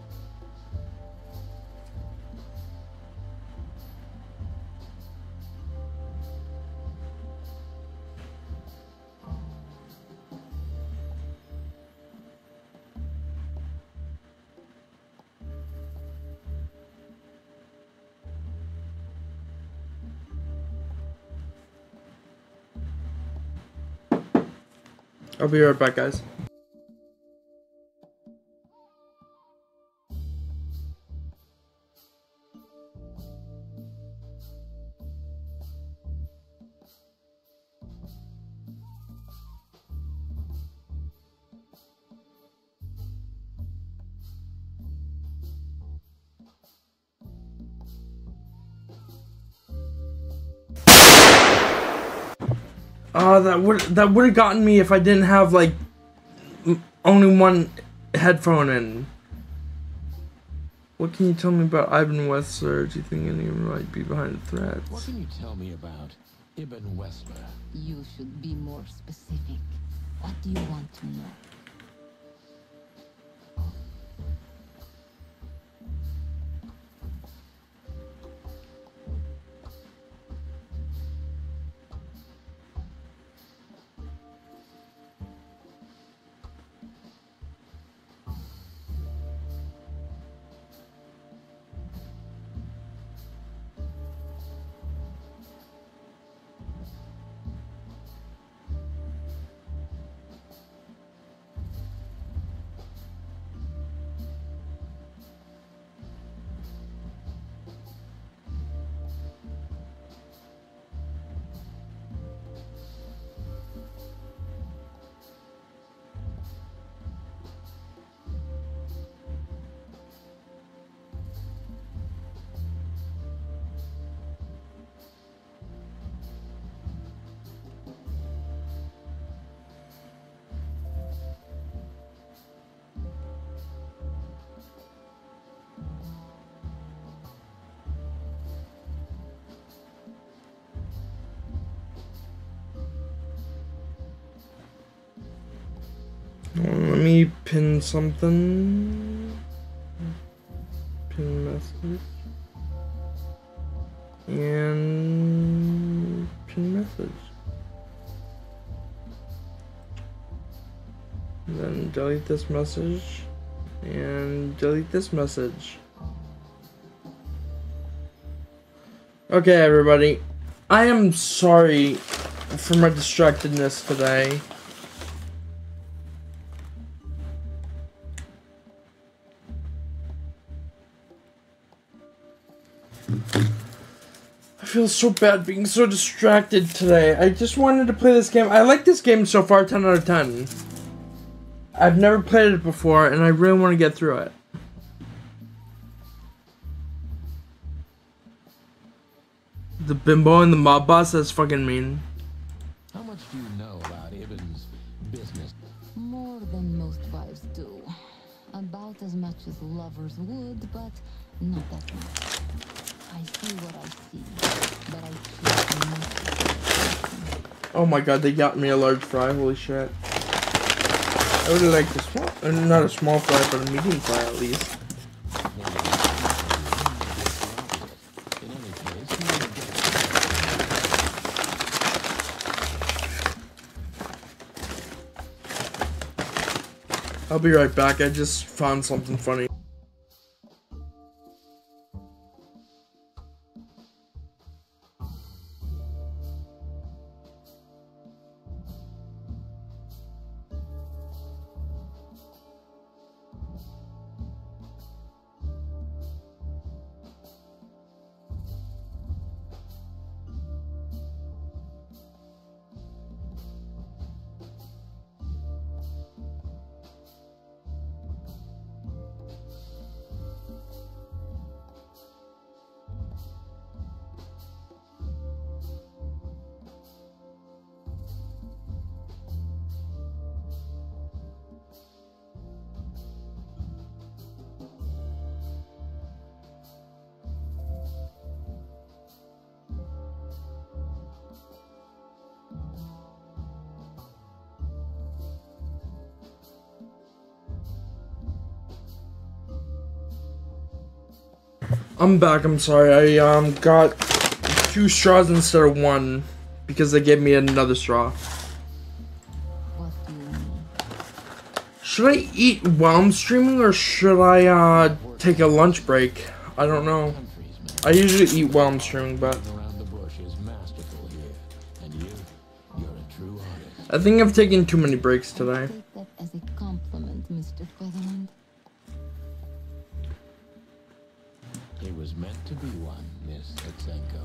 I'll be right back, guys. That would have gotten me if I didn't have like only one headphone in. What can you tell me about Ivan Wessler? Do you think anyone might be behind the threats? What can you tell me about Ibn Wessler? You should be more specific. What do you want to know? Let me pin something. Pin message. And pin message. And then delete this message. And delete this message. Okay, everybody. I am sorry for my distractedness today. I feel so bad being so distracted today. I just wanted to play this game. I like this game so far, 10 out of 10. I've never played it before, and I really want to get through it. The bimbo and the mob boss, that's fucking mean. How much do you know about Ibn's business? More than most wives do. About as much as lovers would, but not that much. I see what I see, but I choose not to. Oh my god, they got me a large fry, holy shit. I would have liked a small, not a small fry, but a medium fry at least. I'll be right back, I just found something funny. I'm back, I'm sorry. I got 2 straws instead of 1 because they gave me another straw. Should I eat while I'm streaming or should I take a lunch break? I don't know. I usually eat while I'm streaming, but I think I've taken too many breaks today. Take that as a compliment, Mr. Featherland. It was meant to be one, Miss Etsenko.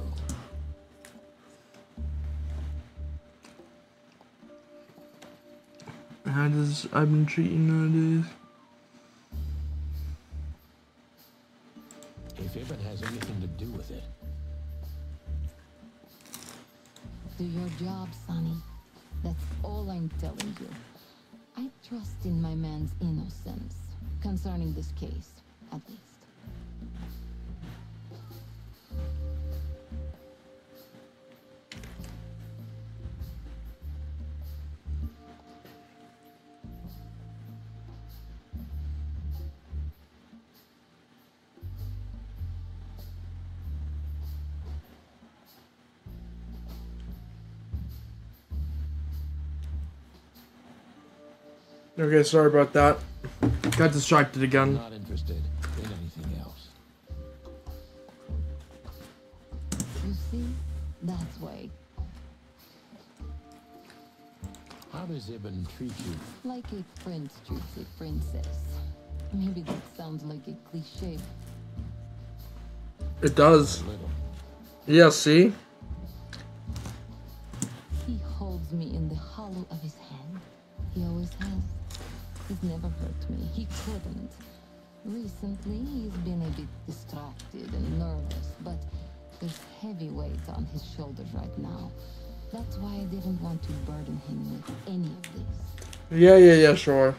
How does I've been treating nowadays? If Ibn has anything to do with it. Do your job, Sonny. That's all I'm telling you. I trust in my man's innocence, concerning this case, at least. Okay, sorry about that. Got distracted again. Not interested in anything else. You see? That's why. How does Ibn treat you? Like a prince treats a princess. Maybe that sounds like a cliche. It does. Yeah, see? He holds me in the hollow of his hand. He always has. He's never hurt me. He couldn't. Recently, he's been a bit distracted and nervous, but there's heavy weight on his shoulders right now. That's why I didn't want to burden him with any of this. Yeah, sure.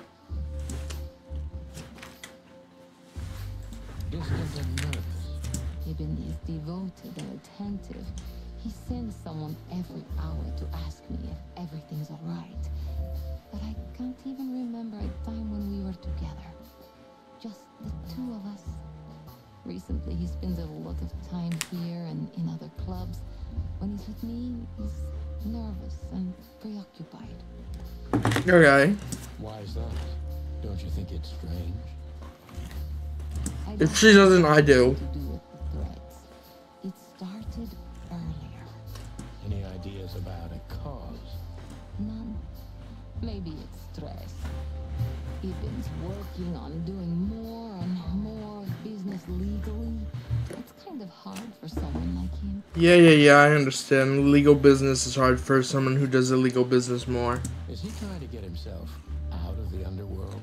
Distant and nervous. Ibn is devoted and attentive. He sends someone every hour to ask me if everything's all right. But I can't even remember a time when we were together. Just the two of us. Recently, he spends a lot of time here and in other clubs. When he's with me, he's nervous and preoccupied. Okay. Why is that? Don't you think it's strange? If she doesn't, I do. To do with the threats. It started earlier. Any ideas about a cause? None. Maybe it's stress. Ibn's working on doing more and more business legally. It's kind of hard for someone like him. Yeah, I understand. Legal business is hard for someone who does illegal business more. Is he trying to get himself out of the underworld?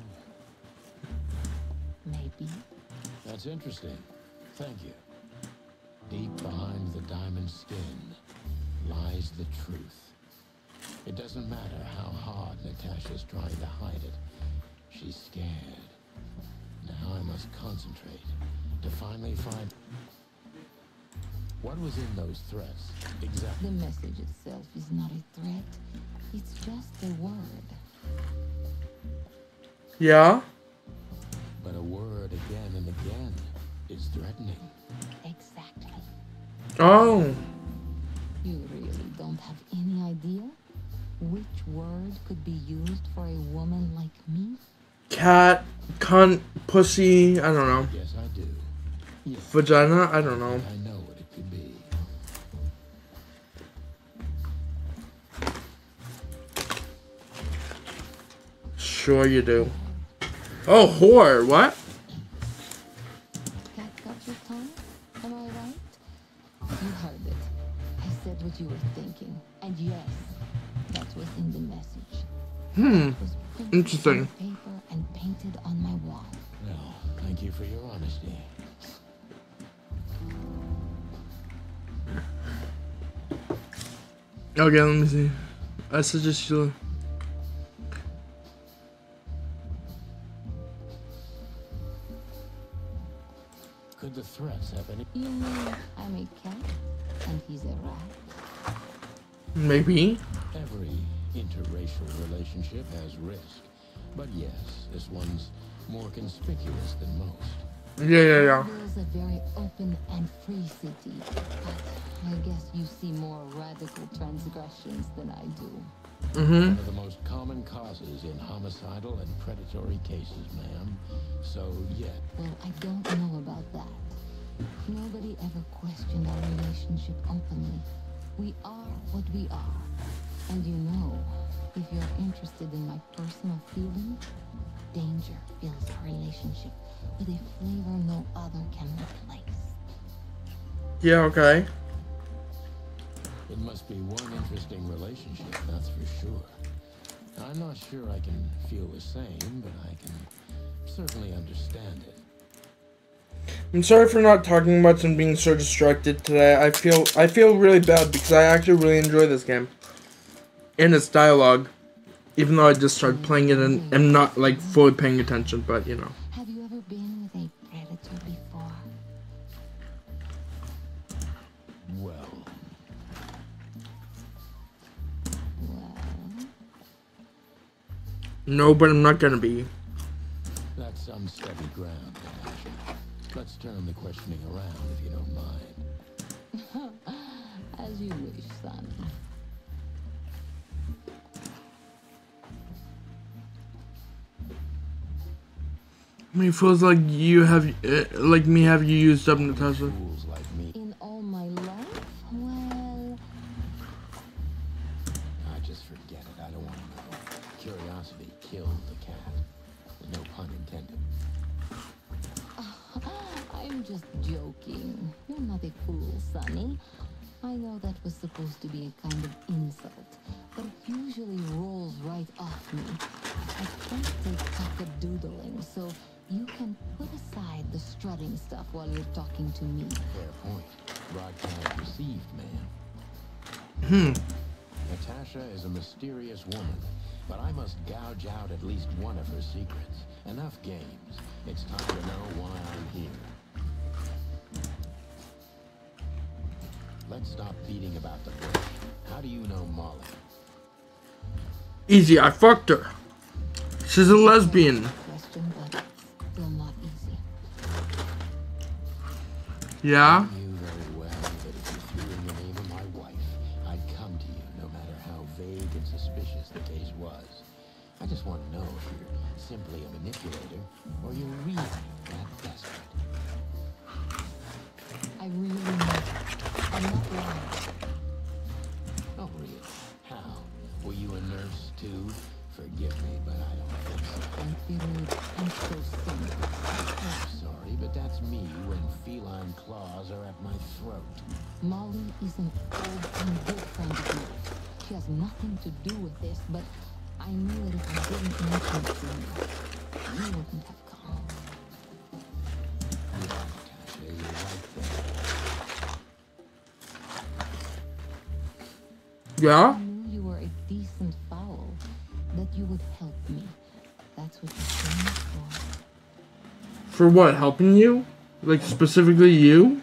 Maybe. That's interesting. Thank you. Deep behind the diamond skin lies the truth. It doesn't matter how hard Natasha's trying to hide it. She's scared. Now I must concentrate to finally find... What was in those threats, exactly? The message itself is not a threat. It's just a word. Yeah? But a word again and again is threatening. Exactly. Oh. You really don't have any idea which word could be used for a woman like me? Cat, cunt, pussy, I don't know. Yes, I do. Yes. Vagina, I don't know. I know what it could be. Sure you do. Oh, whore, what? Cat got your tongue? Am I right? You heard it. I said what you were thinking. And yes, that was in the message. Interesting. Paper and painted on my wall. Well, thank you for your honesty. Okay, let me see. I suggest you... Could the threats have any... You mean I'm a cat and he's a rat? Maybe. Every interracial relationship has risk. But yes, this one's more conspicuous than most. Yeah. It's a very open and free city, but I guess you see more radical transgressions than I do. One of the most common causes in homicidal and predatory cases, ma'am. So, yeah. Well, I don't know about that. Nobody ever questioned our relationship openly. We are what we are. And you know, If you're interested in my personal feelings, danger fills our relationship with a flavor no other can replace. Yeah, okay. It must be one interesting relationship, that's for sure. I'm not sure I can feel the same, but I can certainly understand it. I'm sorry for not talking much and being so distracted today. I feel really bad because I actually really enjoy this game. And its dialogue. Even though I just started playing it and am not like fully paying attention, but you know. Have you ever been with a predator before? Well. No, but I'm not gonna be. That's unsteady ground, Natasha. Let's turn the questioning around if you don't mind. As you wish, son. How many fools like you have, like me, have you used up, Natasha? In all my life? Well... I just forget it. I don't want to know. Curiosity killed the cat. No pun intended. I'm just joking. You're not a fool, Sonny. I know that was supposed to be a kind of insult, but it usually rolls right off me. I can't take cock-a-doodling, so you can put aside the strutting stuff while you're talking to me. Fair point. Broadcast received, ma'am. Natasha is a mysterious woman, but I must gouge out at least one of her secrets. Enough games. It's time to know why I'm here. Let's stop beating about the bush. How do you know Molly? Easy, I fucked her. She's a lesbian. Question, but still not easy. Yeah? You knew very well that if you threw in the name of my wife, I'd come to you no matter how vague and suspicious the case was. I just want to know if you're simply a manipulator or you're really that desperate. I really know. I'm not lying. Oh, really? How? Were you a nurse too? Forgive me, but I don't think so. Don't be rude. I'm so sorry. I'm sorry, but that's me when feline claws are at my throat. Molly is an old and good friend of mine. She has nothing to do with this, but I knew that if I didn't mention it to you, you wouldn't have come. Yeah, Natasha, you're right there. Yeah? I knew you were a decent fowl, that you would help me. That's what you're doing it for. For what? Helping you? Like specifically you?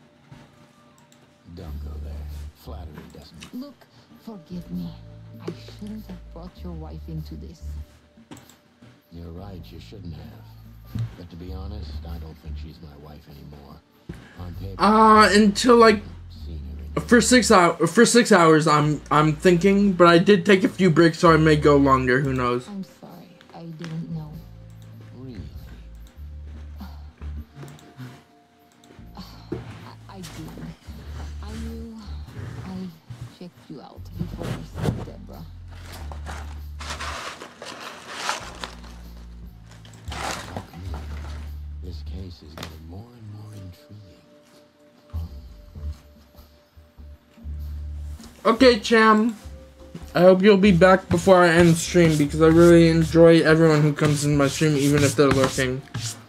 Don't go there. Flattery doesn't. Look, forgive me. I shouldn't have brought your wife into this. You're right, you shouldn't have. But to be honest, I don't think she's my wife anymore. On paper, Until like for 6 hours I'm thinking, but I did take a few breaks, so I may go longer, who knows. I'm sorry, I didn't know. really. I did. I knew I checked you out before I saw Deborah. This case is getting more and more intriguing. Okay, Cham. I hope you'll be back before I end the stream, because I really enjoy everyone who comes in my stream, even if they're lurking.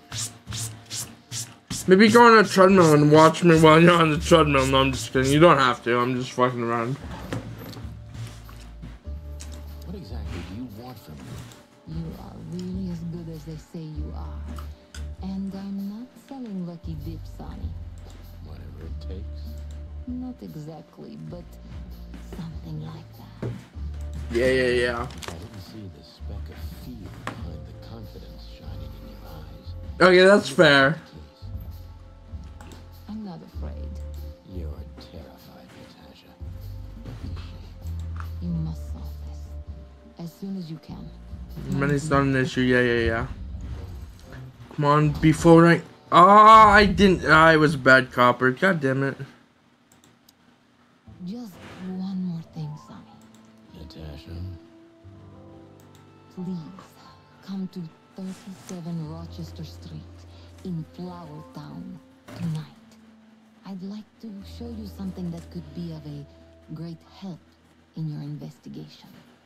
Maybe go on a treadmill and watch me while you're on the treadmill. No, I'm just kidding. You don't have to. I'm just fucking around. What exactly do you want from me? You are really as good as they say you are. And I'm not selling lucky dips, Sonny. Whatever it takes. Not exactly, but something like that. Yeah. I didn't see the speck of fear behind the confidence shining in your eyes. Okay, that's fair. I'm not afraid. You're terrified, Natasha. You must solve this as soon as you can. Money's not an issue. Yeah. Come on, before I... I didn't... I was a bad copper. God damn it. Just one more thing, Sonny. Natasha, please come to 37 Rochester Street in Flower Town tonight. I'd like to show you something that could be of a great help in your investigation.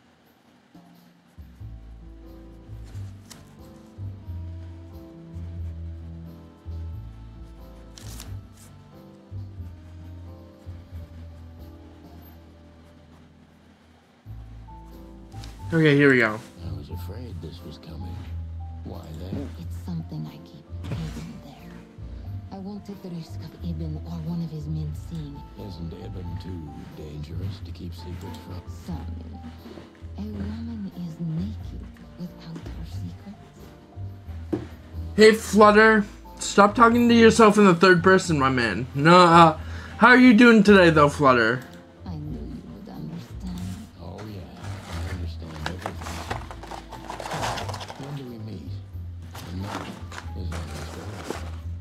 Okay, here we go. I was afraid this was coming. Why then? It's something I keep hidden there. I won't take the risk of Ibn or one of his men seeing it. Isn't Ibn too dangerous to keep secrets from? Sonny, a woman is naked without her secrets. Hey, Flutter. Stop talking to yourself in the third person, my man. No, how are you doing today, though, Flutter? I knew you would understand. Oh yeah, I understand everything. When do we meet? And now is on his way.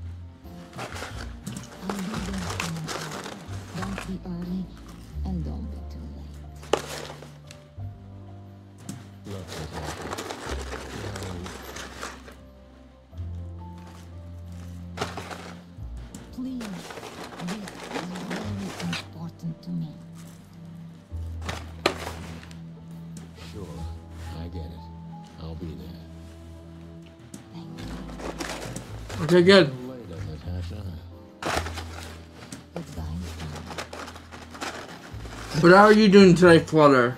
I'll be there in an hour. Don't be early, and don't be too late. Look, Please, this is very important to me. sure, I get it. I'll be there. Okay, good. See you later, Natasha. But how are you doing today, Flutter?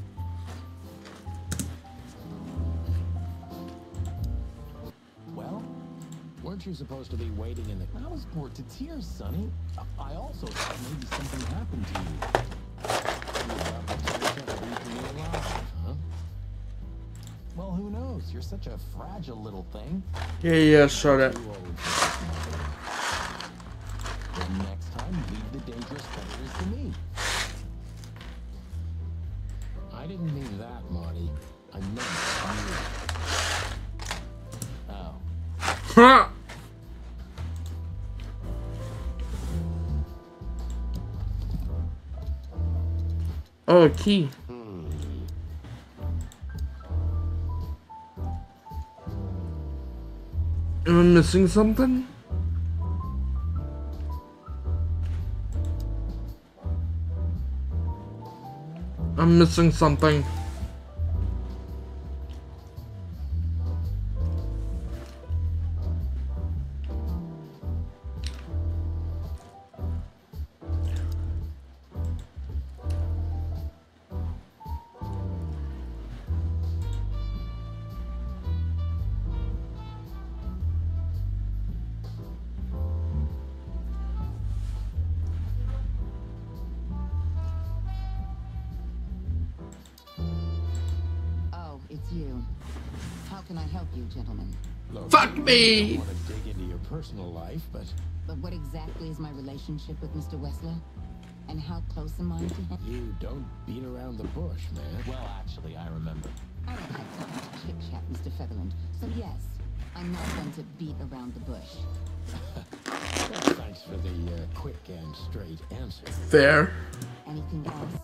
Well, weren't you supposed to be waiting in the... I was bored to tears, Sonny. I also thought maybe something happened to you. You thought Natasha had eaten you alive, huh? Well, who knows? You're such a fragile little thing. Yeah, shut it. Then next time, leave the dangerous predators to me. I didn't mean that, Marty. I meant you. Oh. Huh. Oh, a key. Am I missing something? I'm missing something. Oh, it's you. How can I help you, gentlemen? Look, Fuck me! I don't want to dig into your personal life, but But what exactly is my relationship with Mr. Wessler? And how close am I to him? you don't beat around the bush, man. Well, actually, I remember. I don't have time to chit-chat, Mr. Featherland. So yes, I'm not one to beat around the bush. Well, thanks for the quick and straight answer. Fair. Anything else?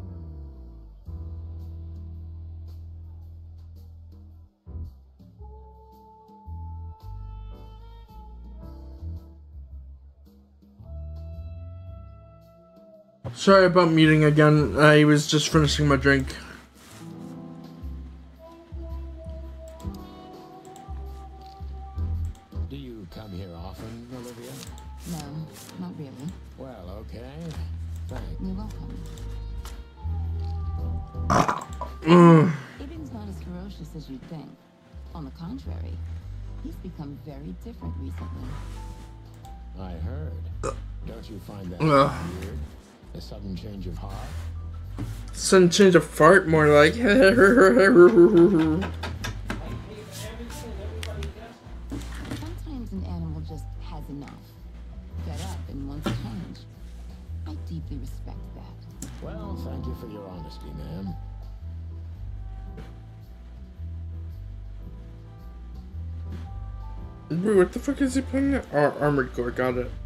Sorry about muting again. I was just finishing my drink. Do you come here often, Olivia? No, not really. Well, okay. Thanks. You're welcome. Ibn's not as ferocious as you'd think. On the contrary, he's become very different recently. I heard. Don't you find that Ugh. weird? A sudden change of heart? Sudden change of fart, more like. Sometimes an animal just has enough. Fed up and wants change. I deeply respect that. Well, thank you for your honesty, ma'am. Wait, what the fuck is he playing at? Oh, Armored Core, got it.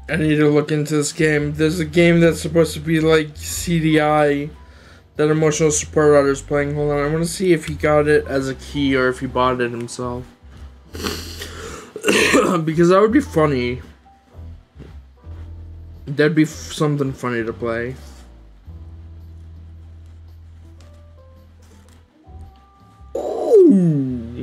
I need to look into this game. There's a game that's supposed to be like CDI that Emotional Support Router's playing. Hold on, I want to see if he got it as a key or if he bought it himself. Because that would be funny. That'd be something funny to play. Ooh.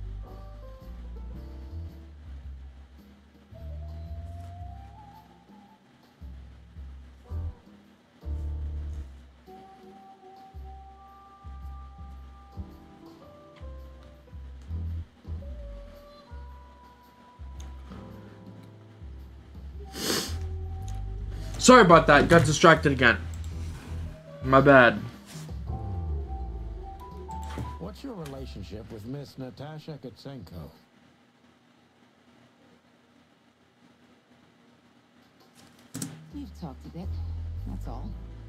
Sorry about that, got distracted again. My bad. What's your relationship with Miss Natasha Kutsenko? We've talked a bit, that's all.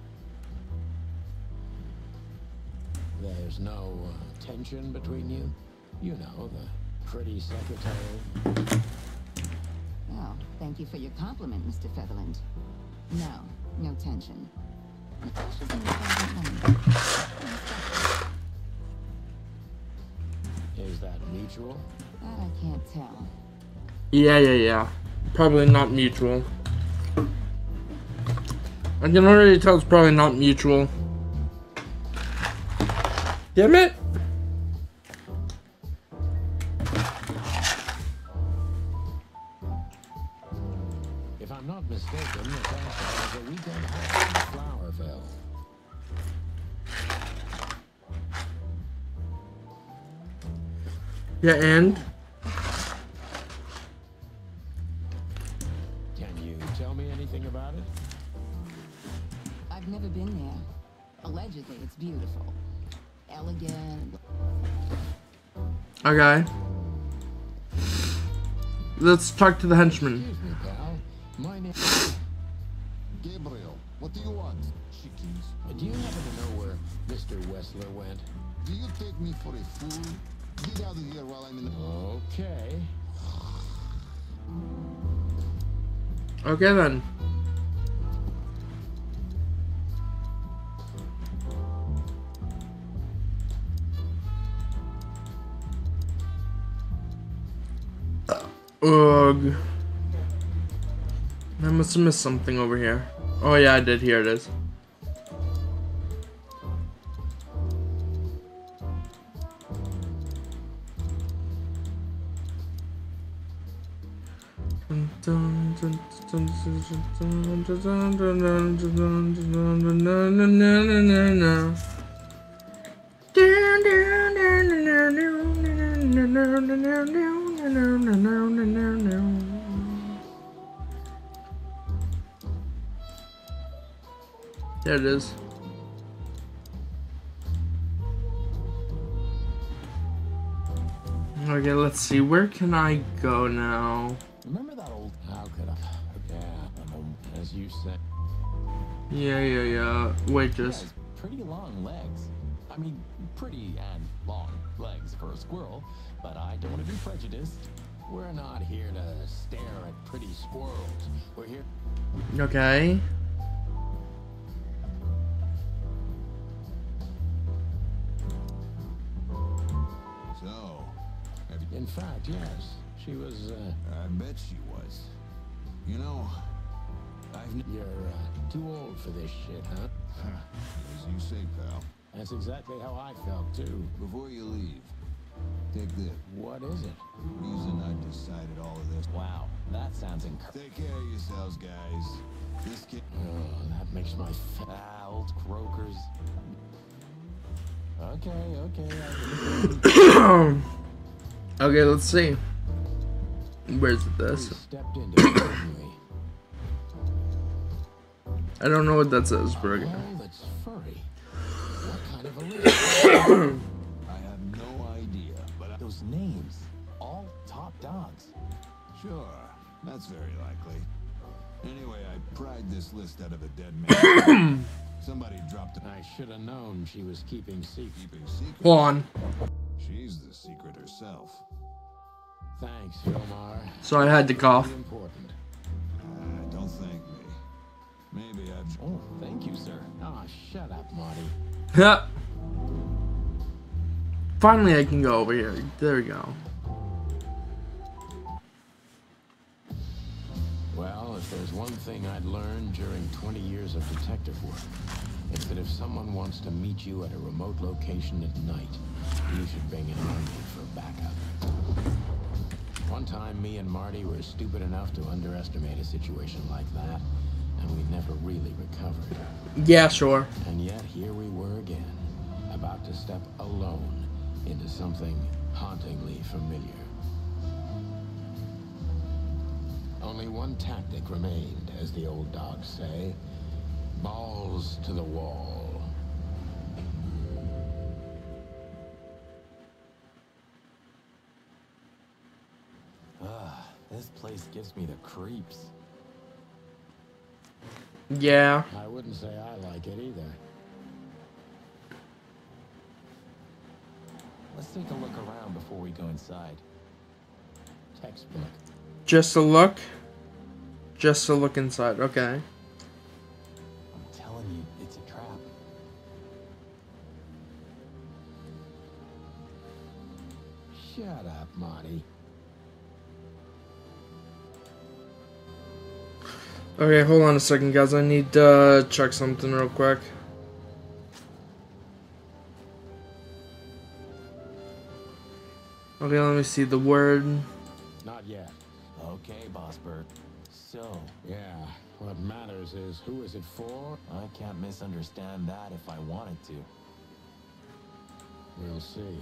There's no tension between you? You know, the pretty secretary. Well, thank you for your compliment, Mr. Featherland. No, no tension. Natasha's an intelligent woman. Is that mutual? That I can't tell. Yeah. Probably not mutual. I can already tell it's probably not mutual. Damn it! If I'm not mistaken, Natasha has a weekend house in Flowerville. Yeah, and? Can you tell me anything about it? I've never been there. Allegedly, it's beautiful. Elegant. Okay. Let's talk to the henchman. Excuse me, pal. My name... Gabriel, what do you want? Chickens. Do you happen to know where Mr. Wessler went? Do you take me for a fool? Get out of here while I'm in the... Okay. Okay then. Ugh. I must have missed something over here. Oh yeah, I did. Here it is. There it is. Okay, let's see. Where can I go now? Remember that old... How could I... Yeah, as you said... Yeah. Waitress. Pretty long legs. I mean, pretty and long legs for a squirrel, but I don't want to be prejudiced. We're not here to stare at pretty squirrels. We're here... Okay. So, in fact, yes. She was, I bet she was. You know, You're, too old for this shit, huh? As you say, pal. That's exactly how I felt, too. Before you leave, take this. What is it? Reason I decided all of this. Wow, that sounds encouraging. Take care of yourselves, guys. This kid... Oh, that makes my... Old croakers. Okay. Okay, let's see. Where's this? Stepped into it, didn't we? I don't know what that says, Burger. Oh, that's furry. What kind of a lizard? I have no idea, but those names, all top dogs. Sure, that's very likely. Anyway, I pried this list out of a dead man. Somebody dropped it. I should have known she was keeping secret. Hold on. She's the secret herself. Thanks, Filmar. So I had to cough. Important. Don't Don't thank me. Maybe I've... Oh, thank you, sir. Oh, shut up, Marty. Yeah. Finally, I can go over here. There we go. Well, if there's one thing I'd learned during 20 years of detective work, it's that if someone wants to meet you at a remote location at night, you should bring an army for backup. One time, me and Marty were stupid enough to underestimate a situation like that, and we never really recovered. Yeah, sure. And yet, here we were again, about to step alone into something hauntingly familiar. Only one tactic remained, as the old dogs say. Balls to the wall. This place gives me the creeps. Yeah. I wouldn't say I like it either. Let's take a look around before we go inside. Textbook. Just a look? Just a look inside, okay. I'm telling you, it's a trap. Shut up, Marty. Okay, hold on a second, guys. I need to check something real quick. Okay, let me see the word. Not yet. Okay, Boss Bert. So, Yeah, what matters is who is it for? I can't misunderstand that if I wanted to. We'll see.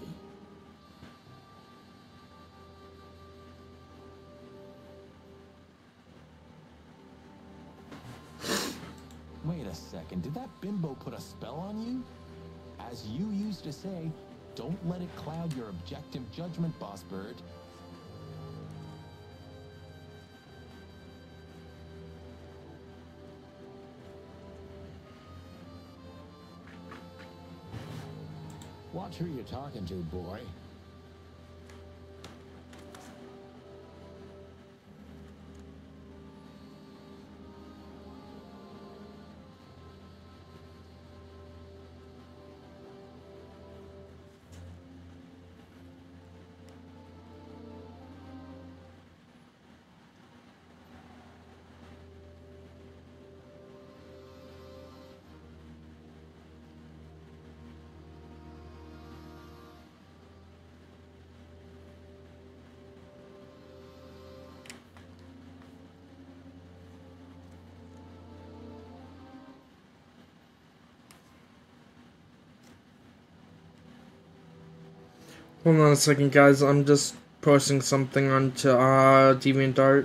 Wait a second, did that bimbo put a spell on you? As you used to say, don't let it cloud your objective judgment, Boss Bird. Watch who you're talking to, boy. Hold on a second, guys. I'm just posting something onto DeviantArt.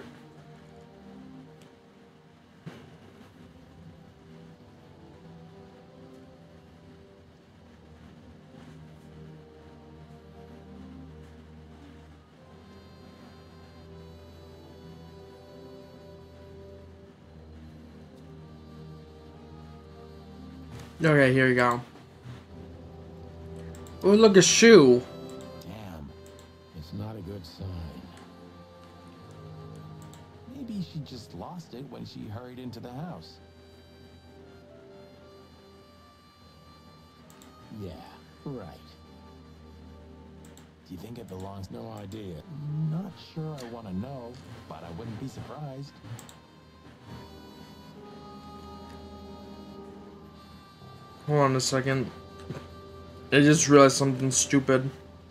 Okay, here we go. Oh, look, a shoe. Damn. It's not a good sign. Maybe she just lost it when she hurried into the house. Yeah, right. Do you think it belongs? No idea. Not sure I want to know, but I wouldn't be surprised. Hold on a second. I just realized something stupid.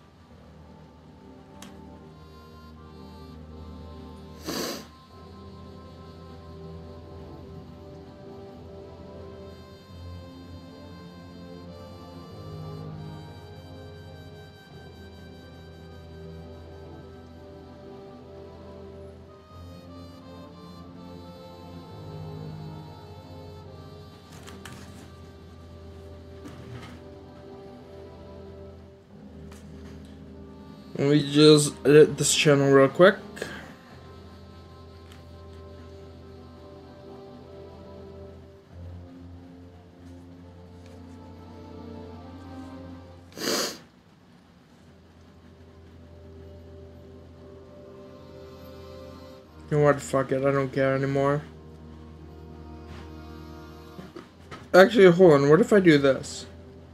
Let me just edit this channel real quick. You know what? Fuck it. I don't care anymore. Actually, hold on. What if I do this?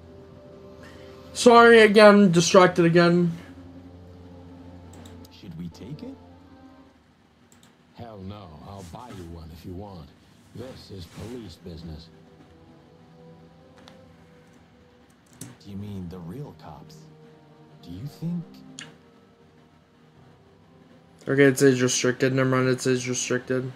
Sorry again. Distracted again. Should we take it? Hell no. I'll buy you one if you want. This is police business. Do you mean the real cops? Do you think... Okay, it says restricted. Never mind, it says restricted.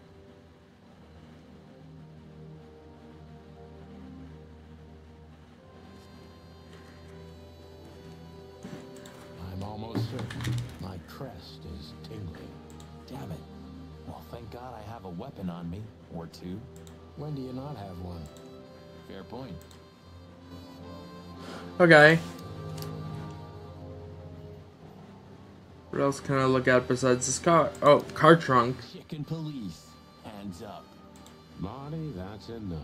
I'm almost certain my crest is tingling. Damn it. Well, thank God I have a weapon on me. Or two. When do you not have one? Fair point. Okay. What else can I look at besides this car? Oh, car trunk. Chicken police. Hands up. Marty, that's enough.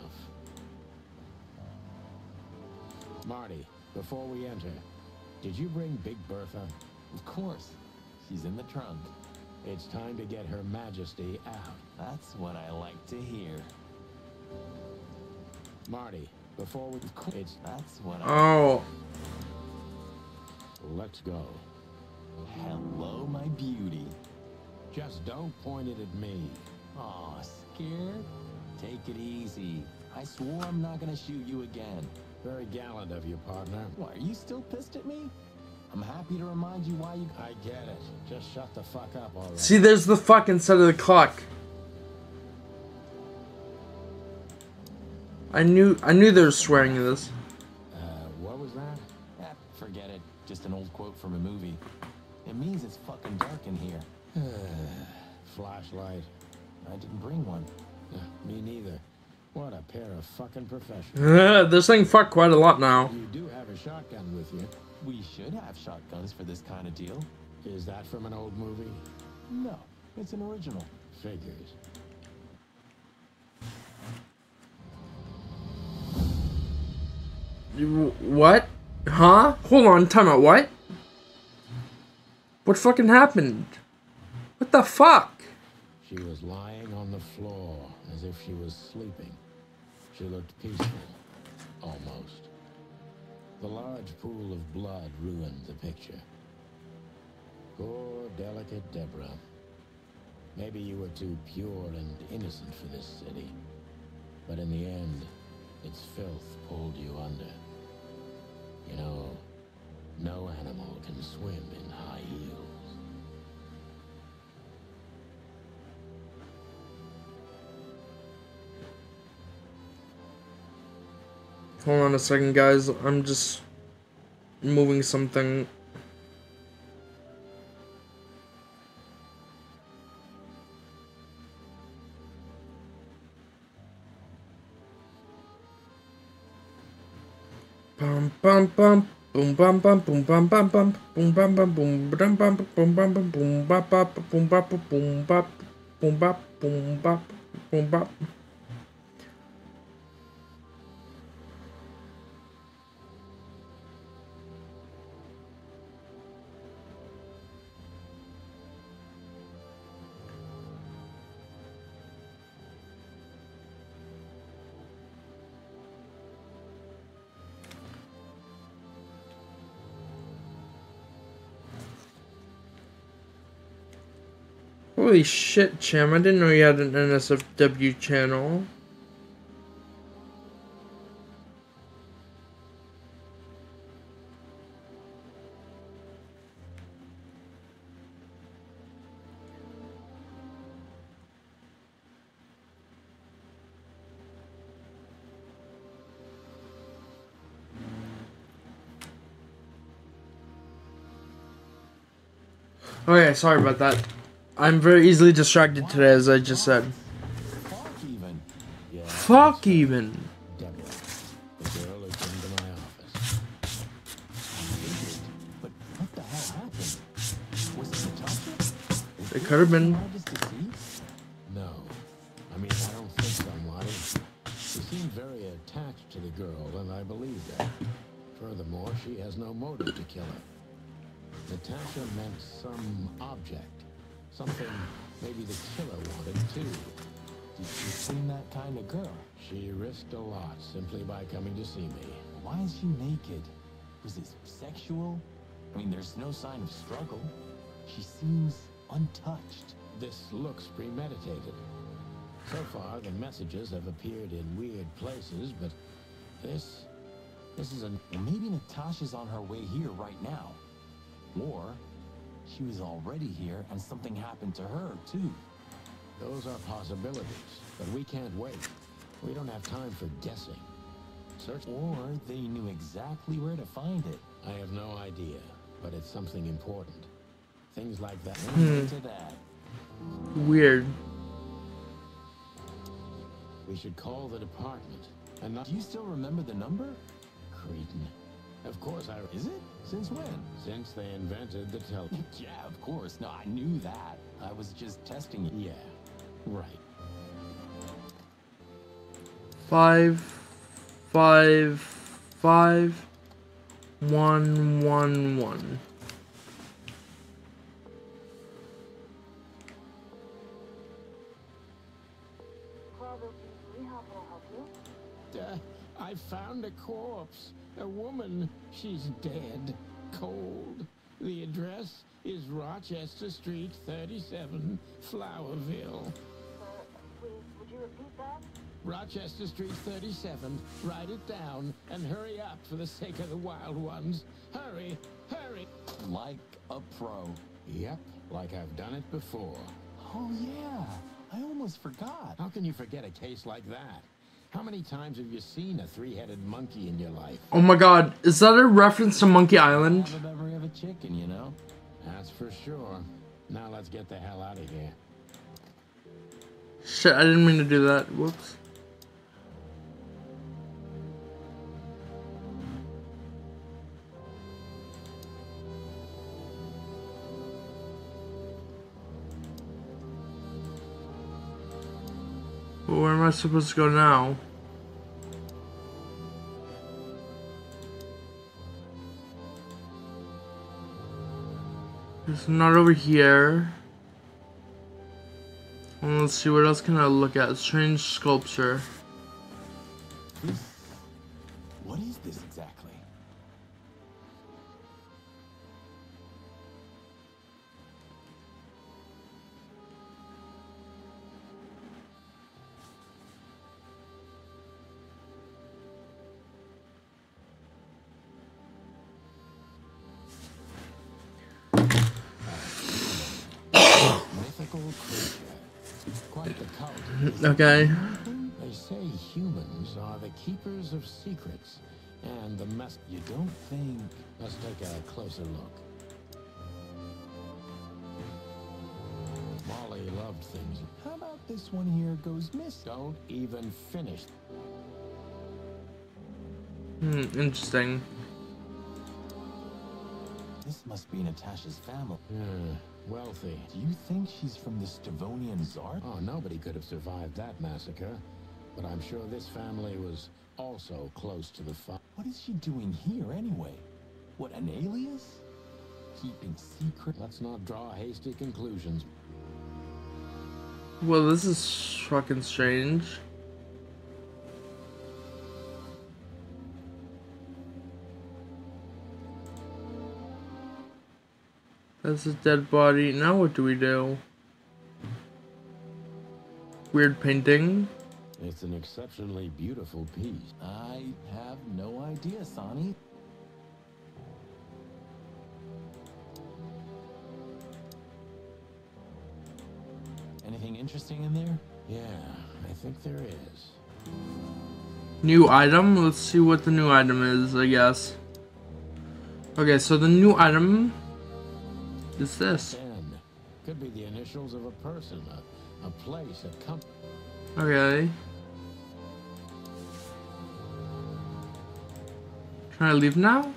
Marty, before we enter, did you bring Big Bertha? Of course. She's in the trunk. It's time to get Her Majesty out. That's what I like to hear. Marty, before we... That's what Oh. Let's go. Hello, my beauty. Just don't point it at me. Aw, scared? Take it easy. I swore I'm not gonna shoot you again. Very gallant of you, partner. What, are you still pissed at me? I'm happy to remind you why you... I get it. Just shut the fuck up already. See, there's the fucking set of the clock. I knew there was swearing in this. What was that? Forget it. Just an old quote from a movie. It means it's fucking dark in here. Flashlight. I didn't bring one. Me neither. What a pair of fucking professionals. They're saying fuck quite a lot now. You do have a shotgun with you. We should have shotguns for this kind of deal. Is that from an old movie? No, it's an original. Figures. What? Huh? Hold on, time out, what? What fucking happened? What the fuck? She was lying on the floor as if she was sleeping. She looked peaceful. Almost. The large pool of blood ruined the picture. Poor, delicate Deborah. Maybe you were too pure and innocent for this city. But in the end, its filth pulled you under. You know, no animal can swim in high heels. Hold on a second, guys. I'm just moving something. Bum bum bum boom bum bum boom bum bum bum boom bum bum boom bum bum boom bum bum boom bap bap boom bap boom bap boom bap boom bap boom bap. Holy shit, Cham, I didn't know you had an NSFW channel. Okay, sorry about that. I'm very easily distracted today, as I just said. Fuck even. Yeah, Fuck even. Deborah, the girl who came to my office. But what the hell happened? Was it Natasha? It could have been. No. I mean, I don't think so, Marty. She seemed very attached to the girl, and I believe that. Furthermore, she has no motive to kill her. Natasha meant some object. Something maybe the killer wanted too. Did she seem that kind of girl? She risked a lot simply by coming to see me. Why is she naked? Was it sexual? I mean, there's no sign of struggle. She seems untouched. This looks premeditated. So far, the messages have appeared in weird places, but this is an... Well, maybe Natasha's on her way here right now. Or she was already here and something happened to her, too. Those are possibilities, but we can't wait. We don't have time for guessing. Search... Or they knew exactly where to find it. I have no idea, but it's something important. Things like that. To that. Weird. We should call the department. And not... Do you still remember the number? Cretin. Of course I... Is it? Since when? Since they invented the telephone. Yeah, of course. No, I knew that. I was just testing it. Yeah, right. 5, 5, 5, 1, 1, 1. I found a corpse. A woman. She's dead. Cold. The address is Rochester Street, 37, Flowerville. Please, would you repeat that? Rochester Street, 37. Write it down and hurry up for the sake of the wild ones. Hurry, hurry. Like a pro. Yep, like I've done it before. Oh, yeah. I almost forgot. How can you forget a case like that? How many times have you seen a three-headed monkey in your life? Oh my god, is that a reference to Monkey Island? The memory of a chicken, you know? That's for sure. Now let's get the hell out of here. Shit, I didn't mean to do that. Whoops. Where am I supposed to go now? It's not over here. Well, let's see, what else can I look at? Strange sculpture. What is this exactly? Quite the cult. Okay. They say humans are the keepers of secrets, and the mess. You don't think? Let's take a closer look. Molly loved things. How about this one here goes missing? Don't even finish. Interesting. This must be Natasha's family. Wealthy. Do you think she's from the Stavonian Tsar? Oh, nobody could have survived that massacre. But I'm sure this family was also close to the fire. What is she doing here anyway? What, an alias? Keeping secret? Let's not draw hasty conclusions. Well, this is fucking strange. That's a dead body. Now what do we do? Weird painting. It's an exceptionally beautiful piece. I have no idea, Sonny. Anything interesting in there? Yeah, I think there is. New item? Let's see what the new item is, I guess. Okay, so the new item is this. Could be the initials of a person, a place, a company. Okay. Can I leave now?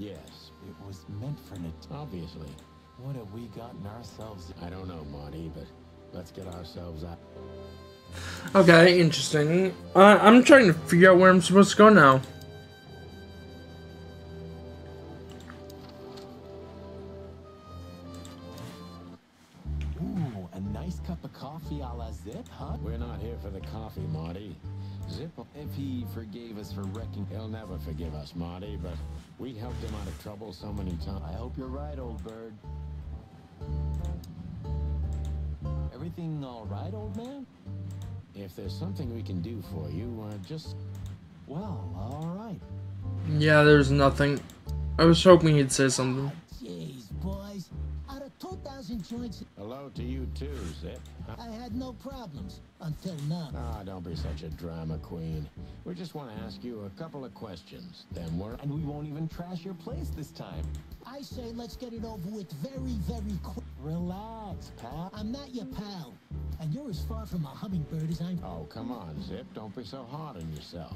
Yes, it was meant for Nat. Obviously. What have we gotten ourselves? I don't know, Marty, but let's get ourselves out. Okay, interesting. I'm trying to figure out where I'm supposed to go now. Ooh, a nice cup of coffee a la Zip, huh? We're not here for the coffee, Marty. Zip, if he forgave us for wrecking... He'll never forgive us, Marty, but we helped him out of trouble so many times. I hope you're right, old bird. Everything all right, old man? If there's something we can do for you, just... Well, all right. Yeah, there's nothing. I was hoping he'd say something. Jeez, boys. Out of 2,000 joints... Hello to you too, Zip. I had no problems until now. Ah, don't be such a drama queen. We just want to ask you a couple of questions. Then we're... And we won't even trash your place this time. I say let's get it over with very, very quick. Relax, pal. I'm not your pal. And you're as far from a hummingbird as I'm... Oh, come on, Zip. Don't be so hard on yourself.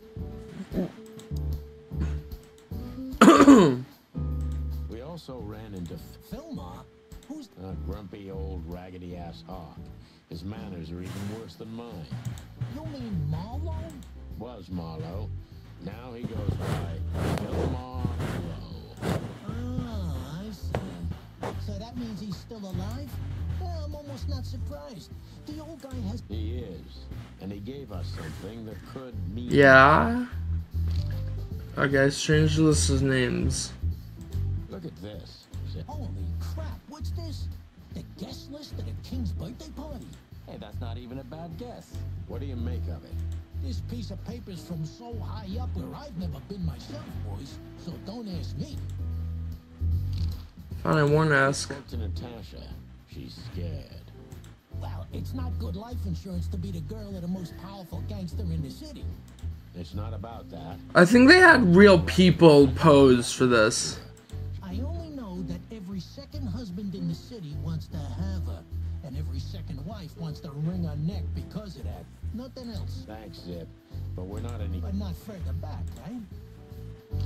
We also ran into... Filmar? Who's... A grumpy old raggedy-ass hawk. His manners are even worse than mine. You mean Marlowe? Was Marlowe. Now he goes by Filmar Lowe. Oh, I see. So that means he's still alive? Well, I'm almost not surprised. The old guy has... He is. And he gave us something that could mean... Yeah? Okay, strange list of names. Look at this. Holy crap, what's this? The guest list at a king's birthday party? Hey, that's not even a bad guess. What do you make of it? This piece of paper's from so high up where I've never been myself, boys. So don't ask me. Fine, I won't ask. Spoke to Natasha. She's scared. Well, it's not good life insurance to be the girl of the most powerful gangster in the city. It's not about that. I think they had real people pose for this. I only know that every second husband in the city wants to have her, and every second wife wants to wring her neck because of that. Nothing else. Thanks, Zip. But we're not any... But not further back, right?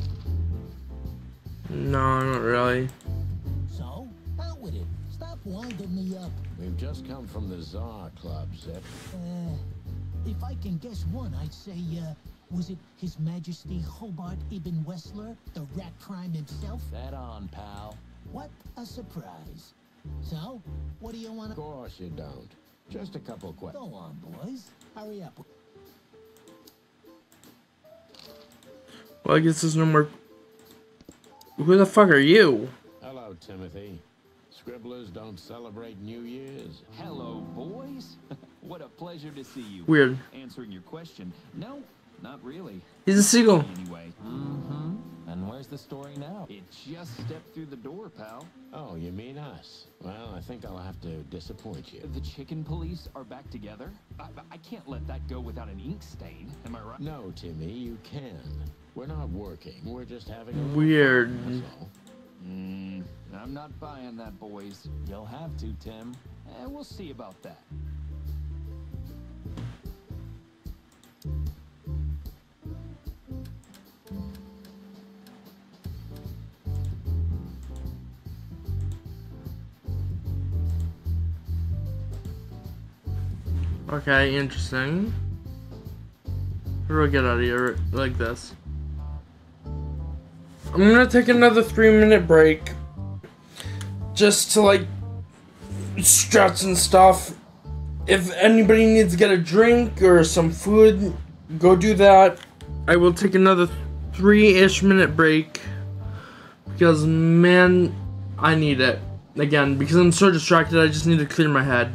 No, not really. So, out with it. Stop winding me up. We've just come from the Tsar Club, Zip. If I can guess one, I'd say, was it His Majesty Hobart Ibn Wessler, the rat crime himself? That on, pal. What a surprise. So, what do you want to... Of course you don't. Just a couple questions. Go on, boys. Hurry up. Well, I guess there's no more... Who the fuck are you? Hello, Timothy. Scribblers don't celebrate New Year's. Hello, boys. What a pleasure to see you. Weird. Answering your question, no, not really. He's a seagull. Anyway. And where's the story now? It just stepped through the door, pal. Oh, you mean us? Well, I think I'll have to disappoint you. The chicken police are back together? I can't let that go without an ink stain. Am I right? No, Timmy, you can. We're not working. We're just having a little Weird. fun, that's all. I'm not buying that, boys. You'll have to, Tim. We'll see about that. Okay, interesting. How do I get out of here like this? I'm gonna take another 3-minute break. Just to, like, stretch and stuff. If anybody needs to get a drink or some food, go do that. I will take another 3-ish minute break. Because, man, I need it. Again, because I'm so distracted, I just need to clear my head.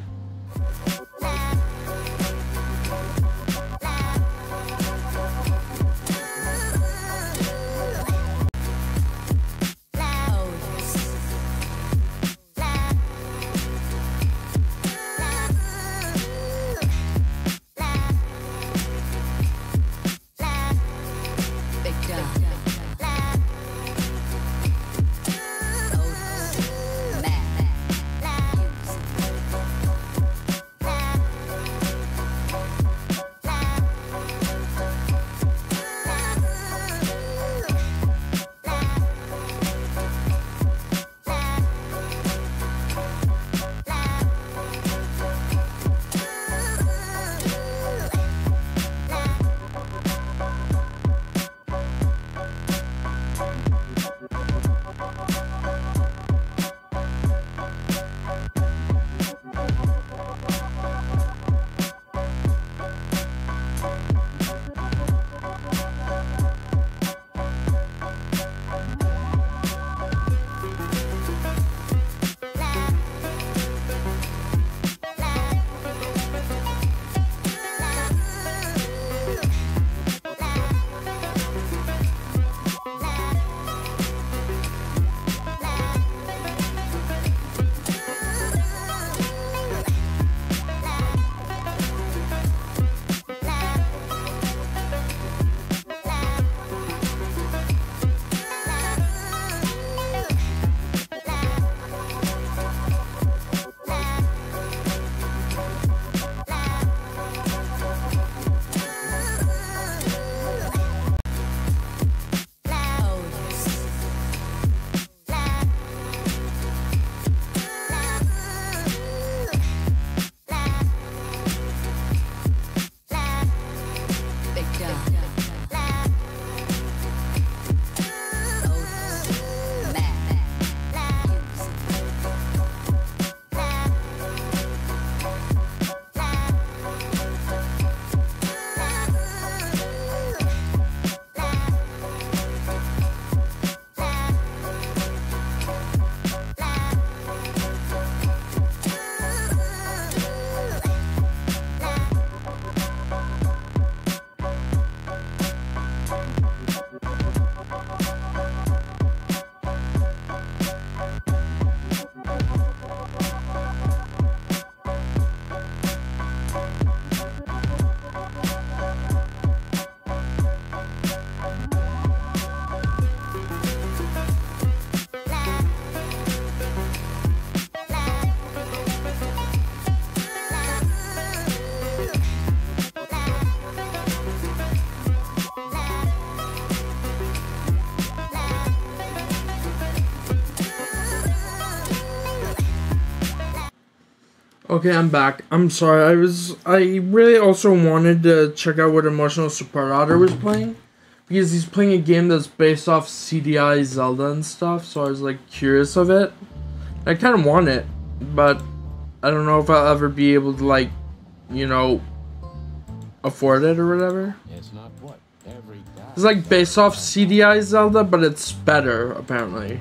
Okay, I'm back. I'm sorry. I really also wanted to check out what Emotional Support Otter was playing, because he's playing a game that's based off CDI Zelda and stuff, so I was like curious of it. I kind of want it, but I don't know if I'll ever be able to, like, you know, afford it or whatever. It's not what every guy. It's like based off CDI Zelda, but it's better apparently.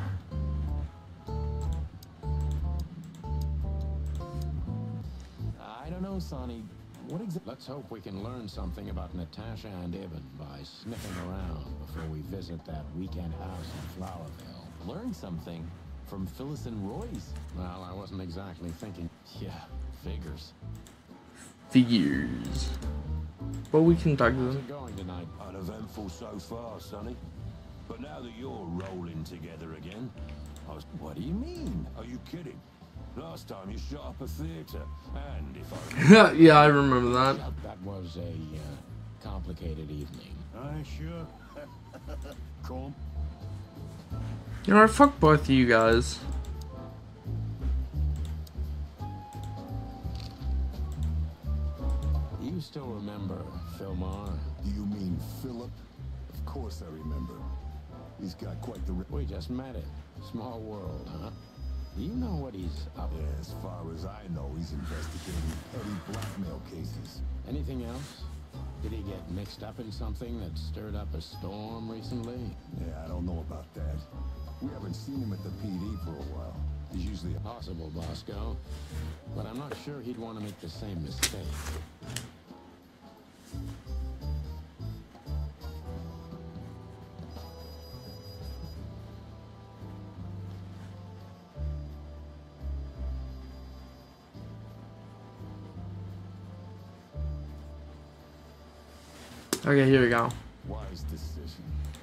I don't know, Sonny. What exactly? Let's hope we can learn something about Natasha and Ibn by sniffing around before we visit that weekend house in Flowerville. Learn something from Phyllis and Roy's. Well, I wasn't exactly thinking. Yeah, figures. Figures. But we can talk to How's them. it going tonight? Uneventful so far, Sonny. But now that you're rolling together again, What do you mean? Are you kidding? Last time you shot up a theater, and if I... Yeah, I remember that. That was a complicated evening. Aye, sure. Calm. You know what? Fuck both of you guys. You still remember Philmar? Do you mean Philip? Of course I remember. He's got quite the... We just met him. Small world, huh? Do you know what he's up to? Yeah, as far as I know, he's investigating petty blackmail cases. Anything else? Did he get mixed up in something that stirred up a storm recently? Yeah, I don't know about that. We haven't seen him at the PD for a while. He's usually... Possible, Bosco. But I'm not sure he'd want to make the same mistake. Okay, here we go. Wise decision.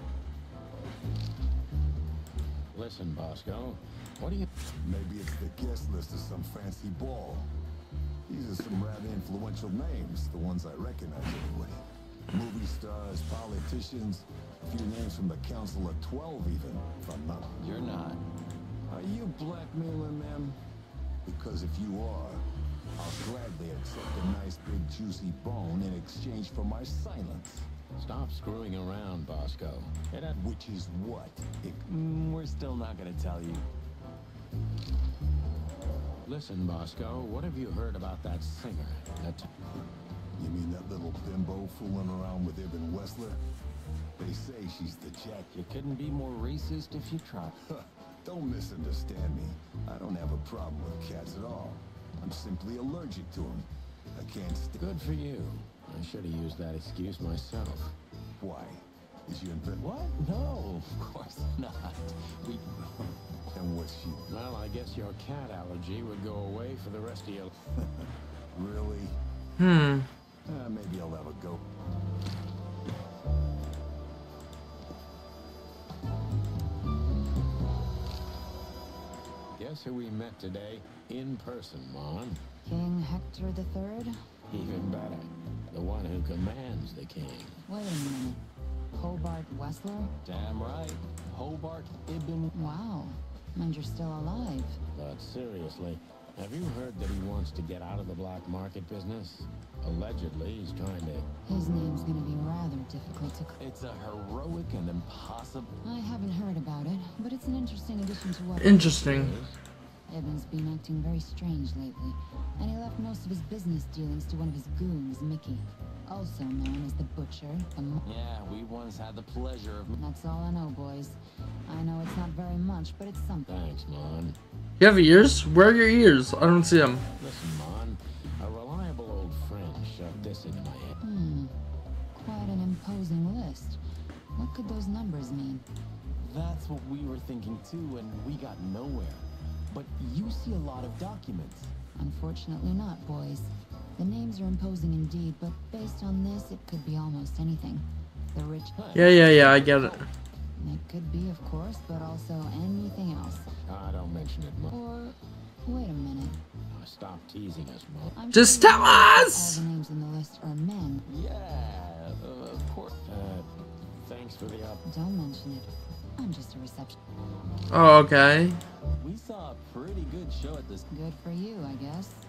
Listen, Bosco. What do you... Maybe it's the guest list of some fancy ball. These are some rather influential names, the ones I recognize anyway. Movie stars, politicians, a few names from the Council of 12 even, if I'm not. You're not. Are you blackmailing them? Because if you are, I'll gladly accept a nice big juicy bone in exchange for my silence. Stop screwing around, Bosco. Which is what? We're still not gonna tell you. Listen, Bosco, what have you heard about that singer? You mean that little bimbo fooling around with Ibn Wessler? They say she's the jack. You couldn't be more racist if you tried. Don't misunderstand me. I don't have a problem with cats at all. I'm simply allergic to them. I can't Good for you. I should have used that excuse myself. Why? Is you invent... What? No, of course not. We... And what's she... Well, I guess your cat allergy would go away for the rest of your... Really? Maybe I'll have a go. Guess who we met today? In person, Mon. King Hector III? Even better. The one who commands the king. Wait a minute. Hobart Wessler? Damn right. Hobart Ibn... Wow. And you're still alive. But seriously, have you heard that he wants to get out of the black market business? Allegedly, he's trying to... His name's gonna be rather difficult to... It's a heroic and impossible... I haven't heard about it, but it's an interesting addition to what... Interesting. Ibn's been acting very strange lately, and he left most of his business dealings to one of his goons, Mickey. Also known as the Butcher. Yeah, we once had the pleasure of... That's all I know, boys. I know it's not very much, but it's something. Thanks, Mon. You have ears? Where are your ears? I don't see them. Listen, Mon. A reliable old friend shoved this into my head. Quite an imposing list. What could those numbers mean? That's what we were thinking too, and we got nowhere. But you see a lot of documents. Unfortunately not, boys. The names are imposing indeed, but based on this, it could be almost anything. The rich... Yeah, I get it. It could be, of course, but also anything else. Don't mention it, Mon. Or... wait a minute. Stop teasing us, Mon. Just tell us! All the names in the list are men. Yeah, of course. Thanks for the Don't mention it. I'm just a reception. Oh, okay. We saw a pretty good show at this. Good for you, I guess.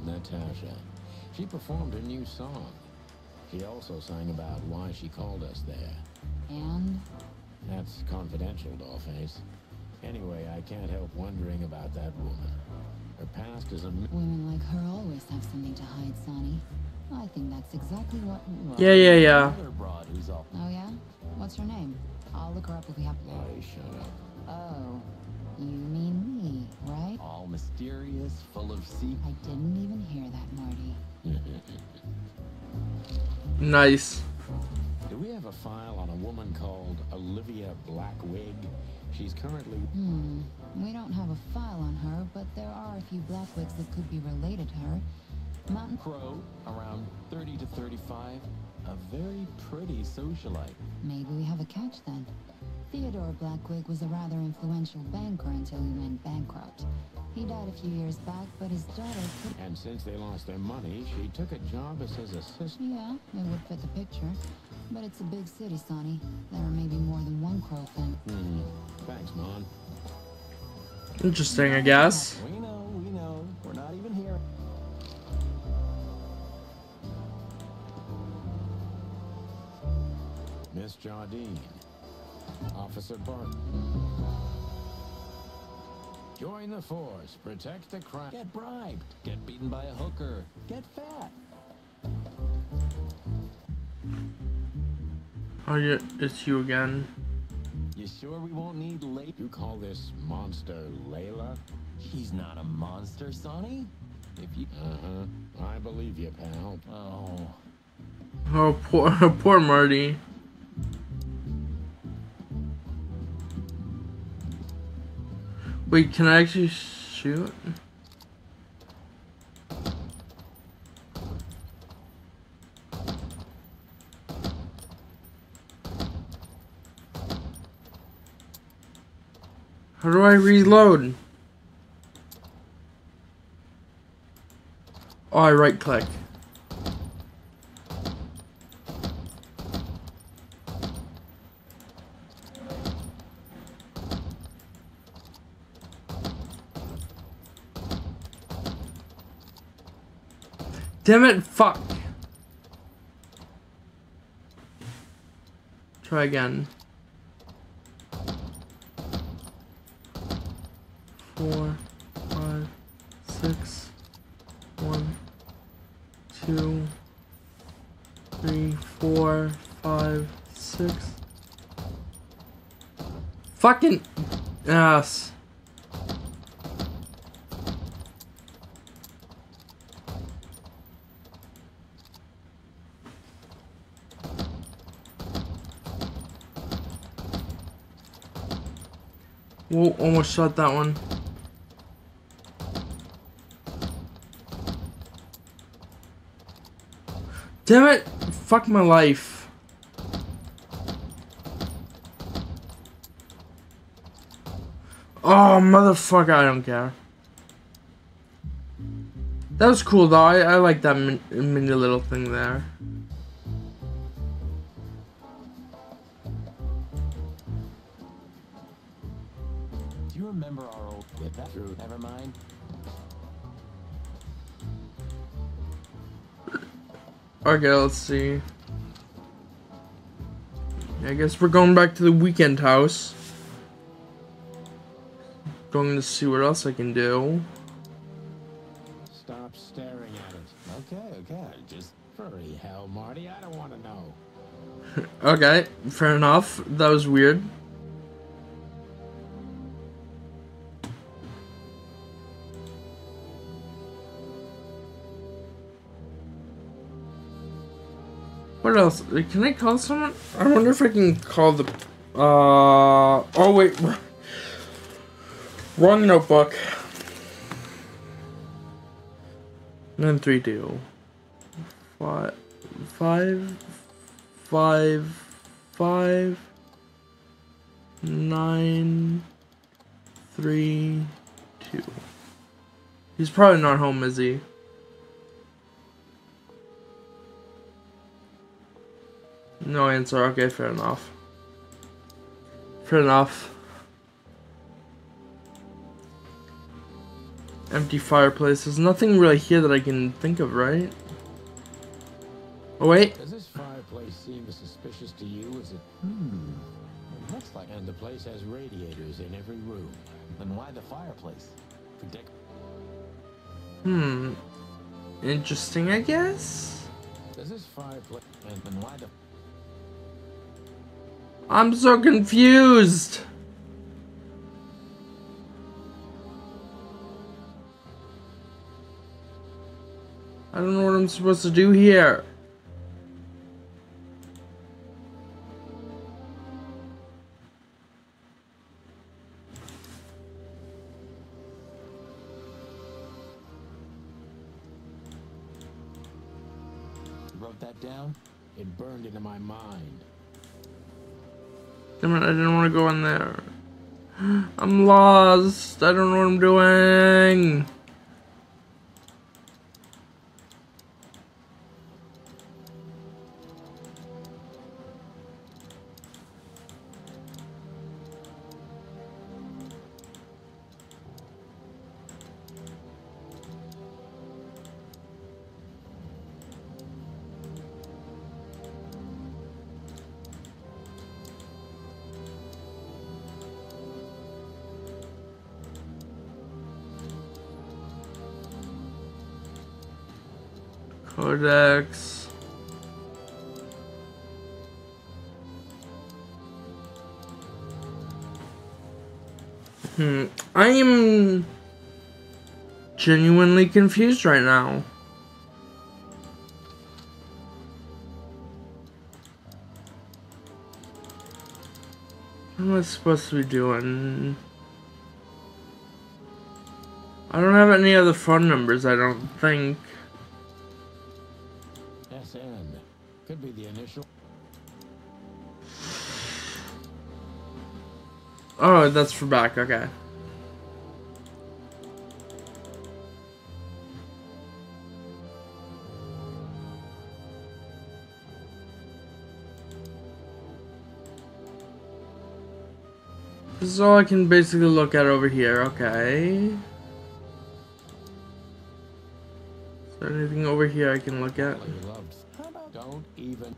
Natasha. She performed her new song. She also sang about why she called us there. And? That's confidential, Dollface. Anyway, I can't help wondering about that woman. Her past is a... Women like her always have something to hide, Sonny. I think that's exactly what... Yeah. Oh, yeah? What's her name? I'll look her up if we have... Marty, shut up. Oh. You mean me, right? All mysterious, full of secrets. I didn't even hear that, Marty. Nice. Do we have a file on a woman called Olivia Blackwig? She's currently... We don't have a file on her, but there are a few Blackwigs that could be related to her. Mountain Crow, around 30 to 35. A very pretty socialite. Maybe we have a catch then. Theodore Blackwig was a rather influential banker until he went bankrupt. He died a few years back, but his daughter could... And since they lost their money, she took a job as his assistant. Yeah, it would fit the picture. But it's a big city, Sonny. There are maybe more than one Crow thing. Thanks, Mon. Interesting, I guess. We know. We're not even here. Miss Jardine. Officer Barton. Join the force. Protect the crime. Get bribed. Get beaten by a hooker. Get fat. Oh, yeah, it's you again. You sure we won't need late? You call this monster Layla? She's not a monster, Sonny. If you... I believe you, pal. Oh. Oh, poor Marty. Wait, can I actually shoot? How do I reload? Oh, I right click. Damn it, fuck. Try again. 4, 5, 6, 1, 2, 3, 4, 5, 6. Fucking ass. Whoa, almost shot that one. Damn it! Fuck my life. Oh, motherfucker, I don't care. That was cool though, I like that mini little thing there. Do you remember our old... Never mind. Okay, let's see. I guess we're going back to the weekend house. Going to see what else I can do. Stop staring at it. Okay. Just hurry, hell, Marty. I don't want to know. Okay, fair enough. That was weird. What else? Can I call someone? I wonder if I can call the... Oh, wait. Wrong notebook. 932. 5 9 3 2. He's probably not home, is he? No answer. Okay, fair enough. Fair enough. Empty fireplace. There's nothing really here that I can think of, right? Oh, wait. Does this fireplace seem as suspicious to you as it... It looks like... And the place has radiators in every room. Then why the fireplace? For deck. Interesting, I guess? Does this fireplace... And then why the... I'm so confused. I don't know what I'm supposed to do here. You wrote that down? It burned into my mind. Damn it, I didn't want to go in there. I'm lost. I don't know what I'm doing. Codex. I am genuinely confused right now. What am I supposed to be doing? I don't have any other phone numbers, I don't think. SN. Could be the initial. Oh, that's for back, okay. This is all I can basically look at over here, okay. Is there anything over here I can look at? Don't even.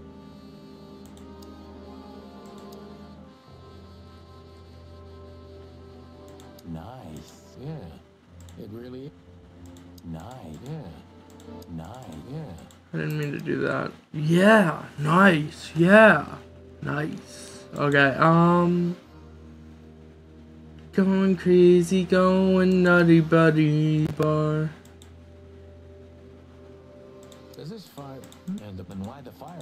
Nice. Yeah. It really. Nice. Yeah. Nice. Yeah. I didn't mean to do that. Yeah, nice. Yeah, nice. Okay, going crazy, going nutty buddy bar. Does this fire and Then why the fire?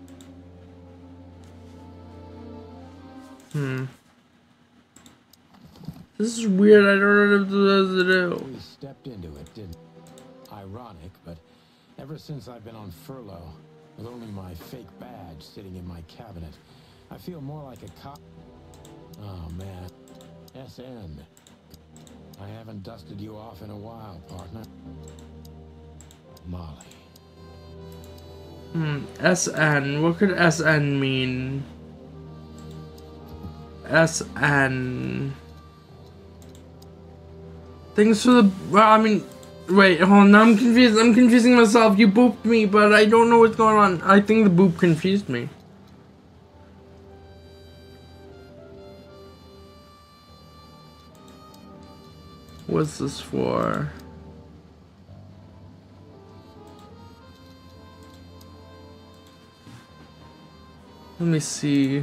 This is weird. I don't know what to do. We stepped into it, didn't? Ironic, but ever since I've been on furlough, with only my fake badge sitting in my cabinet, I feel more like a cop. Oh man, SN. I haven't dusted you off in a while, partner. Molly. SN. What could SN mean? SN. Thanks for the. Well, I mean, wait, hold on. Now I'm confused. I'm confusing myself. You booped me, but I don't know what's going on. I think the boop confused me. What's this for? Let me see.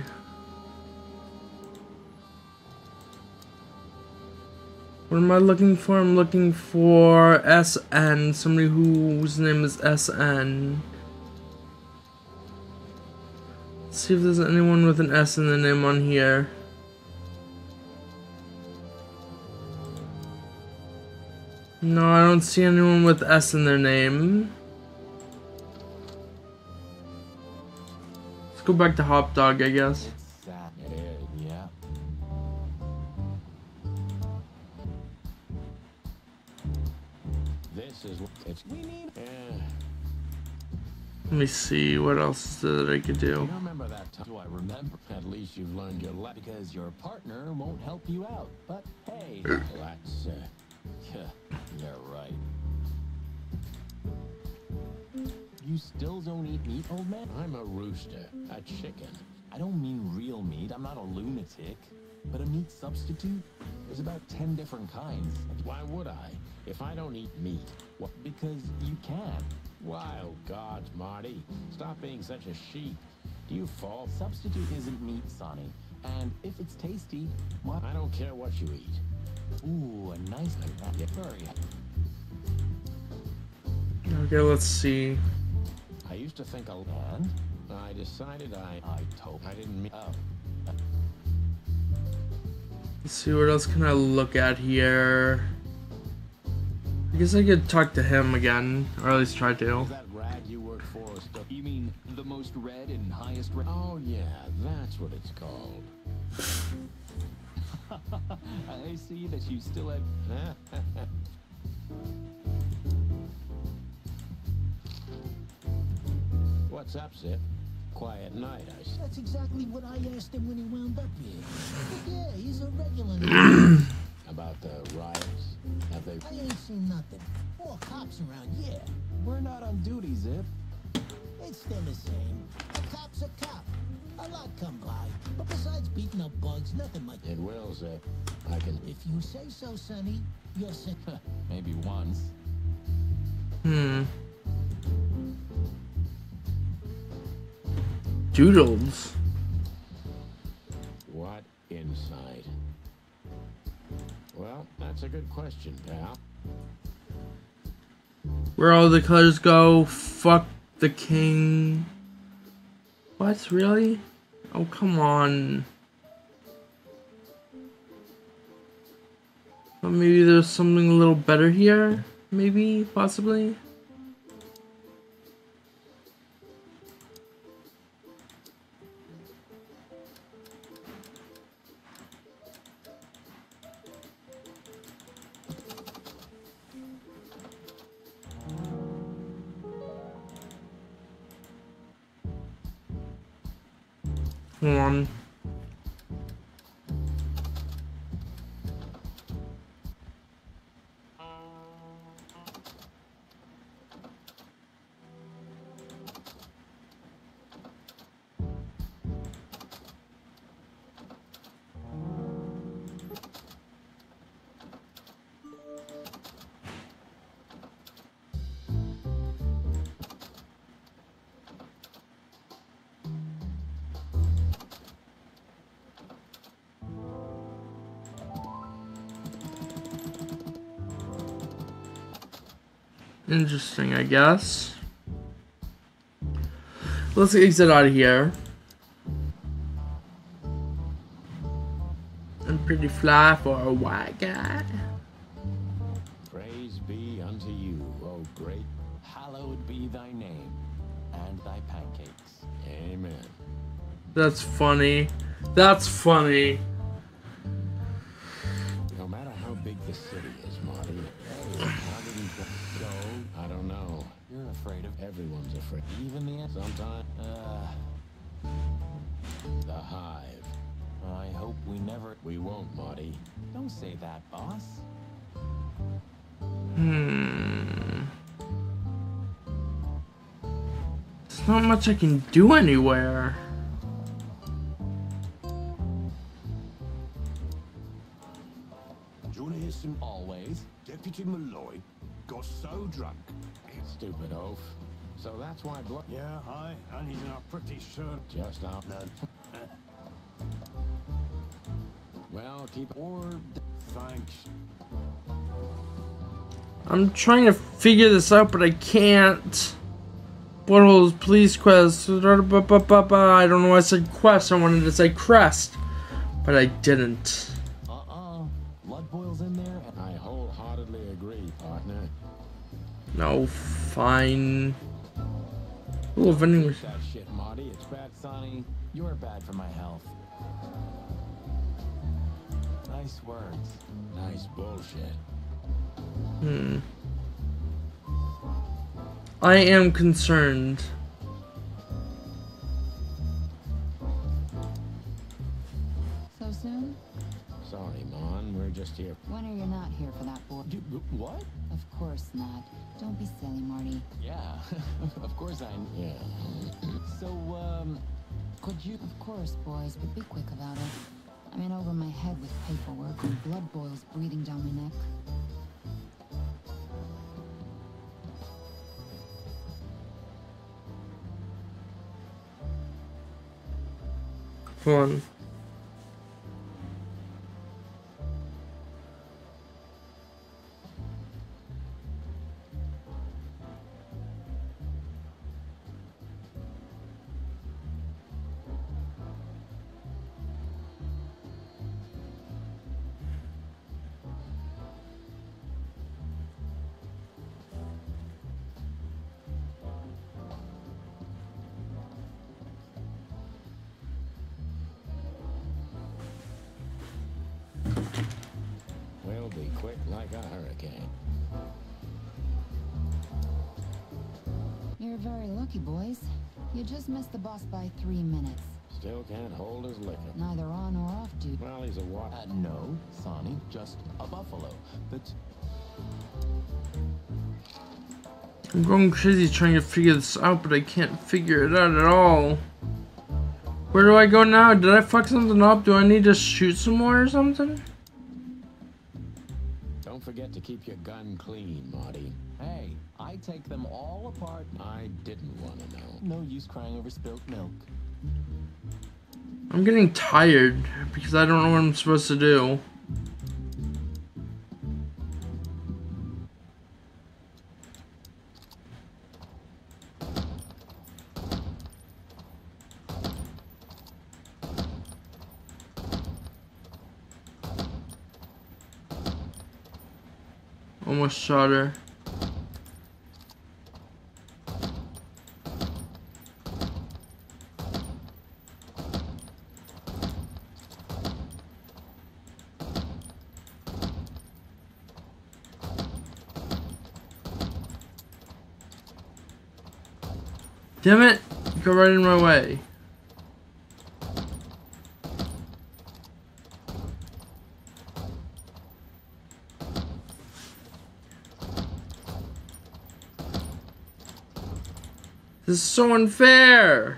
What am I looking for? I'm looking for SN. Somebody whose name is SN. Let's see if there's anyone with an S in the name on here. No, I don't see anyone with S in their name. Let's go back to Hop Dog, I guess. Yeah. This is what it's. We need. Let me see what else is there that I could do. You remember that time? Do I remember? At least you've learned your lesson. Because your partner won't help you out. But hey, That's Yeah, right. You still don't eat meat, old man? I'm a rooster, a chicken. I don't mean real meat. I'm not a lunatic. But a meat substitute? There's about 10 different kinds. Why would I? If I don't eat meat, What? Because you can. wild gods, Marty. Stop being such a sheep. Do you fall? Substitute isn't meat, Sonny. And if it's tasty, why? I don't care what you eat. Ooh, a nice very. Okay, let's see. I used to think a And? I decided I didn't mean. Oh. Let's see, what else can I look at here? I guess I could talk to him again, or at least try to. Is that rag you work for still? You mean the most read and highest read? Oh yeah, that's what it's called. I see that you still have... What's up, Zip? Quiet night, I see. That's exactly what I asked him when he wound up here. But yeah, he's a regular. About the riots? Have they? I ain't seen nothing. More cops around, yeah. We're not on duty, Zip. It's still the same. A cop's a cop. A lot come by. But besides beating up bugs, nothing much. It will, Zip. I can. If you say so, Sonny, you're sick. Maybe once. Doodles. What inside? Well, that's a good question, pal. Where all the colors go, fuck the king. What, really? Oh, come on. Well, maybe there's something a little better here? Maybe, possibly? Hold on. Interesting, I guess. Let's exit out of here. I'm pretty fly for a white guy. Praise be unto you, O great. Hallowed be thy name, and thy pancakes. Amen. That's funny. That's funny. No matter how big the city is, Marty. How did he go? I don't know. You're afraid of Everyone's afraid. even the end. Sometimes. The Hive. I hope we never. We won't, Marty. Don't say that, boss. There's not much I can do anywhere. Julius Always. Deputy Malloy got so drunk. Stupid oaf. So that's why blood. Yeah, aye, and he's not pretty sure. Just out. Well, keep. Or Thanks. I'm trying to figure this out, but I can't. Buttholes, police quest. I don't know why I said quest. I wanted to say crest, but I didn't. Blood boils in there. I wholeheartedly agree, partner. No, fine. Ooh, vending machine. That shit, Marty. It's bad. Sonny, you're bad for my health. Nice words. Nice bullshit. I am concerned. So soon? Sorry. sorry, Mon. We're just here. When are you not here for that, boy? What? Of course not. Don't be silly, Marty. Yeah, of course I... Yeah. So, could you... Of course, boys, but be quick about it. I'm in over my head with paperwork and blood boils breathing down my neck. Fun. We'll be quick like a hurricane. You're very lucky, boys. You just missed the boss by 3 minutes. Still can't hold his liquor. Neither on or off duty. Well, he's a what? No, Sonny, just a buffalo. That's... I'm going crazy trying to figure this out, but I can't figure it out at all. Where do I go now? Did I fuck something up? Do I need to shoot some more or something? Don't forget to keep your gun clean, Marty. Hey, I take them all apart. I didn't want to know. No use crying over spilt milk. I'm getting tired because I don't know what I'm supposed to do. Almost shot her. Damn it! Go right in my way. This is so unfair.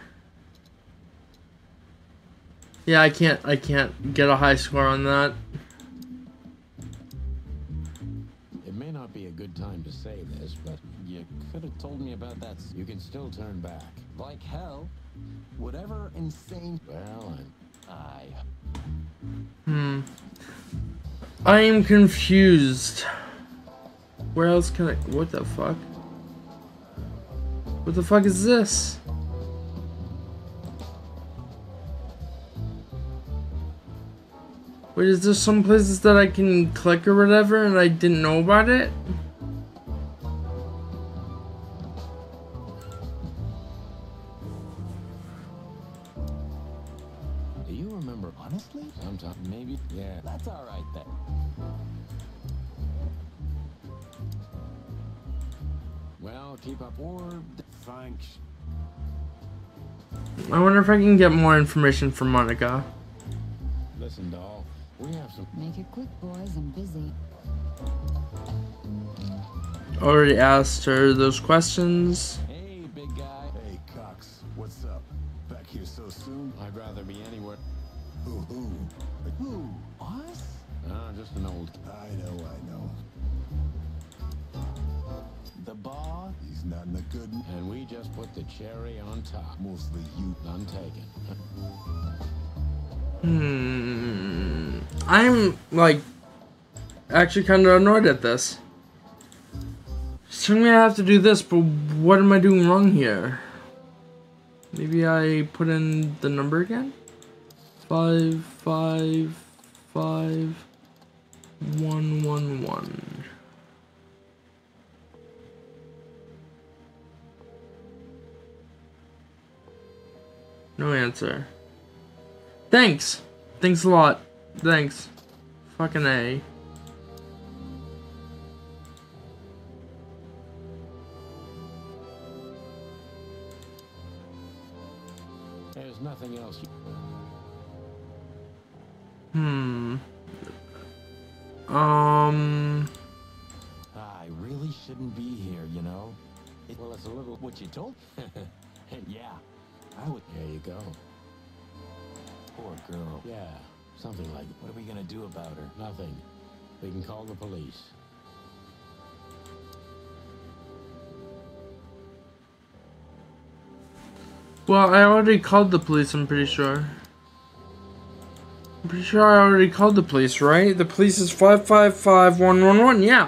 Yeah, I can't get a high score on that. It may not be a good time to say this, but You could have told me about that. you can still turn back. Like hell. Whatever insane... Well, I am confused. Where else can I... What the fuck? What the fuck is this? Wait, is there some places that I can click or whatever and I didn't know about it? Do you remember? Honestly? Sometime, Maybe. yeah. That's alright then. Well, keep up. Or... Thanks. I wonder if I can get more information from Monica. Listen, doll. We have some. Make it quick, boys. I'm busy. Already asked her those questions. Hey, big guy. Hey, Cox. What's up? Back here so soon? I'd rather be anywhere. Who? Who? Us? Just an old. I know. The bar? He's not in a good mood. And we just put the cherry on top. Mostly you. None taken. I'm, like, actually kind of annoyed at this. She's telling me I have to do this, but what am I doing wrong here? Maybe I put in the number again? 5, 5, 5, 1, 1, 1. No answer. Thanks! Thanks a lot. Thanks. Fucking A. There's nothing else. I really shouldn't be here, you know? Well, it's a little what you told. Yeah, I would. There you go. Poor girl. Yeah, something like. What are we gonna do about her? Nothing. We can call the police. Well, I already called the police, I'm pretty sure. I'm pretty sure I already called the police, right? The police is 555-111, yeah.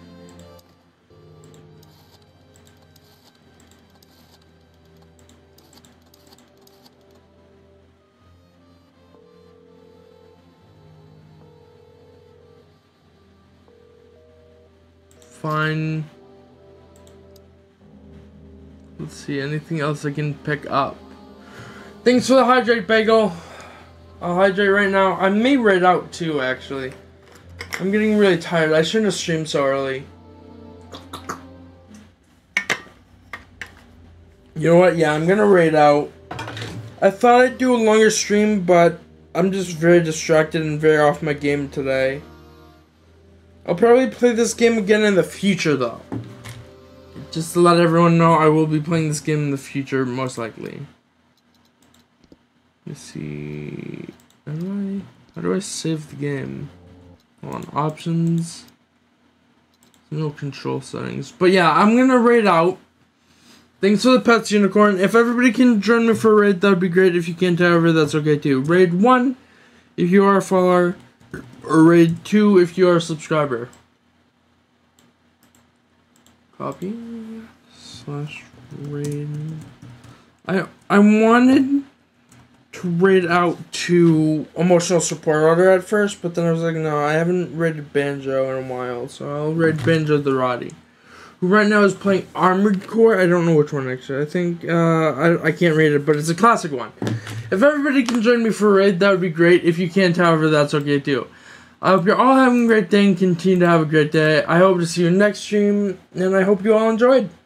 Fine. Let's see, anything else I can pick up? Thanks for the hydrate, Bagel. I'll hydrate right now. I may raid out too, actually. I'm getting really tired. I shouldn't have streamed so early. You know what? Yeah, I'm gonna raid out. I thought I'd do a longer stream, but I'm just very distracted and very off my game today. I'll probably play this game again in the future, though. Just to let everyone know, I will be playing this game in the future, most likely. Let's see. How do I save the game? Hold on, options. No control settings. But yeah, I'm gonna raid out. Thanks for the pets, Unicorn. If everybody can join me for a raid, that'd be great. If you can't, however, that's okay too. Raid 1 if you are a follower, or raid 2 if you are a subscriber. Copy / raid. I wanted to raid out to Emotional Support Order at first, but then I was like, no, I haven't raided Banjo in a while, so I'll raid Banjo the Roddy, who right now is playing Armored Core. I don't know which one actually. I think I can't raid it, but it's a classic one. If everybody can join me for a raid, that would be great. If you can't, however, that's okay too. I hope you're all having a great day and continue to have a great day. I hope to see you next stream, and I hope you all enjoyed.